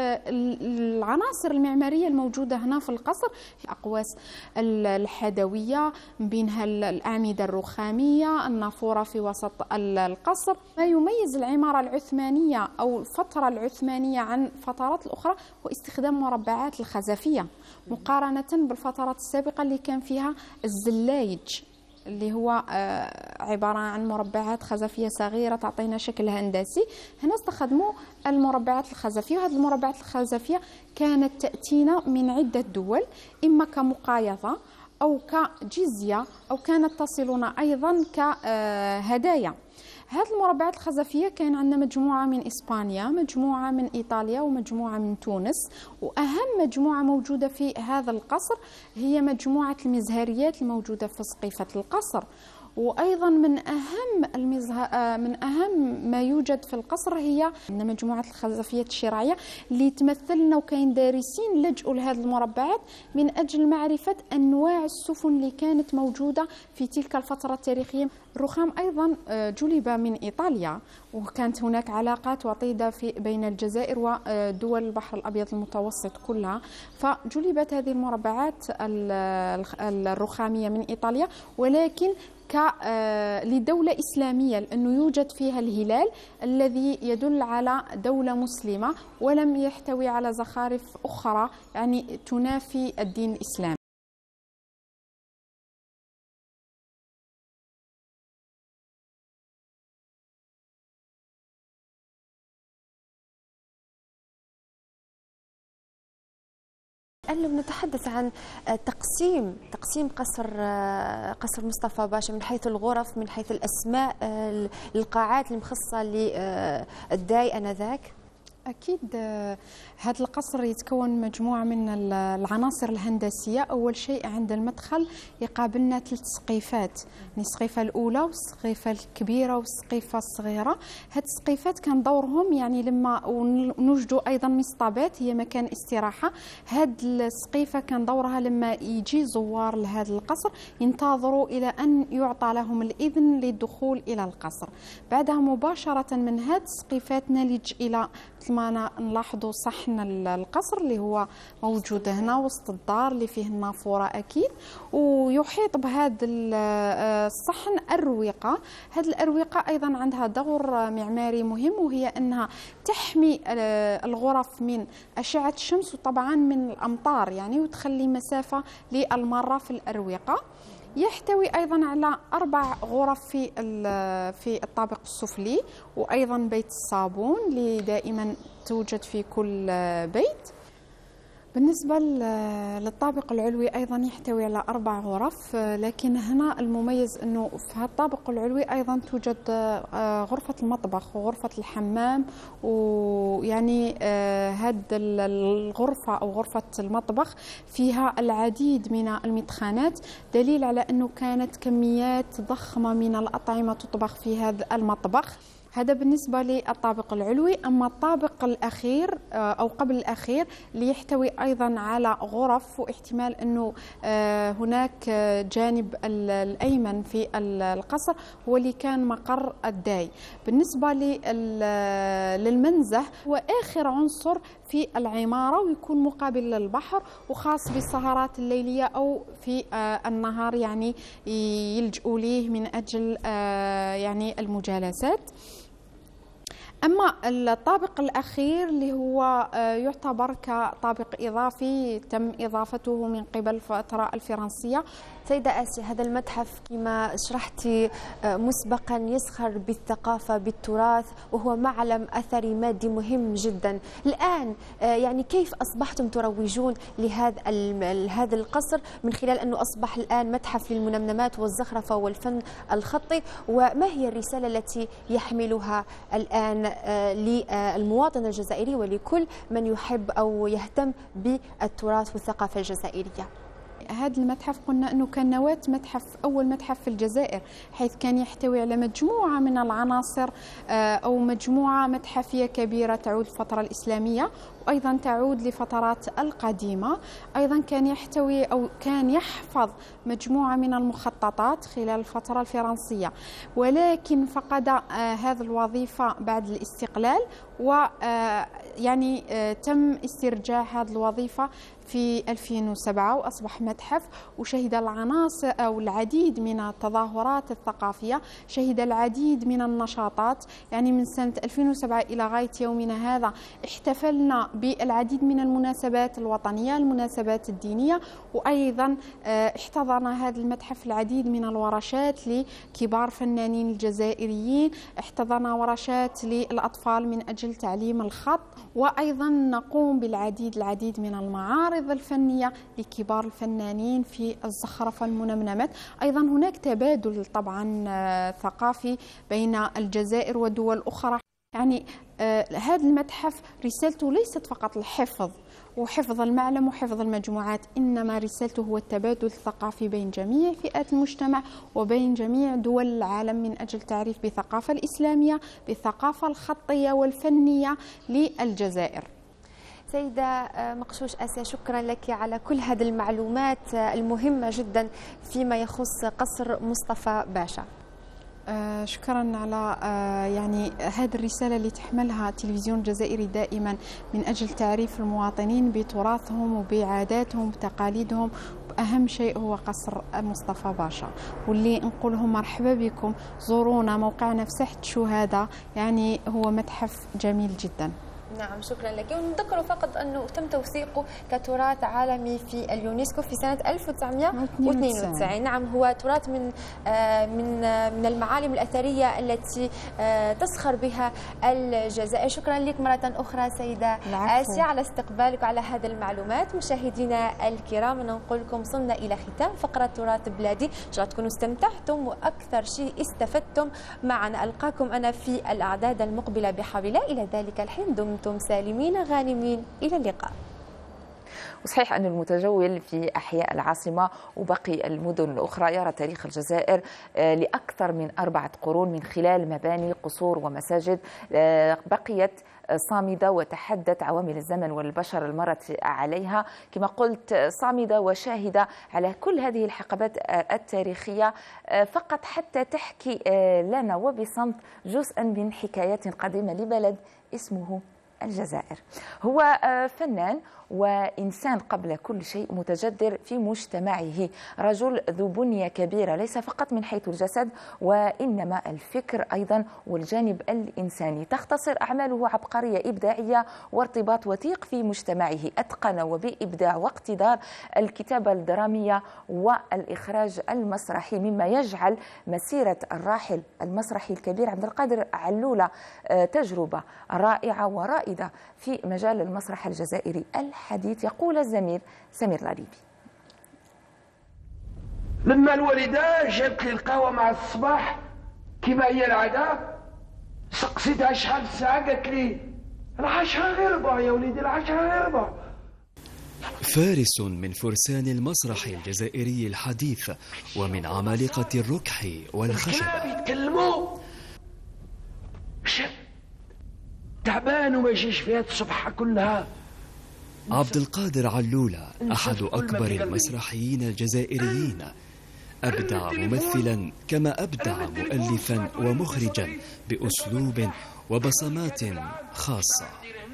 للعناصر المعمارية الموجودة هنا في القصر، الأقواس الحدوية، بينها الأعمدة الرخامية، النافورة في وسط القصر. ما يميز العمارة العثمانية أو الفترة العثمانية عن فترات الأخرى هو استخدام مربعات الخزفية مقارنة بالفترات السابقة اللي كان فيها الزلايج، اللي هو عبارة عن مربعات خزفية صغيرة تعطينا شكل هندسي. هنا استخدموا المربعات الخزفية، وهذه المربعات الخزفية كانت تأتينا من عدة دول، إما كمقايضة أو كجزية، أو كانت تصلنا أيضا كهدايا. هذه المربعات الخزفية كان عندنا مجموعة من إسبانيا، مجموعة من إيطاليا، ومجموعة من تونس. وأهم مجموعة موجودة في هذا القصر هي مجموعة المزهريات الموجودة في سقيفة القصر. وأيضا من أهم ما يوجد في القصر هي مجموعة الخزفيات الشراعية اللي تمثلنا، وكاين دارسين لجؤوا لهذه المربعات من أجل معرفة أنواع السفن اللي كانت موجودة في تلك الفترة التاريخية. الرخام أيضا جلب من إيطاليا، وكانت هناك علاقات وطيدة بين الجزائر ودول البحر الأبيض المتوسط كلها، فجلبت هذه المربعات الرخامية من إيطاليا، ولكن لدولة إسلامية، لأنه يوجد فيها الهلال الذي يدل على دولة مسلمة ولم يحتوي على زخارف أخرى يعني تنافي الدين الإسلامي. لو نتحدث عن تقسيم قصر مصطفى باشا من حيث الغرف، من حيث الأسماء، القاعات المخصصة للداي آنذاك. أكيد هذا القصر يتكون مجموعة من العناصر الهندسية. أول شيء عند المدخل يقابلنا 3 سقيفات، السقيفة الأولى والسقيفة الكبيرة والسقيفة الصغيرة. هاد السقيفات كان دورهم يعني لما نوجدوا أيضا مصطبات هي مكان استراحة. هاد السقيفة كان دورها لما يجي زوار لهذا القصر ينتظروا إلى أن يعطى لهم الإذن للدخول إلى القصر. بعدها مباشرة من هاد السقيفات نلج إلى ما نلاحظوا صحن القصر اللي هو موجود هنا وسط الدار اللي فيه النافورة أكيد، ويحيط بهذا الصحن أروقة. هذه الأروقة أيضا عندها دور معماري مهم، وهي أنها تحمي الغرف من أشعة الشمس وطبعا من الأمطار يعني، وتخلي مسافة للمرة في الأروقة. يحتوي أيضا على 4 غرف في الطابق السفلي، وأيضا بيت الصابون اللي دائما توجد في كل بيت. بالنسبة للطابق العلوي أيضا يحتوي على 4 غرف، لكن هنا المميز أنه في هذا الطابق العلوي أيضا توجد غرفة المطبخ وغرفة الحمام، ويعني هذه الغرفة أو غرفة المطبخ فيها العديد من المدخنات، دليل على أنه كانت كميات ضخمة من الأطعمة تطبخ في هذا المطبخ. هذا بالنسبة للطابق العلوي. أما الطابق الأخير أو قبل الأخير اللي يحتوي أيضا على غرف، واحتمال أنه هناك جانب الأيمن في القصر هو اللي كان مقر الداي. بالنسبة للمنزه وآخر عنصر في العمارة، ويكون مقابل للبحر وخاص بالسهرات الليلية أو في النهار يعني يلجؤوا ليه من أجل يعني المجالسات. أما الطابق الأخير اللي هو يعتبر كطابق إضافي تم إضافته من قبل الفترة الفرنسية. سيدة آسيا، هذا المتحف كما شرحتي مسبقا يزخر بالثقافة بالتراث، وهو معلم أثري مادي مهم جدا. الآن يعني كيف أصبحتم تروجون لهذا القصر من خلال أنه أصبح الآن متحف للمنمنمات والزخرفة والفن الخطي، وما هي الرسالة التي يحملها الآن للمواطن الجزائري ولكل من يحب أو يهتم بالتراث والثقافة الجزائرية؟ هذا المتحف قلنا أنه كان نواة متحف، أول متحف في الجزائر، حيث كان يحتوي على مجموعة من العناصر أو مجموعة متحفية كبيرة تعود للفترة الإسلامية وأيضا تعود لفترات القديمة. أيضا كان يحتوي أو كان يحفظ مجموعة من المخططات خلال الفترة الفرنسية، ولكن فقد هذه الوظيفة بعد الاستقلال، ويعني تم استرجاع هذه الوظيفة في 2007 وأصبح متحف، وشهد العناصر أو العديد من التظاهرات الثقافية، شهد العديد من النشاطات. يعني من سنة 2007 إلى غاية يومنا هذا احتفلنا بالعديد من المناسبات الوطنية، المناسبات الدينية، وأيضا احتضن هذا المتحف العديد من الورشات لكبار فنانين الجزائريين، احتضن ورشات للأطفال من أجل تعليم الخط، وأيضا نقوم بالعديد من المعارض الفنية لكبار الفنانين في الزخرفة المنمنمات. أيضا هناك تبادل طبعا ثقافي بين الجزائر ودول أخرى. يعني هذا المتحف رسالته ليست فقط الحفظ وحفظ المعلم وحفظ المجموعات، إنما رسالته هو التبادل الثقافي بين جميع فئات المجتمع وبين جميع دول العالم من أجل تعريف بالثقافة الإسلامية، بالثقافة الخطية والفنية للجزائر. سيدة مقشوش آسيا، شكرا لك على كل هذه المعلومات المهمة جدا فيما يخص قصر مصطفى باشا. شكرا على يعني هذه الرسالة اللي تحملها التلفزيون الجزائري دائما من أجل تعريف المواطنين بتراثهم وبعاداتهم وتقاليدهم. أهم شيء هو قصر مصطفى باشا، واللي نقول لهم مرحبا بكم، زورونا، موقعنا في ساحة شهادة، يعني هو متحف جميل جدا. نعم شكرا لك. ونذكر فقط أنه تم توثيقه كتراث عالمي في اليونسكو في سنة 1992. نعم هو تراث من المعالم الأثرية التي تسخر بها الجزائر. شكرا لك مرة أخرى سيدة آسيا على استقبالك وعلى هذه المعلومات. مشاهدينا الكرام نقول لكم صلنا إلى ختام فقرة تراث بلادي، إن شاء الله تكونوا استمتعتم وأكثر شيء استفدتم معنا. ألقاكم أنا في الأعداد المقبلة بحول الله. إلى ذلك الحين دمتم سالمين غانمين. إلى اللقاء. وصحيح أن المتجول في أحياء العاصمة وباقي المدن الأخرى يرى تاريخ الجزائر لأكثر من 4 قرون من خلال مباني، قصور ومساجد بقيت صامدة وتحدت عوامل الزمن والبشر المرت عليها، كما قلت صامدة وشاهدة على كل هذه الحقبات التاريخية فقط حتى تحكي لنا وبصمت جزءا من حكايات قديمة لبلد اسمه الجزائر. هو فنان وإنسان قبل كل شيء، متجدر في مجتمعه، رجل ذو بنية كبيرة ليس فقط من حيث الجسد وإنما الفكر أيضا والجانب الإنساني. تختصر أعماله عبقرية إبداعية وارتباط وثيق في مجتمعه، أتقن وبإبداع واقتدار الكتابة الدرامية والإخراج المسرحي، مما يجعل مسيرة الراحل المسرحي الكبير عبد القادر علولة تجربة رائعة ورائدة في مجال المسرح الجزائري الحديث. يقول الزميل سمير لاريبي: لما الوالدة جابت لي القهوة مع الصباح كما هي العادة، سقسيتها شحال الساعة، قالت لي العشرة غير ربع يا وليدي، العشرة غير ربع. فارس من فرسان المسرح الجزائري الحديث ومن عمالقة الركح والخشبة. يتكلموا تعبان وما يجيش فيها الصبحة كلها. عبد القادر علولة أحد أكبر المسرحيين الجزائريين، أبدع ممثلا كما أبدع مؤلفا ومخرجا بأسلوب وبصمات خاصة.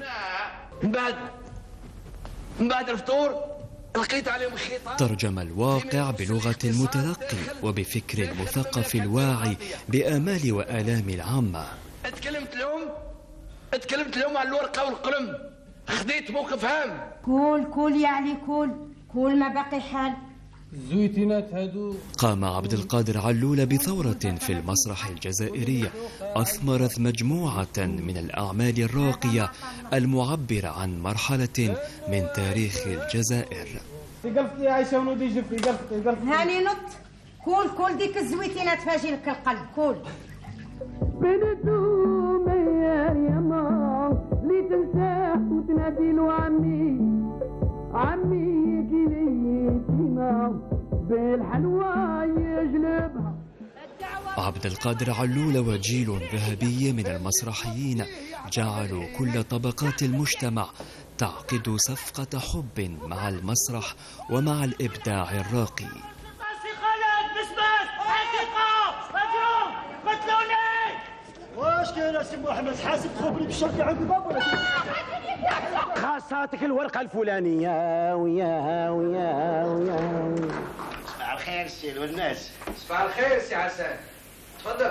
من بعد الفطور لقيت عليهم خيطان. ترجم الواقع بلغة المتلقي وبفكر المثقف الواعي بآمال وآلام العامة. اتكلمت لهم على الورقة والقلم، خذيت موقف هام. كل يعني كل ما باقي حال. الزويتينات هادو. قام عبد القادر علولة بثورة في المسرح الجزائري أثمرت مجموعة من الأعمال الراقية المعبرة عن مرحلة من تاريخ الجزائر. قلبتي يا عايشة ونودي جفتي قلبتي هاني نط كل ديك الزويتينات فاجي لك القلب كل. بنتو يا ماما لي تنساح وتنادي له عمي كليتينا بالحلوى يجلبها. عبد القادر علولة وجيل ذهبي من المسرحيين جعلوا كل طبقات المجتمع تعقد صفقة حب مع المسرح ومع الإبداع الراقي. واش كاين سي محمد حاسب تخبري بالشرطة عند الباب ولا خاصاتك الورقة الفلانية ويا صباح الخير سي والناس. صباح الخير سي حسن، تفضل.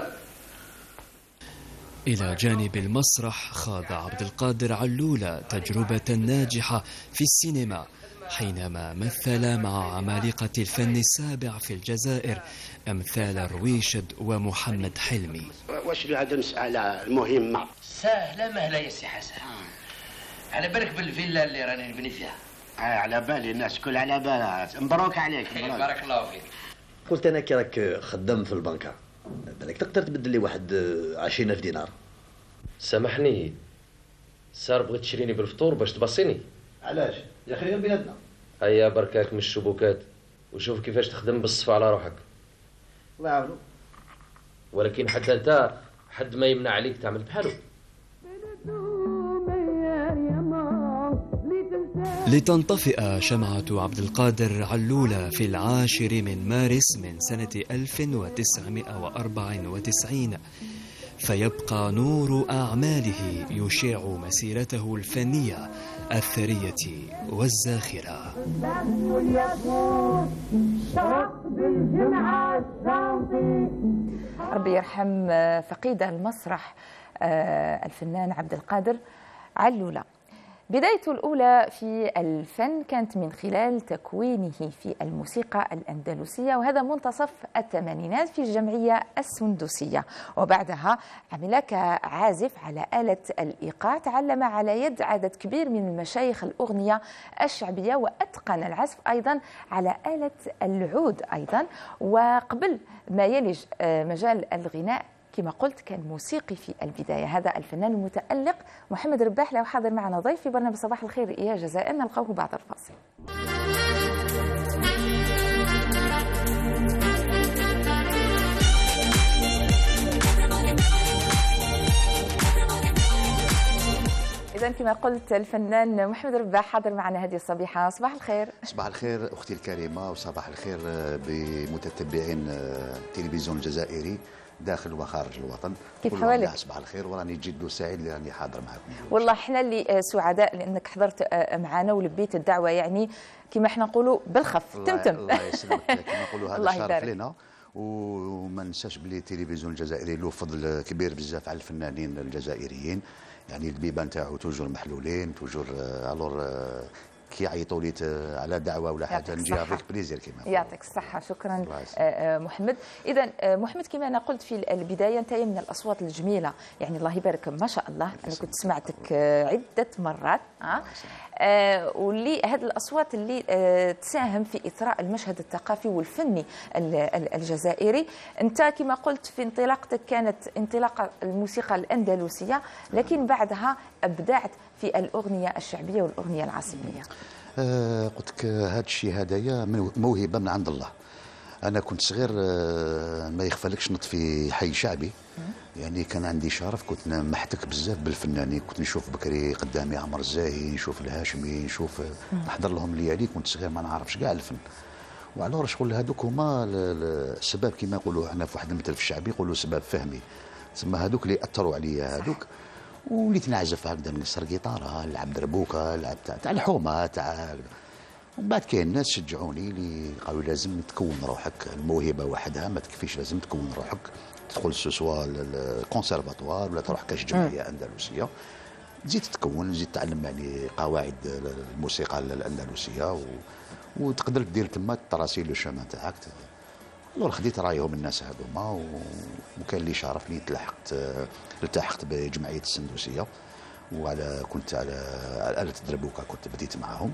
إلى جانب المسرح خاض عبد القادر علولة تجربة ناجحة في السينما حينما مثل مع عمالقة الفن السابع في الجزائر أمثال رويشد ومحمد حلمي. واش هذا المسألة المهمة؟ سهلة مهلة يا سي حسن. على بالك بالفيلا اللي راني نبني فيها؟ على بالي، الناس كل على بالها. مبروك عليك. بارك الله فيك. قلت انا كي راك خدام في البنكة، بالك تقدر تبدل لي واحد 20,000 دينار. سامحني صار بغيت تشريني بالفطور باش تبصيني. علاش يا اخي غير بيناتنا. هيا بركاك من الشبكات وشوف كيفاش تخدم بالصفا على روحك. الله يعاونو. ولكن حتى انت حد ما يمنع عليك تعمل بحالو. لتنطفئ شمعة عبد القادر علولة في 10 من مارس من سنة 1994، فيبقى نور أعماله يشع مسيرته الفنية الثرية والزاخرة. ربي يرحم فقيد المسرح الفنان عبد القادر علولة. بدايته الأولى في الفن كانت من خلال تكوينه في الموسيقى الأندلسية، وهذا منتصف الثمانينات في الجمعية السندوسية، وبعدها عمل كعازف على آلة الإيقاع. تعلم على يد عدد كبير من المشايخ الأغنية الشعبية، وأتقن العزف أيضا على آلة العود أيضا. وقبل ما يلج مجال الغناء كما قلت كان موسيقي في البداية. هذا الفنان المتألق محمد رباح له حاضر معنا ضيف في برنامج صباح الخير يا جزائر، نلقاه بعد الفاصل. إذا كما قلت الفنان محمد رباح حاضر معنا هذه الصبيحة. صباح الخير. صباح الخير أختي الكريمة، وصباح الخير بمتتبعين التلفزيون الجزائري داخل وخارج الوطن. كيف حوالك؟ صباح الخير، وراني جد سعيد اللي راني حاضر معكم. والله احنا اللي سعداء لانك حضرت معنا ولبيت الدعوه، يعني كما احنا نقولوا بالخف تمتم. الله يسلمك كما نقولوا هذا شرف لنا. وما ننساش بلي التلفزيون الجزائري له فضل كبير بزاف على الفنانين الجزائريين، يعني البيبان تاعو توجور محلولين توجور. الور كي يعيطوا لي على دعوه ولا حاجه نجي افيك بليزير كيما. يعطيك الصحه. شكرا محمد. اذا محمد كما انا قلت في البدايه انت من الاصوات الجميله، يعني الله يبارك ما شاء الله. انا كنت سمعتك عده مرات واللي هذه الاصوات اللي تساهم في اثراء المشهد الثقافي والفني الجزائري. انت كما قلت في انطلاقتك كانت انطلاقه الموسيقى الاندلسيه، لكن بعدها ابدعت في الاغنيه الشعبيه والاغنيه العاصميه. قلت لك هذا الشيء هدايا موهبه من عند الله. انا كنت صغير ما يخفالكش نط في حي شعبي، يعني كان عندي شرف، كنت محتك بزاف بالفنانين، كنت نشوف بكري قدامي عمر الزاهي، نشوف الهاشمي، نشوف نحضر لهم ليالي. كنت صغير ما نعرفش كاع الفن، وعلى شغل هذوك هما السبب كما نقولوا احنا في واحد المثل في الشعبي يقولوا سبب فهمي، تسمى هذوك اللي اثروا عليا هذوك. وليت نعزف هكذا، نكسر جيتاره، نلعب دربوكه، نلعب تاع الحومه تاع. ومن بعد كاين ناس شجعوني اللي قالوا لازم تكون روحك، الموهبه وحدها ما تكفيش، لازم تكون روحك، تدخل سوسوا الكونسيرفاتوار ولا تروح كاش جمعيه اندلسيه، تزيد تكون، تزيد تعلم يعني قواعد الموسيقى الاندلسيه وتقدر دير تما التراسي لو شومان تاعك. والله خديت رايهم الناس هذوما، وكان لي شرف لي التحقت بجمعيه السندوسيه، كنت على آلة الدربوكه كنت بديت معاهم،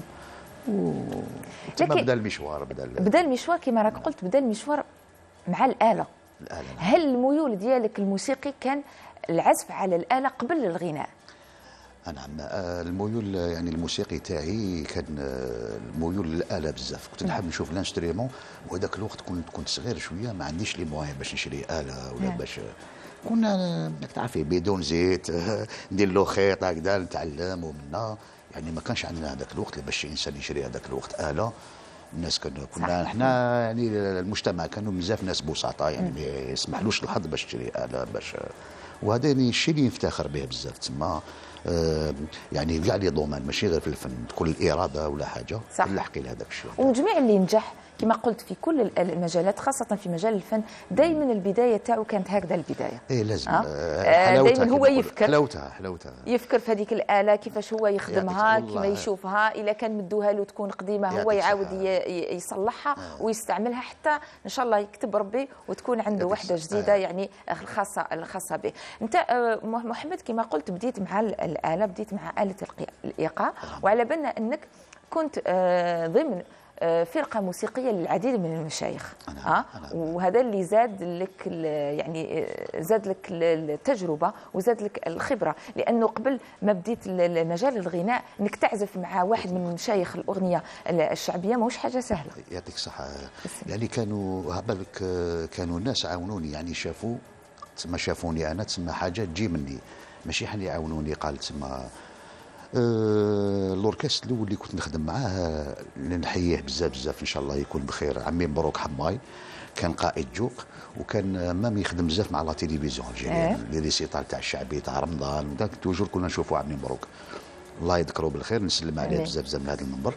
بدا المشوار بدا المشوار كما راك قلت، بدا المشوار مع الآلة. هل الميول ديالك الموسيقي كان العزف على الآلة قبل الغناء؟ نعم، الميول يعني الموسيقي تاعي كان الميول للآلة بزاف. كنت نحب نشوف الانسترومون، وهذاك الوقت كنت صغير شويه، ما عنديش لي مواهب باش نشري آلة ولا باش كنا تعرفي بدون زيت ندير له خيط هكذا نتعلم ومنا، يعني ما كانش عندنا هذاك الوقت باش الانسان يشري هذاك الوقت آلة. الناس كنا احنا يعني المجتمع كانوا بزاف ناس بساطه، يعني ما يسمحلوش الحظ باش تشري آلة باش. وهذا يعني الشيء اللي نفتخر به بزاف، تسمى يعني كاع لي دومان ماشي غير في الفن، تكون الاراده ولا حاجه نلحقي لهذاك الشيء. والجميع اللي نجح كما قلت في كل المجالات، خاصه في مجال الفن، دائما البدايه تاعو كانت هكذا البدايه. لازم دائما هو يفكر حلاوتها يفكر في هذيك الاله كيفاش هو يخدمها، كيما يشوفها، الا كان مدوها له تكون قديمه هو يعاود يصلحها ويستعملها، حتى ان شاء الله يكتب ربي وتكون عنده وحده جديده يعني الخاصه به. انت محمد كما قلت بديت مع الاله، بديت مع آلة الايقاع، وعلى بالنا انك كنت ضمن فرقه موسيقيه للعديد من المشايخ. وهذا اللي زاد لك يعني زاد لك التجربه وزاد لك الخبره، لانه قبل ما بديت مجال الغناء انك تعزف مع واحد من مشايخ الاغنيه الشعبيه ماهوش حاجه سهله. يعطيك الصحه. يعني كانوا بالك كانوا الناس عاونوني، يعني شافوني انا تسمى حاجه تجي مني، ماشي حنا يعاونوني. قال تسمى الاوركستر الاول اللي كنت نخدم معاه نحييه بزاف ان شاء الله يكون بخير، عمي مبروك حماي، كان قائد جوق وكان مام يخدم بزاف مع لا تيليفزيون الجزائريه، لي ريسيتال تاع الشعبي تاع رمضان وداك توجور كنا نشوفوا عمي مبروك الله يذكره بالخير، نسلم عليه بزاف من هذا المنبر.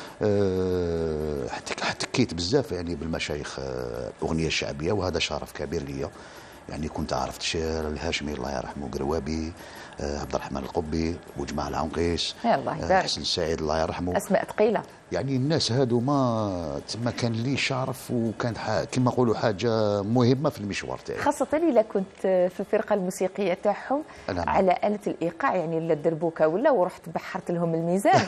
احتكيت بزاف يعني بالمشايخ الاغنيه الشعبيه، وهذا شرف كبير ليا. يعني كنت عرفت الشاعر الهاشمي الله يرحمه قروابي، عبد الرحمن القبي وجماعه العنقيس، الله يبارك، حسن السعيد الله يرحمه، اسماء ثقيله. يعني الناس هادو ما تما كان لي شرف، وكان كما نقولوا حاجه مهمه في المشوار تاعي، خاصه الا كنت في الفرقه الموسيقيه تاعهم على آلة الايقاع، يعني لا الدربوكه ولا ورحت بحرت لهم الميزان.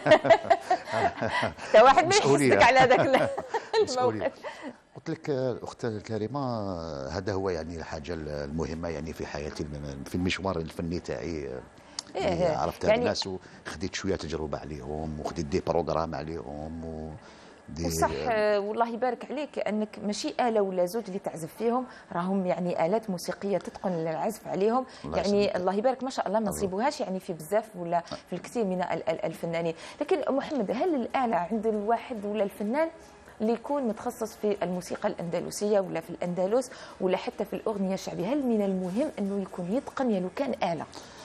حتى واحد ما يحسك على ذاك الموقف. قلت لك الاخت الكريمه، هذا هو يعني الحاجه المهمه يعني في حياتي في المشوار الفني تاعي. عرفت هاد الناس وخديت شويه تجربه عليهم، وخديت دي بروغرام عليهم وصح. والله يبارك عليك انك ماشي آلة ولا زوج اللي تعزف فيهم، راهم يعني آلات موسيقيه تتقن العزف عليهم، يعني الله يبارك ما شاء الله ما نصيبوهاش يعني في بزاف ولا في الكثير من الفنانين. لكن محمد، هل الآلة عند الواحد ولا الفنان اللي يكون متخصص في الموسيقى الأندلسية ولا في الأندلس ولا حتى في الأغنية الشعبية، هل من المهم أنه يكون يتقن يا لو كان آلة؟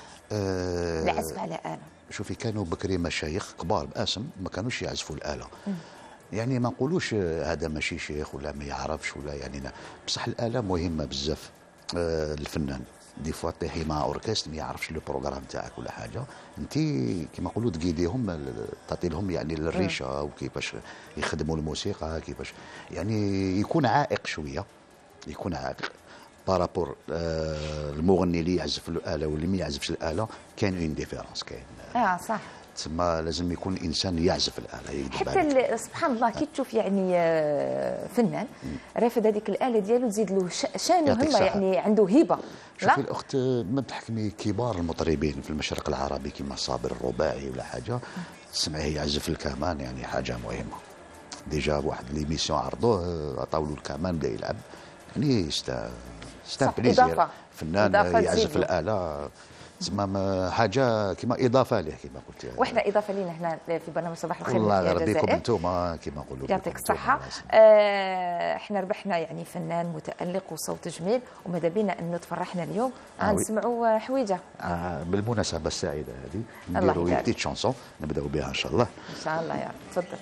العزف على آلة. شوفي كانوا بكري مشايخ كبار باسم ما كانوش يعزفوا الآلة. يعني ما نقولوش هذا ماشي شيخ ولا ما يعرفش ولا يعني بصح الآلة مهمة بزاف. الفنان دي فوا تحي مع اوركستر ما يعرفش لو بروغرام تاعك ولا حاجه، انت كيما نقولوا تقيديهم تعطي لهم يعني الريشه وكيفاش يخدموا الموسيقى، كيفاش يعني يكون عائق شويه، يكون عائق بارابور المغني اللي يعزف الآلة واللي ما يعزفش الآلة. كاين اون ديفيرونس، كاين صح. تسمى لازم يكون الانسان يعزف الآلة. حتى سبحان الله كي تشوف يعني فنان رافد هذيك الآلة ديالو تزيد له شان مهمه، يعني عنده هبه. شوفي الاخت ما تحكمي كبار المطربين في المشرق العربي كيما صابر الرباعي ولا حاجه، تسمعيه يعزف الكمان، يعني حاجه مهمه. ديجا واحد ليميسيون عرضوه عطاو له الكمان بدا يلعب، يعني ستان بليزير فنان يعزف الآلة، تسمى حاجه كما اضافه له كما قلت. واحنا اضافه لنا هنا في برنامج صباح الخير. الله يرضيكم انتم كما نقولوا. يعطيك الصحه. احنا ربحنا يعني فنان متالق وصوت جميل، وماذا بينا انه تفرحنا اليوم نسمعوا حويجه. بالمناسبه السعيده هذه نديروا بيتيت شانسون نبداو بها ان شاء الله. ان شاء الله يا رب. تفضل.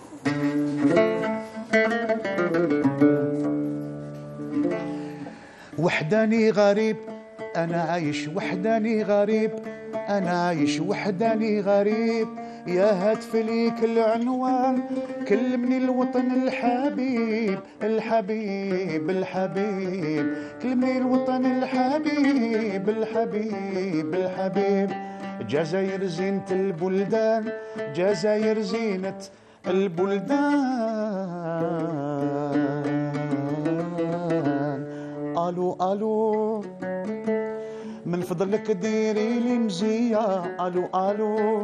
وحداني غريب أنا عايش وحداني غريب، أنا عايش وحداني غريب، يا هاتف ليك العنوان كلمني الوطن الحبيب الحبيب الحبيب، كلمني الوطن الحبيب الحبيب الحبيب. جزائر زينة البلدان، جزائر زينة البلدان. الو الو من فضلك ديري لي مزيه، الو الو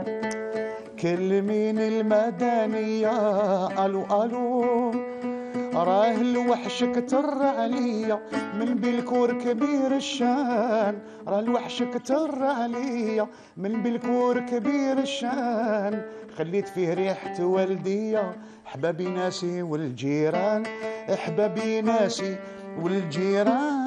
كلميني المدنيه، الو الو راه الوحش كتر عليا من بالكور كبير الشان، راه الوحش كتر عليا من بالكور كبير الشان، خليت فيه ريحة والدية حبابي ناسي والجيران، احبابي ناسي والجيران.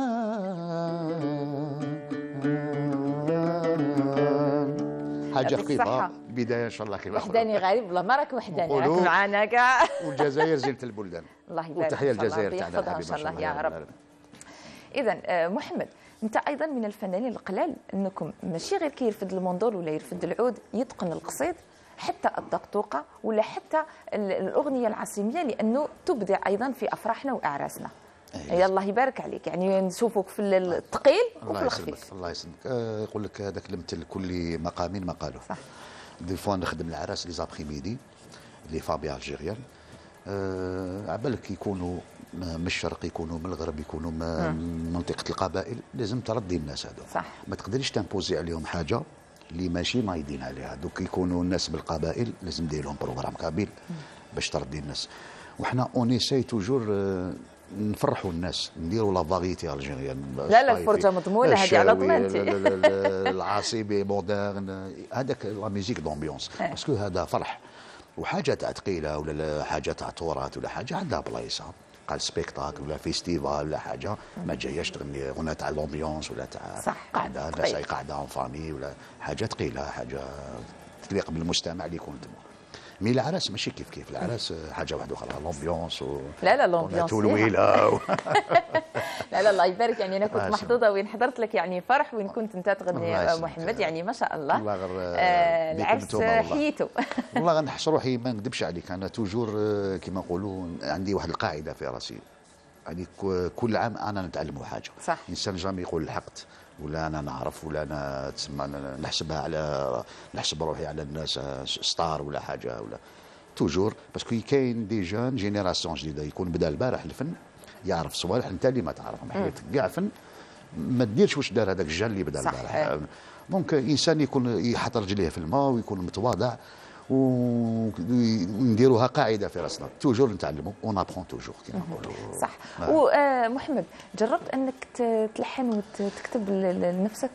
حاجه خفيفه بدايه ان شاء الله خفيفه. وحداني غريب والله ما راك وحداني، راك معانا كاع. والجزائر زينة البلدان. الله يبارك. وتحيه الجزائر تاعنا الحبيبه ان شاء الله يا رب. اذا محمد، انت ايضا من الفنانين القلال انكم ماشي غير كيرفد الموندول ولا يرفد العود، يتقن القصيد حتى الدقطوقه ولا حتى الاغنيه العصيميه، لانه تبدع ايضا في افراحنا واعراسنا. يا الله يبارك عليك، يعني نشوفك في الثقيل وفي الخفيف. الله يسلمك. يقول لك هذاك المثل كل مقام مقاله. صح. دي فوا نخدم العراس لي زابخي ميدي، لي فابي الجيريان عبالك يكونوا من الشرق، يكونوا من الغرب، يكونوا من منطقه القبائل، لازم تردي الناس هذو. صح. ما تقدريش تمبوزي عليهم حاجه اللي ماشي نايدين عليها. دوك يكونوا الناس بالقبائل لازم دير لهم بروغرام كامل باش تردي الناس. وحنا اونيساي توجور نفرحوا الناس، نديروا لا فاريتي الجيريان. لا الفرجه مضمونه هذه على ضمانتي. العصيبي مودرن، هذاك لا ميوزيك دومبيونس، باسكو هذا فرح. وحاجه تاع ثقيله ولا حاجه تاع تراث ولا حاجه عندها بلايصه، قال سبيكتاكل ولا فيستيفال ولا حاجه، ما جاياش تغني غنى تاع لومبيونس ولا تاع قاعده الناس قاعده اون فامي ولا حاجه ثقيله، حاجه تليق بالمجتمع اللي يكون تما. مي العراس ماشي كيف العراس حاجه واحده اخرى، لومبيونس لا لومبيونس تولويله لا الله يبارك. يعني انا كنت محظوظه وين حضرت لك يعني فرح وين كنت انت تغني محمد، يعني ما شاء الله. العرس حييته. والله غنحس روحي ما نكذبش عليك، انا توجور كيما نقولوا عندي واحد القاعده في راسي، يعني كل عام انا نتعلم حاجه. صح. الانسان جامي يقول لحقت ولا انا نعرف ولا انا تسمى نحسبها على نحسب روحي على الناس ستار ولا حاجه ولا توجور، باسكو كاين دي جون جينيراسيون جديده يكون بدا البارح الفن، يعرف صوالح انت اللي ما تعرفهم، حياتك كاع فن ما ديرش واش دار هذاك الجان اللي بدا البارح. دونك انسان يكون يحط رجليه في الماء ويكون متواضع، ونديروها قاعده في راسنا، توجور نتعلموا اون ابخون توجور كيما نقولوا. صح. ومحمد جربت انك تلحن وتكتب لنفسك؟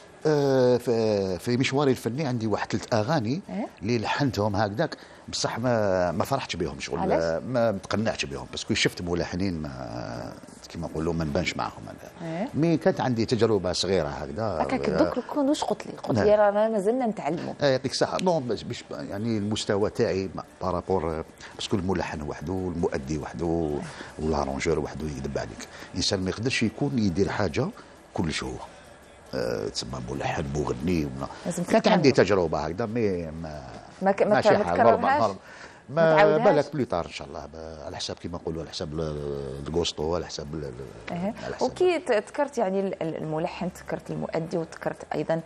في مشواري الفني عندي واحد 3 اغاني اللي لحنتهم هكذاك، بصح ما فرحتش بهم شغل، ما تقنعتش بهم، باسكو شفت ملحنين ما كيما نقولوا ما نبانش معهم انا. مي كانت عندي تجربه صغيره هكذا. هكاك دوك كون واش قلت لي رانا مازلنا نتعلموا. يعطيك الصحه. نو باش يعني المستوى تاعي بارابور، باسكو الملحن وحده والمؤدي وحده والارونجور وحده يكذب عليك. الانسان ما يقدرش يكون يدير حاجه كلش هو تسمى ملحن مغني. كانت عندي تجربه هكذا ما تكررهاش. ما بالك بلوطار ان شاء الله، على حساب كيما نقولوا على حساب الكوستو، على حساب وكي ذكرت يعني الملحن، ذكرت المؤدي، وذكرت ايضا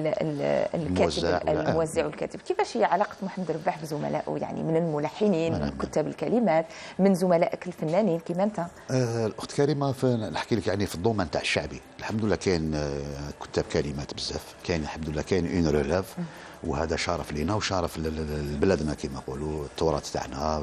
الكاتب الموزع والكاتب. كيفاش هي علاقه محمد رباح بزملائه، يعني من الملحنين، من كتاب الكلمات، من زملائك الفنانين كيما انت؟ الاخت كريمه نحكي لك يعني في الضومن تاع الشعبي الحمد لله كاين كتاب كلمات بزاف، كاين الحمد لله كاين اون ريلاف، وهذا شرف لينا وشرف لبلدنا كما نقولوا، التراث تاعنا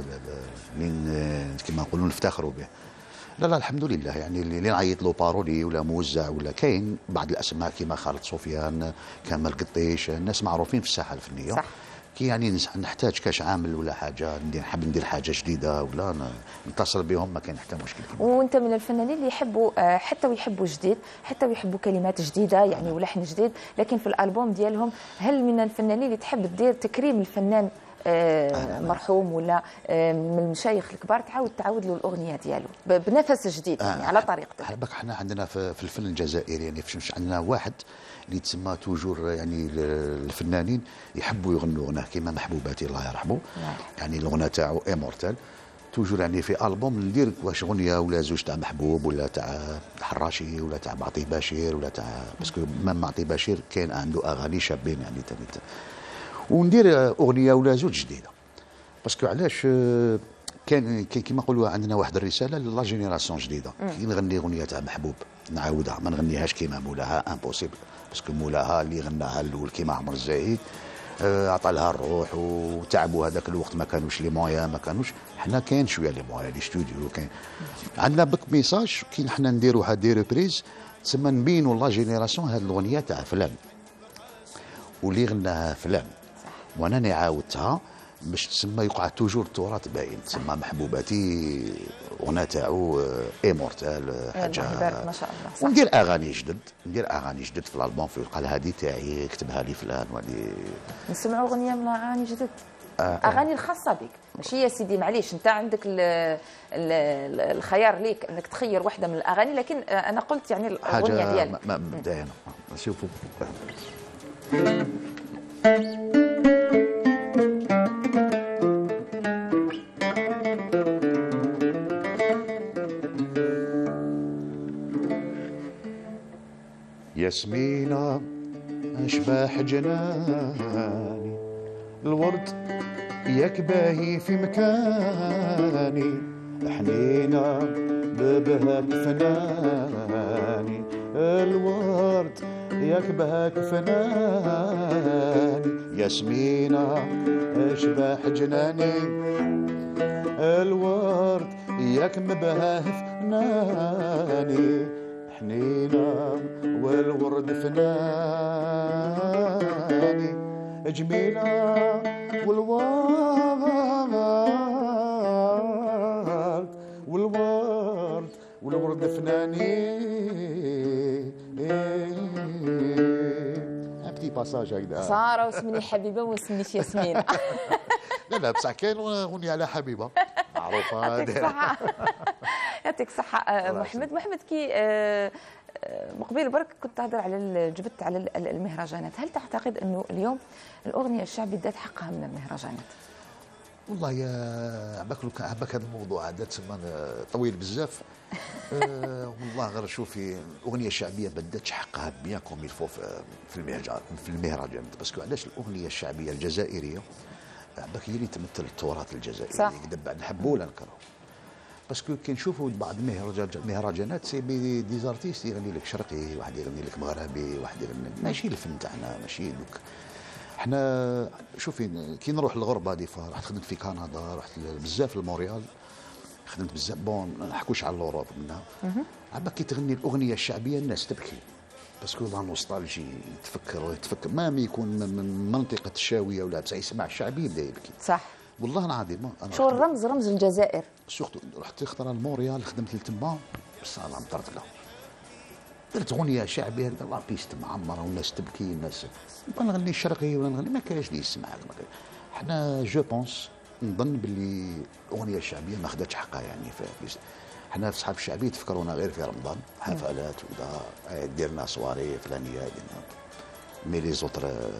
كما نقولوا نفتخروا به. لا الحمد لله، يعني اللي نعيط له بارولي ولا موزع ولا كاين بعض الاسماء كما خالد سفيان، كمال قطيش، الناس معروفين في الساحه الفنيه. صح. كي يعني نحتاج كاش عامل ولا حاجه نحب ندير حاجه جديده ولا نتصل بهم، ما كاين حتى مشكل. وانت من الفنانين اللي يحبوا حتى ويحبوا جديد، حتى ويحبوا كلمات جديده يعني ولحن جديد، لكن في الالبوم ديالهم هل من الفنانين اللي تحب تدير تكريم الفنان مرحوم ولا من المشايخ الكبار تعاود له الاغنيه ديالو بنفس جديد يعني على طريقته؟ احنا عندنا في الفن الجزائري يعني عندنا واحد اللي تسمى توجور، يعني الفنانين يحبوا يغنوا غناه كيما محبوباتي الله يرحمه، يعني الغنى تاعو امورتال توجور، يعني في البوم ندير واش غنيه ولا زوج تاع محبوب ولا تاع حراشي ولا تاع معطي بشير ولا تاع، باسكو معطي بشير كاين عنده اغاني شابين يعني تمت، وندير اغنيه ولا زوج جديده، باسكو علاش كان كيما نقولوا عندنا واحد الرساله لا جينيراسيون جديده. كي نغني اغنيه تاع محبوب نعاودها، ما نغنيهاش كيما مولاها، امبوسيبل، باسكو مولاها اللي غناها الاول كيما عمر الزاهد عطى لها الروح وتعبوا، هذاك الوقت ما كانوش لي مويا، ما كانوش، حنا كاين شويه لي مويا، لي ستوديو كاين عندنا بك ميساج كي حنا نديروها دي ريبريز تسمى نبينوا لا جينيراسيون هذه الاغنيه تاع فلان واللي غناها فلان، وانا نعاودتها باش تسمى يقع توجور التراث باين، تسمى محبوباتي غنى تاعو ايمورتال حاجه ما شاء الله. وندير اغاني جدد، في الالبوم، في قال هذه تاعي كتبها لي فلان، وهذه نسمعوا اغنيه من اغاني جدد، اغاني الخاصه بك، ماشي يا سيدي معليش انت عندك الخيار ليك انك تخير واحده من الاغاني، لكن انا قلت يعني الاغنيه ديالك مبدئيا نشوفوا. ياسمينة أشباح جناني، الورد ياك باهي في مكاني حنينة ببهاك فناني الورد ياك بهاك فناني ياسمينة اشباح جناني الورد ياك مبهاه فناني حنينة والورد فناني جميلة والورد فناني بتي باساج هكذا سارة واسمني حبيبة واسمنيش ياسمين. لا بصح كاين اغنية على حبيبة معروفة. يعطيك الصحة. يعطيك الصحة محمد كي مقبل برك كنت تهضر على جبت على المهرجانات، هل تعتقد انه اليوم الاغنية الشعبية دات حقها من المهرجانات؟ والله يا عباك هذا الموضوع عاد تسمى طويل بزاف. والله غير شوفي الاغنيه الشعبيه بدات حقها بيان كوم يلفو في المهرجانات باسكو علاش الاغنيه الشعبيه الجزائريه عباك هي اللي تمثل التراث الجزائري. صح. بعد نحبوا ولا نكرهوا باسكو كي نشوفوا بعض المهرجانات سي دي زارتيست يغني لك شرقي، واحد يغني لك مغربي، واحد يغني ماشي الفن تاعنا ماشي دوك. احنا شوفي كي نروح للغربه دي فوا رحت خدمت في كندا، رحت بزاف لمونريال، خدمت بزاف بون ما نحكوش على الاوروب منها. عباك كي تغني الاغنيه الشعبيه الناس تبكي باسكو لا نوستالجي يتفكر ما يكون من منطقه الشاويه ولا بصح يسمع الشعبي يبدا يبكي. صح والله العظيم. شو رمز الجزائر. سورتو رحت اختار لمونريال خدمت لتما بصح انا مطرت له درت اغنيه شعبيه لا بيست معمره والناس تبكي الناس نبقى نغني الشرقي ولا نغني ما كاينش اللي يسمع. حنا جو بونس نظن باللي الاغنيه الشعبيه ما خداتش حقها يعني حنا في صحاب الشعبيه تفكرونا غير في رمضان حفلات ودا ديرنا صواري فلانيه ديرنا مي لي زوتر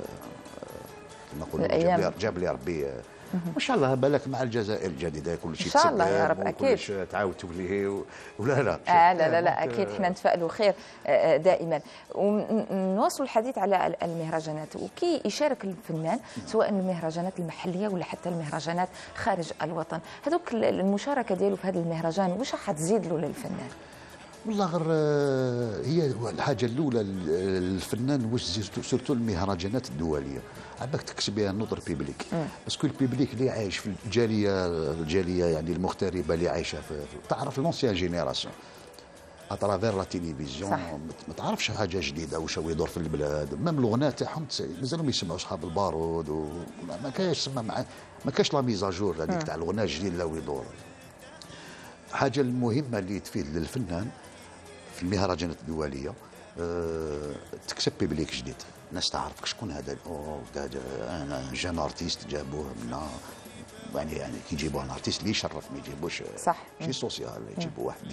كما نقولوا جاب لي ربي ما شاء الله بالك مع الجزائر الجديده كل شيء ان شاء الله يا رب اكيد تعاودتوا ليه ولا لا لا اكيد احنا نتفائلوا خير دائما. ونواصل الحديث على المهرجانات وكي يشارك الفنان سواء المهرجانات المحليه ولا حتى المهرجانات خارج الوطن، هذوك المشاركه ديالو في هذا المهرجان واش راح تزيد له للفنان؟ والله غير هي الحاجه الاولى الفنان واش سورتو المهرجانات الدوليه عباك تكسب بها النظر بيبليك باسكو البيبليك اللي عايش في الجاليه يعني المغتربه اللي عايشه تعرف لونسيان جينيراسيون اترافير لا تيليفزيون ما تعرفش حاجه جديده واش هو يدور في البلاد. ميم الاغنيه تاعهم مازالهم يسمعوا اصحاب البارود وما كاينش ما كاينش لا ميزاجور هذيك تاع الاغنيه الجديد اللي يدور. حاجه المهمه اللي تفيد للفنان في المهرجانات الدوليه تكسب بيبليك جديد، الناس تعرفك شكون هذا انا جان ارتيست جابوه منا يعني كي يجيبوه ان ارتيست اللي يشرف ما يجيبوش صح شي سوسيال يجيبوا واحد.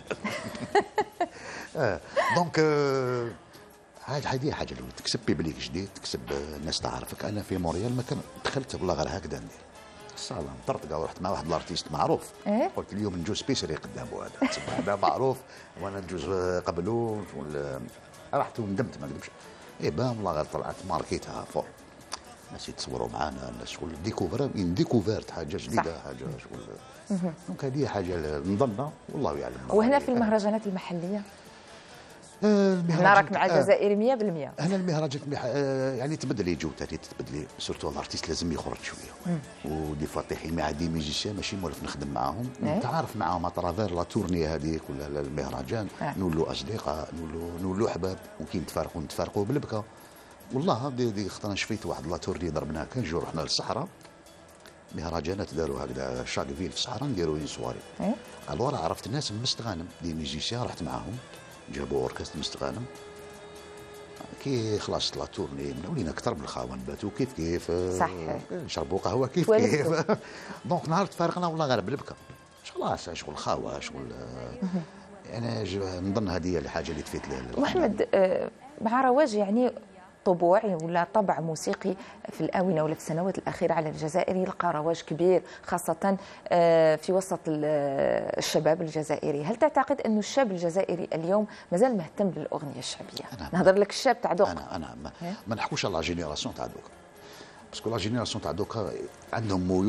دونك هذه حاجه الاولى تكسب بيبليك جديد، تكسب الناس تعرفك. انا في مونريال ما كان دخلت والله غير هكذا ندير الصاله مطرطقه ورحت مع واحد الارتيست معروف قلت اليوم نجوز سبيسري قدامه هذا معروف وانا نجوز قبله رحت وندمت ما نكذبش بام والله غير طلعت ماركيتها فور الناس يتصوروا معانا الناس شغل ديكوفيرت حاجه جديده حاجه شغل دونك هذه حاجه نظنها والله يعلم. وهنا في المهرجانات المحليه هنا راك مع الجزائري 100%. هنا المهرجانات يعني تبدل جودتها تبدل سورتو الارتيست لازم يخرج شويه ودي فوا طيحي مع دي ميوزيسيان ماشي مولف نخدم معاهم نتعارف معاهم اترافير لا تورني هذيك ولا المهرجان نولوا اصدقاء نولوا احباب وكي نتفارقوا بالبكا. والله دي خطنا شفيت واحد لا تورني ضربنا كان جو رحنا للصحراء مهرجانات داروا هكذا شاك فيل في الصحراء نديروا اون سواري الورا عرفت الناس من مستغانم دي ميوزيسيان رحت معاهم جابوا اوركستر مستغانم كي خلصت لا تورني ولينا اكثر من الخاوه نباتوا كيف صح نشربوا قهوه كيف دونك نهار تفارقنا والله غير بالبكا خلاص شغل خاوه شغل يعني نظن هذه الحاجه اللي تفيد محمد مع رواج يعني طبوع ولا طبع موسيقي في الآونة ولا في السنوات الأخيرة على الجزائر يلقى رواج كبير خاصة في وسط الشباب الجزائري. هل تعتقد أن الشاب الجزائري اليوم مازال مهتم بالأغنية الشعبية؟ نهضر لك الشاب تاع دوك. أنا ما نحكوش على لا جينيراسيون تاع دوك باسكو لا جينيراسيون تاع دوك عندهم ميول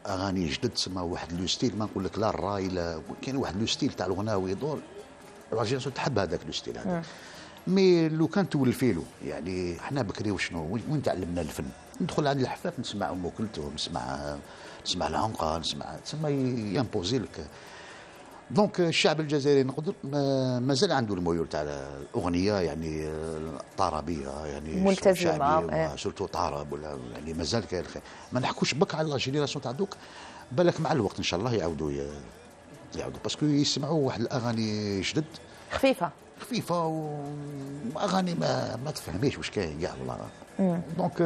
اغاني جدد تسمى واحد لو ستيل، ما نقول لك لا الراي لا، كاين واحد لو ستيل تاع الغناء ويدور الجينيراسيون تحب هذاك لو ستيل هذا. مي لو كان تولفي له يعني احنا بكري وشنو وين تعلمنا الفن؟ ندخل عند الحفاف نسمع ام كلثوم، نسمع العنقه، نسمع تسمى يمبوزي لك. دونك الشعب الجزائري نقدر مازال عنده الميول تاع الاغنيه يعني الطربيه يعني ملتزمه سورتو طرب ولا يعني مازال كاين الخير. ما نحكوش بك على لا جينيراسيون تاع دوك، بالك مع الوقت ان شاء الله يعاودوا باسكو يسمعوا واحد الاغاني جدد خفيفه واغاني ما تفهميش واش كاين كاع والله. دونك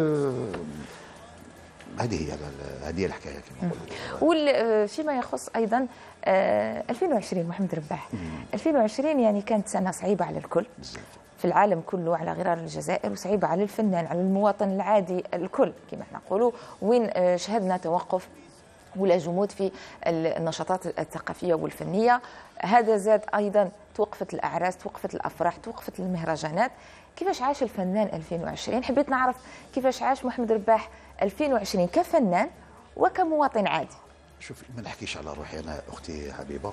هذه هي الحكايه كما نقولوا. وفيما يخص ايضا 2020 محمد رباح، 2020 يعني كانت سنه صعيبه على الكل في العالم كله على غرار الجزائر، وصعيبه على الفنان على المواطن العادي الكل كما احنا نقولوا، وين شهدنا توقف ولا جمود في النشاطات الثقافيه والفنيه. هذا زاد ايضا، توقفت الاعراس، توقفت الافراح، توقفت المهرجانات. كيفاش عاش الفنان 2020؟ حبيت نعرف كيفاش عاش محمد رباح 2020 كفنان وكمواطن عادي. شوف ما نحكيش على روحي انا اختي حبيبه،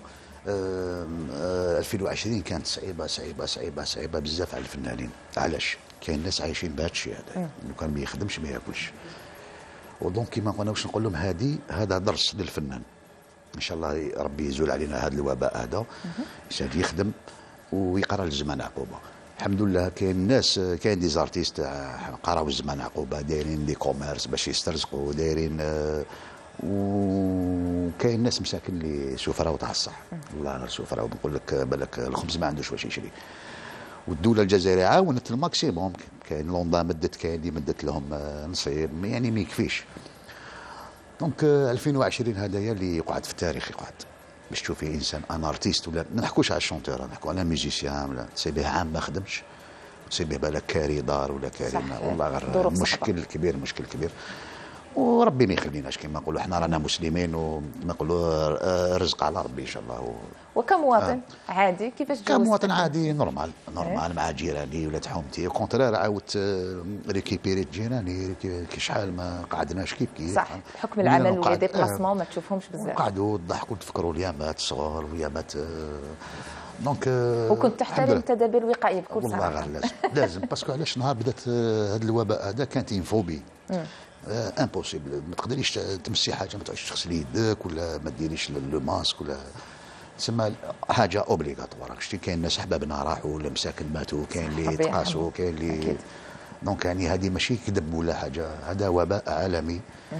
2020 كانت صعيبه بزاف على الفنانين. علاش؟ كاين ناس عايشين بهذا الشيء هذا، لو كان ما يخدمش ما ياكلش. ودونك كيما قلنا واش نقول لهم، هذا درس للفنان. ان شاء الله ربي يزول علينا هذا الوباء هذا، يسعد يخدم ويقرا الزمان عقوبه. الحمد لله كاين ناس، كاين دي زارتيست قراو الزمان عقوبه، دايرين دي كوميرس باش يسترزقوا، دايرين وكاين ناس مساكن اللي سفراء تاع الصح، والله غير سفراء. ونقول لك بالك الخبز ما عندوش واش يشري. والدوله الجزائريه عاونت الماكسيموم، كاين لوندا مدت، كاين اللي مدت لهم نصيب، يعني ما يكفيش. دونك 2020 هذايا اللي يقعد في التاريخ، يقعد باش تشوفي انسان ان ارتيست، ولا ما نحكوش على الشونتور، نحكوا على ميوزيسيان، ولا تسيبيه عام ما خدمش، تسيبيه بالك كاري دار ولا كاري والله غير مشكل كبير، مشكل كبير. وربي ما يخليناش كما نقولوا احنا رانا مسلمين ونقولوا رزق على ربي ان شاء الله. وكمواطن عادي كيفاش تجوز؟ كمواطن عادي نورمال مع جيراني ولاد حومتي، كونترير عاودت ريكيبيريت جيراني كي شحال ما قعدناش كيف صح، بحكم العمل ولا ديبلاسمون ما تشوفهمش بزاف، قعدوا ضحكوا تفكروا اليامات صغار ويامات. دونك وكنت تحترم تدابير وقائيه بكل صراحه. والله غير لازم باسكو علاش نهار بدات هذا الوباء هذا كانت فوبي امبوسيبل، ما تقدريش تمسي حاجه، ما تعرفيش تغسلي يدك ولا ما ديريش لو ماسك ولا تسمى حاجه اوبليغاتوار. شتي كاين ناس احبابنا راحوا ولا مساكن ماتوا، كاين اللي تقاسوا، كاين اللي دونك يعني هذه ماشي كذب ولا حاجه، هذا وباء عالمي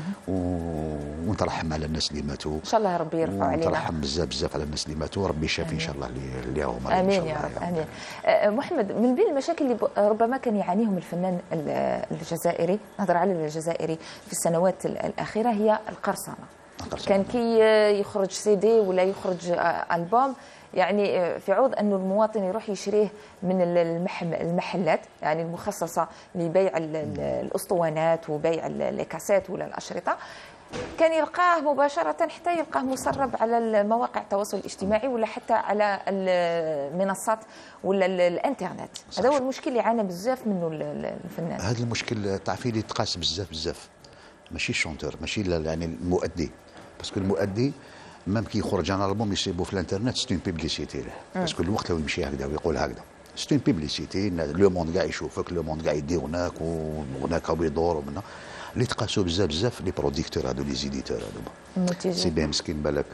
ونترحم على الناس اللي ماتوا ان شاء الله ربي يرفع علينا، ونترحم بزاف على الناس اللي ماتوا، وربي يشافي ان شاء الله اليوم. امين يا رب امين. محمد، من بين المشاكل اللي ربما كان يعانيهم الفنان الجزائري، نهضر على الجزائري في السنوات الاخيره، هي القرصنه. كان كي يخرج سي دي ولا يخرج البوم، يعني في عوض انه المواطن يروح يشريه من المحلات يعني المخصصه لبيع الاسطوانات وبيع الكاسيت ولا الاشرطه، كان يلقاه مباشره، حتى يلقاه مسرب على مواقع التواصل الاجتماعي ولا حتى على المنصات ولا الانترنت. هذا هو المشكل اللي عانى بزاف منه الفنان. هذا المشكل تعرفي اللي تقاس بزاف، ماشي الشونتور، ماشي يعني المؤدي، باسكو المؤدي مام كي يخرج انا البوم يسيبو في الانترنت ستون بيبليسيتي له، باسكو الوقت لو يمشي هكذا ويقول هكذا ستون بيبليسيتي، لو موند كاع يشوفك، لو موند كاع يدي هناك وهناك ويدور ومنا اللي تقاسوا بزاف لي بروديكتور هذو لي زيديتور هذوما. سي بي مسكين بالك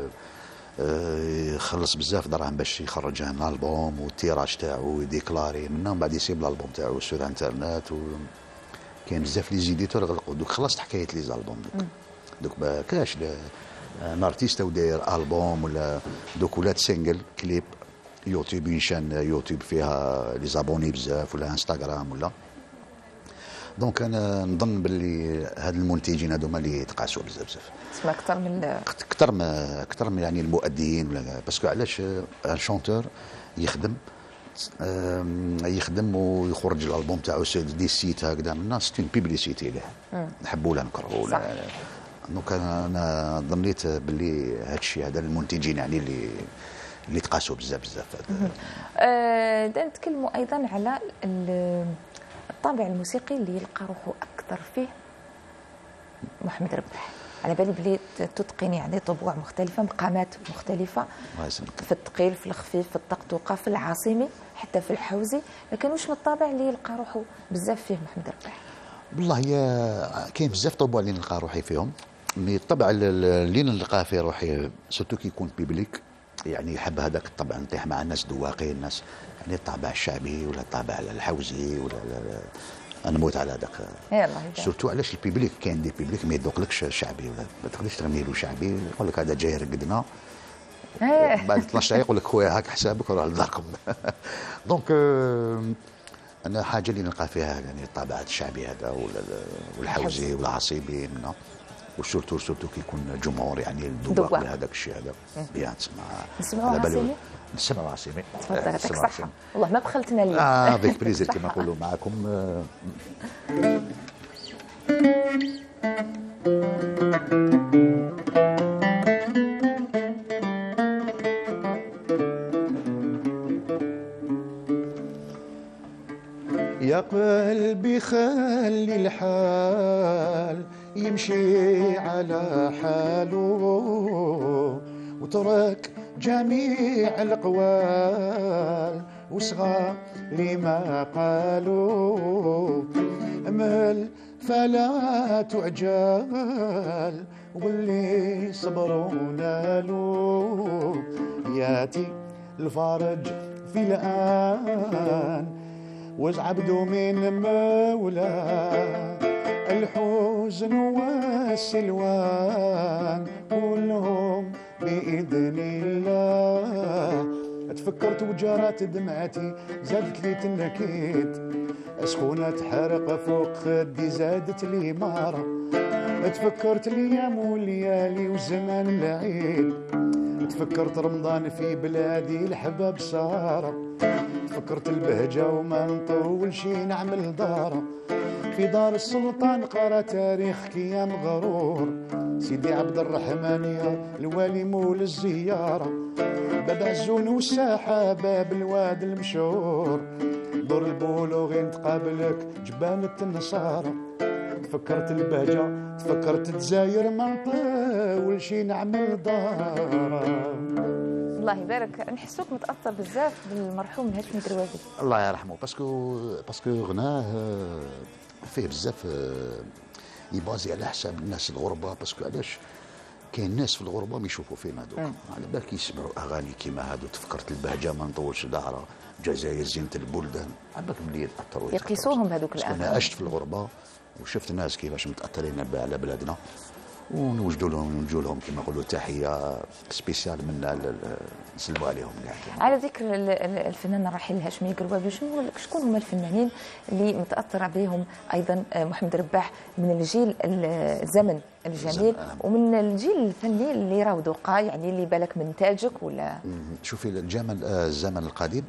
خلص بزاف دراهم باش يخرج ان البوم والتيراج تاعو يديكلاري، من بعد يسيب الالبوم تاعو سور انترنت. كاين بزاف لي زيديتور غلقوا دوك، خلصت حكايه لي زالبوم دوك ما كاش ارتيست وداير البوم ولا دوك ولات سينجل كليب يوتيوب، ينشان يوتيوب فيها لي زابوني بزاف ولا انستغرام ولا. دونك انا نظن باللي هاد المنتجين هذوما اللي يتقاسوا بزاف تسمى اكثر من يعني المؤديين ولا، باسكو علاش الشونتور يخدم ويخرج الالبوم تاعو دي سيت هكذا من الناس ستون بيبليسيتي له، نحبوا ولا نكرهوا ولا. دونك انا ظنيت باللي هذا الشيء هذا المنتجين يعني اللي تقاسوا بزاف. نتكلموا ايضا على الطابع الموسيقي اللي يلقى روحه اكثر فيه محمد رباح. على بالي بلي تتقن يعني طبوع مختلفه، مقامات مختلفه في الثقيل، في الخفيف، في الطقطقه، في العاصمي، حتى في الحوزي. لكن واش من الطابع اللي يلقى روحه بزاف فيه محمد رباح؟ والله كاين بزاف طبوع اللي نلقى روحي فيهم، مي الطبع اللي نلقى فيه روحي سورتو كي يكون بيبليك، يعني يحب هذاك الطبع نطيح مع الناس دواقي، الناس يعني الطابع الشعبي ولا الطابع الحوزي ولا انا موت على هذاك. يلاه سورتو علاش البيبليك كاين دي بيبليك ما يذوقلكش شعبي، ولا ما تقدرش تغني له شعبي، يقول لك هذا جاي رقدنا بعد 12 دقيقه يقول لك خويا هاك حسابك وروح لداركم. دونك انا حاجه اللي نلقى فيها يعني الطابعات الشعبي هذا والحوزي والعصيبي منا، وسورتو كي يكون الجمهور يعني الذواق لهذاك الشيء هذا بيان تسمع. نسمعوا عاصمي؟ نسمعوا عاصمي. تفضل يعطيك الصحة، والله ما بخلتنا اليوم. بيك بليزير كما نقولوا معكم. يا قلبي خلي الحال يمشي على حاله، وترك جميع الأقوال وصغى لما قالوا، امل فلا تعجل واللي صبروا نالوا، ياتي الفرج في الآن وعبدوا من مولاه، الحزن والسلوان كلهم بإذن الله. تفكرت وجرت دمعتي زادت لي تنكيت، سخونة تحرق فوق خدي زادت لي مارة، تفكرت الايام والليالي والزمان العيد، تفكرت رمضان في بلادي الحباب سارة، تفكرت البهجة وما نطول شي نعمل دارة، في دار السلطان قرا تاريخ كيام غرور، سيدي عبد الرحمن يا الوالي مول الزيارة، باب عزون والساحة باب الواد المشهور، دور البولوغين تقابلك جبانة النصارى، تفكرت البهجة تفكرت تزاير ما نطول شي نعمل دارة. الله يبارك، نحسوك متاثر بزاف بالمرحوم هاشمي دروابي. الله يرحمه، باسكو غناه فيه بزاف يبازي على حساب الناس الغربه، باسكو علاش كاين ناس في الغربه ما يشوفوا فينا هذوك، على بالك يسمعوا اغاني كيما هادو، تفكرت البهجه ما نطولش دارة، جزائر زينة البلدان، على بالك ملي يتاثروا يقيسوهم هذوك الاغاني. انا عشت في الغربه وشفت ناس كيفاش متاثرين على بلادنا، ونوجدوا لهم كما نقولوا تحيه سبيسيال منا نسلموا عليهم. على ذكر الفنان الراحل هاشمي دروابي، شكون هما الفنانين اللي متاثر بهم ايضا محمد رباح من الجيل الزمن الجميل ومن الجيل الفني اللي راهو ذوقا، يعني اللي بالك من تاجك ولا؟ شوفي الزمن القديم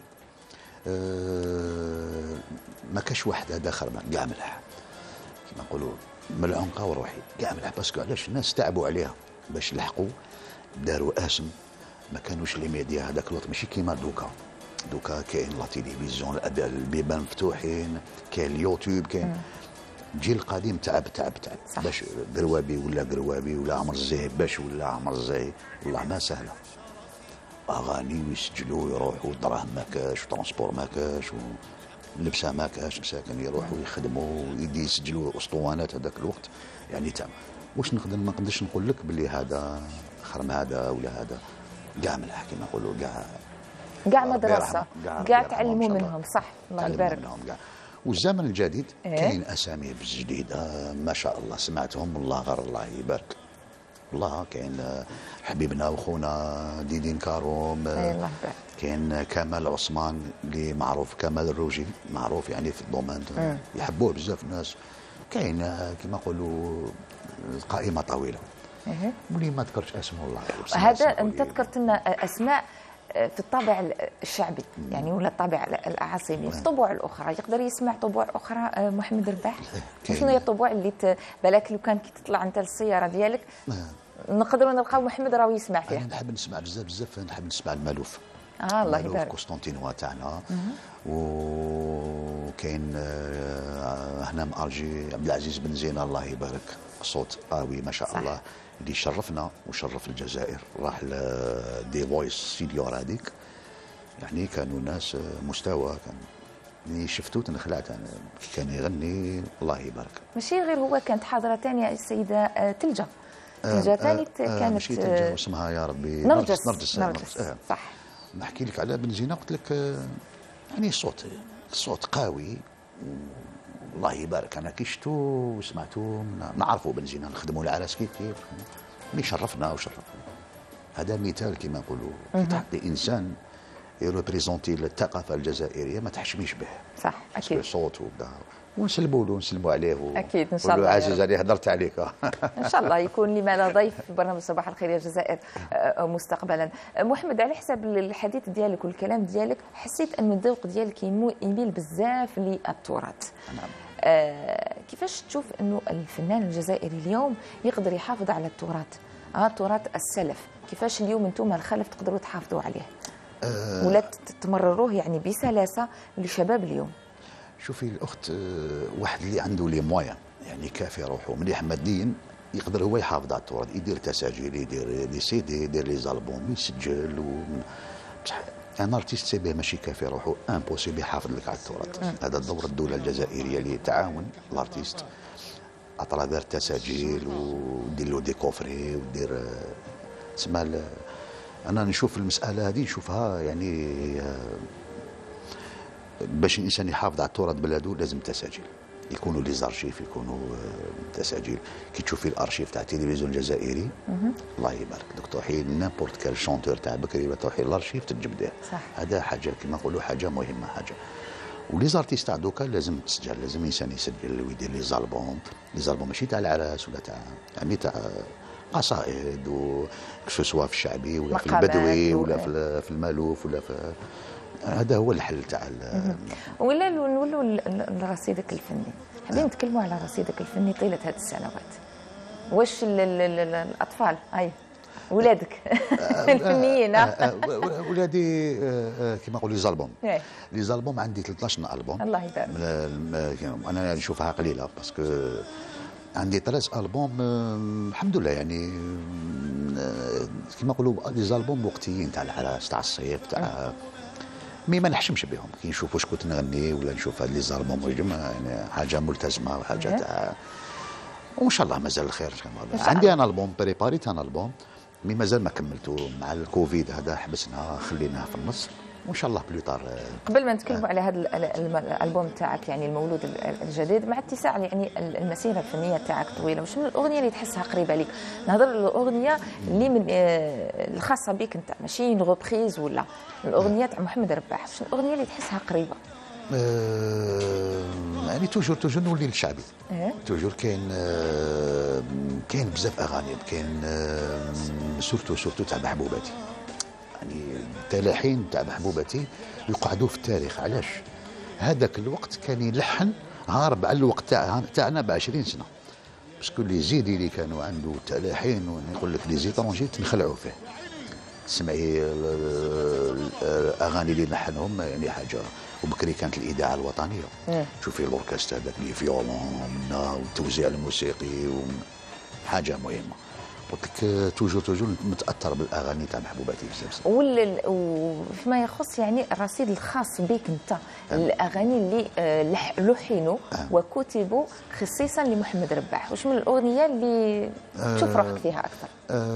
ما كاش واحد هذا خربان كاع ملح كما نقولوا من العنقه وروحي كاع ملح، باسكو علاش الناس تعبوا عليها باش يلحقوا، داروا اسم، ما كانوش لي ميديا هذاك الوقت ماشي كيما دوكا كاين لا تيليفزيون، البيبان مفتوحين، كاين اليوتيوب، كاين الجيل القديم تعب باش قروابي ولا عمر الزاهي باش ولا عمر الزاهي والله ما سهله، اغاني ويسجلوا يروحوا، دراهم ما كاش وترونسبور ما كاش اللبسه ما كاش، مساكن يروحوا يخدموا يسجلوا اسطوانات هذاك الوقت، يعني تعب. واش نقدر ما نقدرش نقول لك باللي هذا خرم هذا ولا هذا، كاع ملح كيما نقولوا، كاع مدرسه، كاع تعلموا منهم، صح الله يبارك. والزمن الجديد كاين اسامي جديده ما شاء الله سمعتهم، والله غير الله يبارك، والله كاين حبيبنا وخونا ديدين كاروم، كاين كمال عثمان اللي معروف، كمال الروجي معروف يعني في الدومين يحبوه بزاف الناس، كاين كما نقولوا القائمه طويله، ملي ما ذكرتش اسمه والله. هذا انت ذكرت لنا اسماء في الطابع الشعبي يعني ولا الطابع الاعاصمي، في الطبوع الاخرى يقدر يسمع طبوع اخرى محمد رباح؟ شنو هي الطبوع اللي بالك لو كان كي تطلع انت للسياره ديالك نقدروا نلقاو محمد راهو يسمع فيها؟ انا نحب نسمع بزاف، نحب نسمع المالوف. الله يبارك. قسطنطينوا تاعنا، وكاين احنا من الجي عبد العزيز بن زينه الله يبارك، صوت قوي ما شاء الله، اللي شرفنا وشرف الجزائر، راح لدي فويس ستوديو هذيك، يعني كانوا ناس مستوى، كان اللي شفتوه تنخلعت انا كان يغني الله يبارك. ماشي غير هو، كانت حاضره ثانيه السيده تلجه ثاني كانت ماشي تلجه اسمها يا ربي نرجس. صح. نحكي لك على بن زينه، قلت لك يعني صوت قوي الله يبارك. انا كي شفتو وسمعتو نعرفوا بن زينه، نخدموا العرس كيف اللي شرفنا وشرفنا. هذا مثال كما نقولوا، كي تحطي انسان يريبريزونتي الثقافه الجزائريه ما تحشميش به. صح اكيد. صوت وبدا ونسلموا له ونسلموا عليه اكيد ان شاء الله. عزيز عليه هضرت عليك ان شاء الله يكون لما ضيف في برنامج صباح الخير يا جزائر مستقبلا. محمد، على حسب الحديث ديالك والكلام ديالك حسيت انه الذوق ديالك يميل بزاف للتراث. نعم. كيفاش تشوف انه الفنان الجزائري اليوم يقدر يحافظ على تراث السلف؟ كيفاش اليوم انتم الخلف تقدروا تحافظوا عليه ولا تمرروه يعني بسلاسه لشباب اليوم؟ شوفي الاخت، واحد اللي عنده لي مويان يعني كافي روحه مليح ماديا يقدر هو يحافظ على التراث، يدير تساجيل، يدير لي سيدي، يدير لي زالبوم، يسجل بصح انا ارتيست سي بيه ماشي كافي روحه، امبوسيبل يحافظ لك على التراث. هذا دور الدوله الجزائريه اللي تعاون الارتيست اترافير تساجيل ودير له ديكوفري ودير تسمى. انا نشوف المساله هذه نشوفها يعني باش الانسان يحافظ على التراث بلده لازم تساجيل، يكونوا لي زارشيف، يكونوا تساجيل. كي تشوفي الارشيف تاع التلفزيون الجزائري الله يبارك، دوك تروحي نيمبورت كال شونتور تاع بكري تروحي الارشيف تجبديه. هذا حاجه كما نقولوا حاجه مهمه حاجه. ولي زارتيست تاع دوكا لازم تسجل، لازم الانسان يسجل ويدير لي زالبوم ماشي تاع العراس ولا تاع يعني تاع قصائد سواء في الشعبي ولا في البدوي ولا في المالوف ولا في هذا هو الحل تاع ولا نولوا لرصيدك الفني. حابين نتكلموا على رصيدك الفني طيله هذه السنوات. واش الاطفال هاي ولادك الفنيين؟ ولادي كما نقول لي زالبوم عندي 13 البوم الله يبارك. انا نشوفها قليله باسكو عندي 3 البوم الحمد لله، يعني كما نقولوا لي زالبوم وقتيين تاع العراس تاع الصيف تاع ما نحشمش بهم. كي نشوف واش كنت نغني ولا نشوف هاد لي زالبوم يعني حاجه ملتزمه وحاجه تاع وان شاء الله مازال الخير. عندي انا البوم بريباريت، انا البوم مي مازال ما كملته مع الكوفيد هذا، حبسناه خليناه في النص وان شاء الله بلوطار. قبل ما نتكلموا على هذا الالبوم تاعك يعني المولود الجديد، مع اتساع يعني المسيره الفنيه تاعك طويله، وش من الاغنيه اللي تحسها قريبه لك؟ نهضر الاغنيه اللي من الخاصه بك انت، ماشي غوبريز ولا الاغنيه تاع محمد رباح، وش الاغنيه اللي تحسها قريبه؟ يعني توجور نولي للشعبي. توجور كاين بزاف اغاني، كاين سورتو تاع محبوباتي، يعني تلحين تاع محبوبتي يقعدوا في التاريخ. علاش؟ هذاك الوقت كان يلحن هارب على الوقت تاعنا ب 20 سنه، باسكو لي زيدي اللي كانوا عنده تلحين ونقول لك لي زيترونجي تنخلعوا فيه. تسمعي الاغاني اللي لحنهم يعني حاجه. وبكري كانت الاذاعه الوطنيه، شوفي الاوركسترا هذاك لي فيولون منا والتوزيع الموسيقي حاجه مهمه. قلت لك توجور متاثر بالاغاني تاع محبوباتي بزاف. وفيما يخص يعني الرصيد الخاص بك انت، الاغاني اللي لحنوا وكتبوا خصيصا لمحمد رباح، واش من الاغنيه اللي تشوف روحك فيها اكثر؟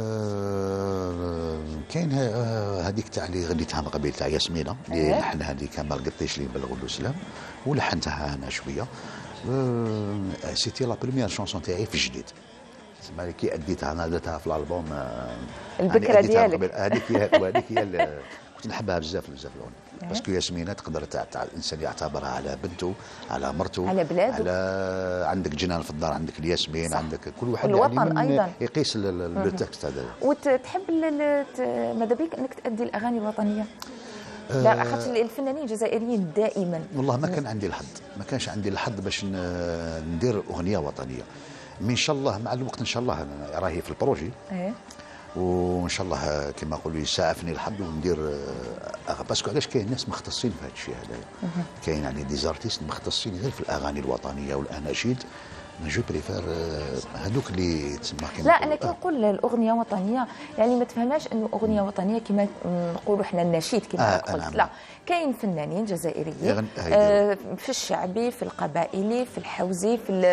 كاين هذيك تاع اللي غنيتها من قبل تاع ياسمينه اللي لحنها اللي كمال قطيش اللي بلغوا له سلام، ولحنتها انا شويه. سيتي لا بريمير شونسون تاعي في الجديد، تسمى كي اديتها انا درتها في الالبوم البكره ديالك. هذيك هي اللي كنت نحبها بزاف الاغنيه، باسكو ياسمينه تقدر تاع الانسان يعتبرها على بنته، على مرته، على بلاده، على عندك جنان في الدار، عندك الياسمين، عندك كل واحد الوطن يعني ايضا يقيس التكست هذا. وتحب ماذا بك انك تأدي الاغاني الوطنيه؟ لا، خاطر الفنانين الجزائريين دائما والله ما كان عندي الحظ، ما كانش عندي الحظ باش ندير اغنيه وطنيه. من ان شاء الله مع الوقت ان شاء الله راهي في البروجي. وان شاء الله كما نقولوا يسعفني الحظ وندير باسكو علاش كاين ناس مختصين في هذا الشيء هذايا. كاين يعني ديزارتيست مختصين غير في الاغاني الوطنيه والاناشيد. جو بريفير هذوك اللي تسمى كيما لا انا كي نقول الاغنيه وطنيه يعني ما تفهماش انه اغنيه وطنيه كما نقولوا احنا النشيد كما قلت. لا كاين فنانين جزائريين في الشعبي في القبائلي في الحوزي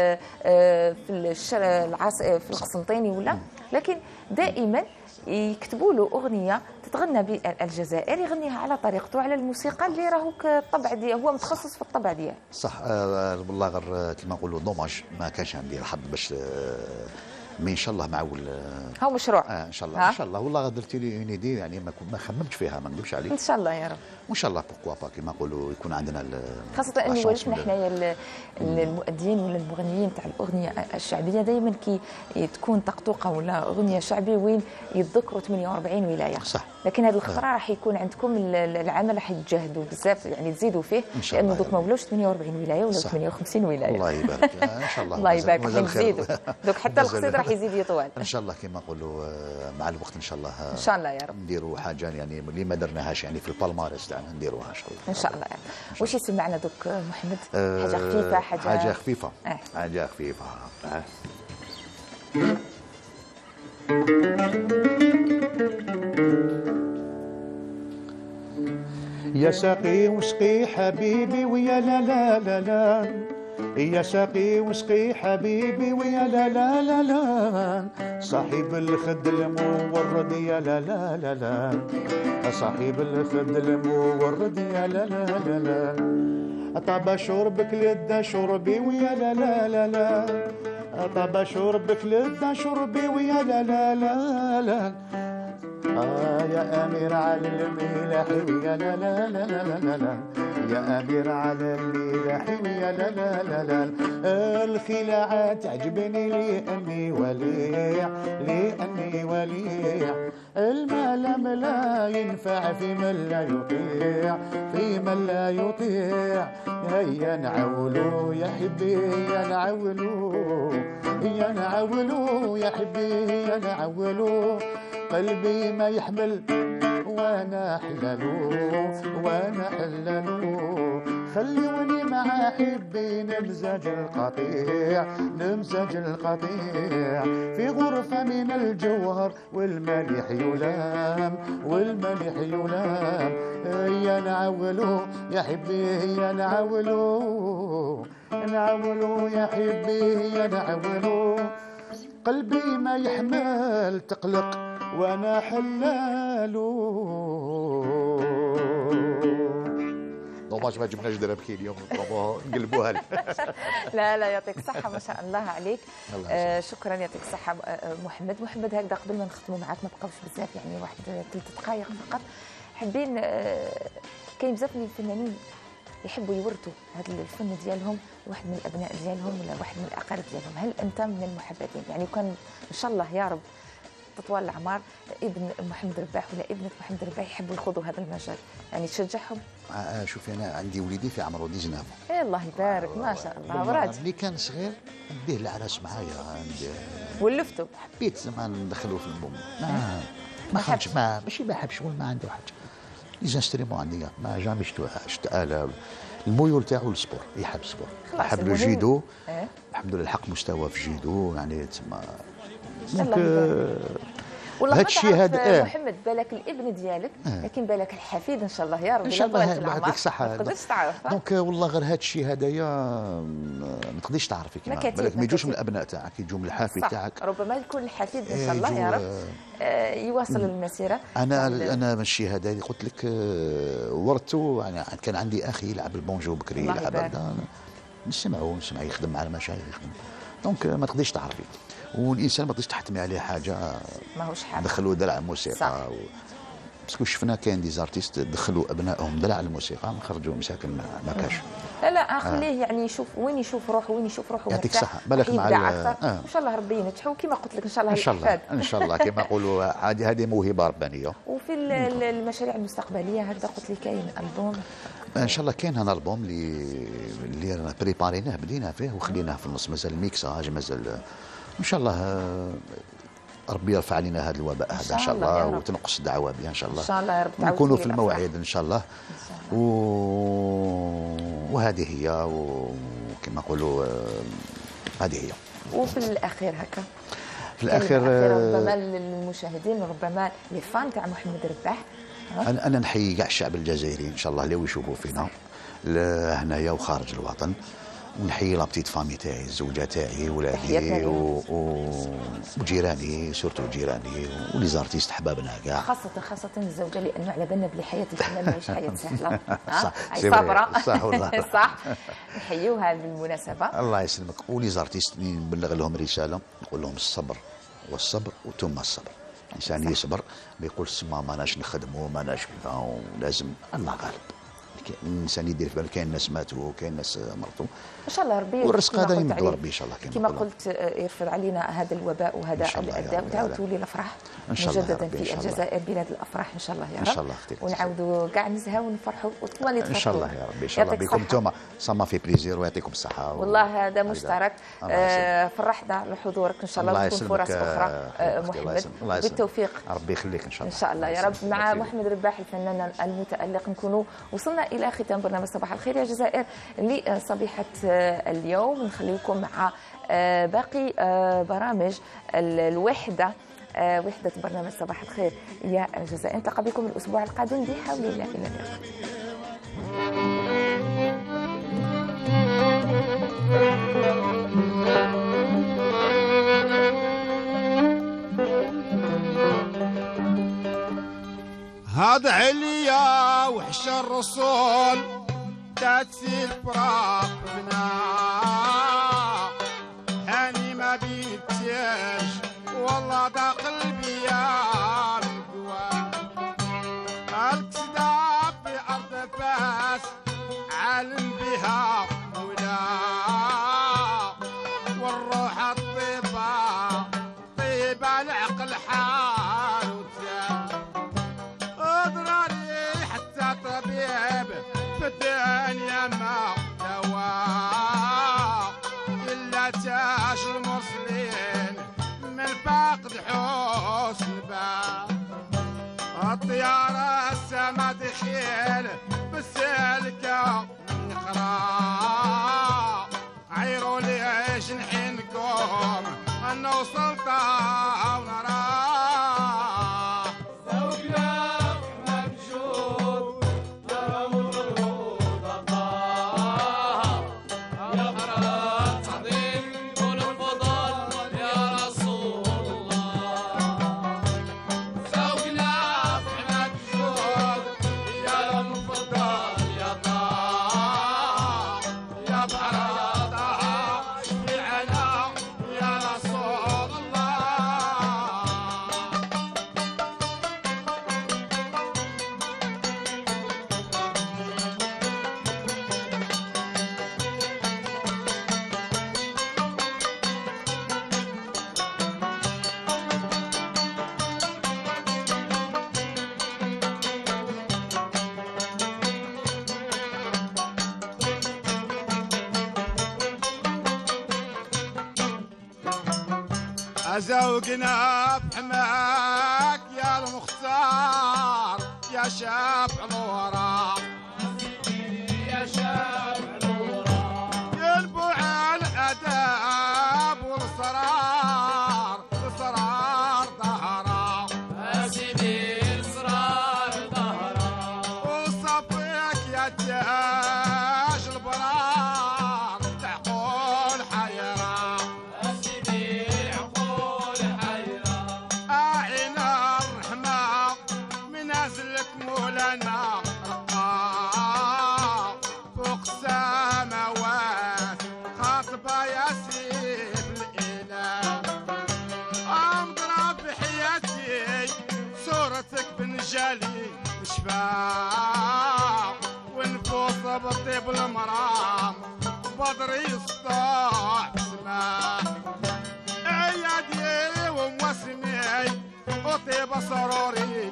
في القسنطيني ولا، لكن دائما يكتبوا له اغنيه تتغنى بالجزائر يغنيها على طريقته على الموسيقى اللي راهو الطبع ديالو، هو متخصص في الطبع ديالو. صح. والله غير كما نقولوا دوماج ما كانش عندي الحظ باش مي ان شاء الله معول هاو مشروع. ان شاء الله ان شاء الله. والله درتي لي اون ايدي يعني ما خممتش فيها ما نكذبش عليك. ان شاء الله يا رب. وان شاء الله بوكوا با كما نقولوا يكون عندنا خاصه انه ولفنا حنايا المؤدين ولا المغنيين تاع الاغنيه الشعبيه دائما كي تكون طقطوقه ولا اغنيه شعبي وين يتذكروا 48 ولايه. صح. لكن هذه الخطره راح يكون عندكم العمل راح يتجاهدوا بزاف يعني تزيدوا فيه لانه دوك ما ولاوش 48 ولايه ولا 58 ولايه. الله يبارك ان شاء الله. الله يبارك نزيدوا دوك حتى القصيد راح يزيد يطول ان شاء الله كما نقولوا مع الوقت ان شاء الله. ان شاء الله يا رب نديروا حاجه يعني اللي ما درناهاش يعني في البالمارس تاعنا نديروها ان شاء الله. ان شاء الله. واش يسمعنا دوك محمد؟ حاجه خفيفه حاجه خفيفه حاجه خفيفه. يا ساقي وسقي حبيبي ويا لا لا لا لا، يا ساقي وسقي حبيبي ويا لا لا لا لا، صاحب الخد المورد يا لا لا لا لا، صاحب الخد المورد يا لا لا لا لا، طاب شربك لدى شربي ويا لا لا لا لا، طاب شربك لدى شربي ويا لا لا لا لا، يا أمير على الملاح ويا لا لا لا لا لا لا، يا أمير على الملاح ويا لا لا لا لا، الخلاعة تعجبني لأني وليع لأني وليع، المال لا ينفع في من لا يطيع في من لا يطيع، هيا نعولو يا حبي يا نعولو يا نعولو يا حبي يا نعولو، قلبي ما يحمل وانا حللو وانا حللو، خلوني مع حبي نمزج القطيع نمزج القطيع، في غرفة من الجوهر والملح يلام والملح يلام، يا نعولو يا حبي يا نعولو نعولو يا حبي يا نعولو، قلبي ما يحمل تقلق وانا حلالو. دوماج ما جبناش درهم كي اليوم نقلبوها لك. لا لا يعطيك الصحة ما شاء الله عليك. شكرا يعطيك الصحة محمد. هكذا قبل ما نختموا معاك ما بقاوش بزاف يعني واحد 3 دقائق فقط، حابين كاين بزاف من الفنانين يحبوا يورثوا هذا الفن ديالهم لواحد من الابناء ديالهم ولا واحد من الاقارب ديالهم، هل انت من المحبذين يعني كان ان شاء الله يا رب تطول الاعمار ابن محمد رباح ولا ابنه محمد رباح يحبوا يخوضوا هذا المجال يعني تشجعهم؟ شوفي انا عندي وليدي في عمره 19. الله يبارك ما شاء الله وراد. ملي كان صغير نديه العراس معايا ولفتو حبيت زعما ندخلوه في البوم ما حبش ماشي ما حبش ولا ما عنده حاجه لي زانستريمون عندي ما جامي شفت آلة الميول تاعو السبور يحب السبور يحب الجيدو الحمد لله الحق مستوى في الجيدو يعني تسمى والله هذا الشيء هذا محمد بالك الابن ديالك لكن بالك الحفيد ان شاء الله يا رب ان شاء الله يعطيك الصحه ما تقدرش تعرف دونك والله غير هذا الشيء هذايا ما تقدرش تعرفي كيما بالك ما يجوش من الابناء تاعك يجوا من الحفيد تاعك ربما يكون الحفيد ان شاء الله يا رب يواصل المسيره. انا ماشي هذا اللي قلت لك ورثته يعني كان عندي اخي يلعب البونجو بكري يلعب نسمعه يخدم مع المشايخ يخدم دونك ما تقدريش تعرفي والانسان ما تقدرش تحتمي عليه حاجه ماهوش حاجه دخلوا دلع الموسيقى باسكو شفنا كاين دي زارتيست دخلوا ابنائهم دلع الموسيقى خرجوا مساكن ما كاش. لا خليه يعني يشوف وين يشوف روحه يعطيك الصحه بالك مع ان شاء الله ربي ينجحوا كما قلت لك ان شاء الله ان شاء الله كما يقولوا هذه موهبه ربانيه. وفي المشاريع المستقبليه هكذا قلت لي كاين البوم ان شاء الله كاين هنا البوم اللي بريباريناه بدينا فيه وخليناه في النص مازال الميكساج مازال ان شاء الله ربي يرفع علينا هذا الوباء هذا ان شاء الله وتنقص الدعوه بها ان شاء الله. ان شاء الله يا رب ونكونوا في الموعد ان شاء الله. وهذه هي وكما نقولوا هذه هي. وفي الاخير هكا في الاخير ربما للمشاهدين ربما لي فان تاع محمد رباح. انا نحيي كاع الشعب الجزائري ان شاء الله اللي يشوفوا فينا هنايا وخارج الوطن، ونحيي لابتيت فامي تاعي، الزوجه تاعي، ولادي وجيراني، سورتو جيراني ولي زارتيست حبابنا كاع، خاصة الزوجة، لأنه على بالنا بلي حياة الفنان ماهيش حياة سهلة. صح صابرة. صح والله. صح. نحيوها بالمناسبة. الله يسلمك. ولي زارتيست نبلغ لهم رسالة نقول لهم الصبر والصبر وثم الصبر. الإنسان يصبر ما يقولش ما ماناش نخدموا ماناش كذا، ولازم الله غالب. الانسان يدير في باله كاين ناس ماتوا وكاين ناس مرضوا ان شاء الله ربي، والرزق هذا يمد ربي ان شاء الله كما قلت يرفض علينا هذا الوباء وهذا الاداء، وتعاود تولي الافراح مجددا في الجزائر، بلاد الافراح ان شاء الله يا رب. ان شاء الله ونعاودوا كاع نزهاو ونفرحوا وتولي ان شاء الله يا رب. ان شاء الله بكم انتم سما في بليزير ويعطيكم الصحه. والله هذا مشترك. فرحنا لحضورك ان شاء الله، وتكون فرص اخرى محمد بالتوفيق. ربي يخليك ان شاء الله. ان شاء الله يا رب. مع محمد رباح الفنان المتالق نكونوا وصلنا الى ختام برنامج صباح الخير يا جزائر لصبيحه اليوم. نخليكم مع باقي برامج الوحده، وحده برنامج صباح الخير يا جزائر. نلتقى بكم الاسبوع القادم بحول الله. الى اللقاء. هذا عليا وحش الرسول تاتي براقبنا، هاني ما بيتيش والله دا قلبي يا مقوى، الكسدة في أرض فاس عالم بها ولا، والروح الطيبة طيبة العقل حال اضراري حتى طبيب في الدنيا ما دواء إلا تاج المرسلين من فاقد حسن باب، الطيارة السما دخيل بالسلكة نقرا، عيروا لي جنحينكم أنا وصلت ونرى. زوقنا بحماك يا المختار يا شافع الورى، يا شافع الورى ينبوع الاداب والاسرار، اسرار ظهرا سيدي اسرار ظهرا، وصفيك يا تاج البرار تعقول حيرة مولانا رقاق فوق السماوات خاطبة يا سيف الإله، أمضرب بحياتي صورتك بنجالي نشفاق، ونفوس بطيب المرام بدر يسطع بسماه، عيادي وموسمي وطيب سروري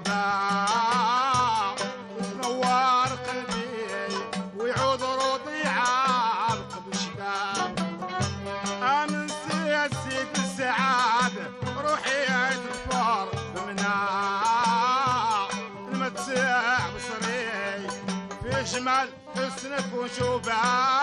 تباع وتنور قلبي ويعود رضيعة القلب شباب، أمن سيد السعادة روحي وشوفها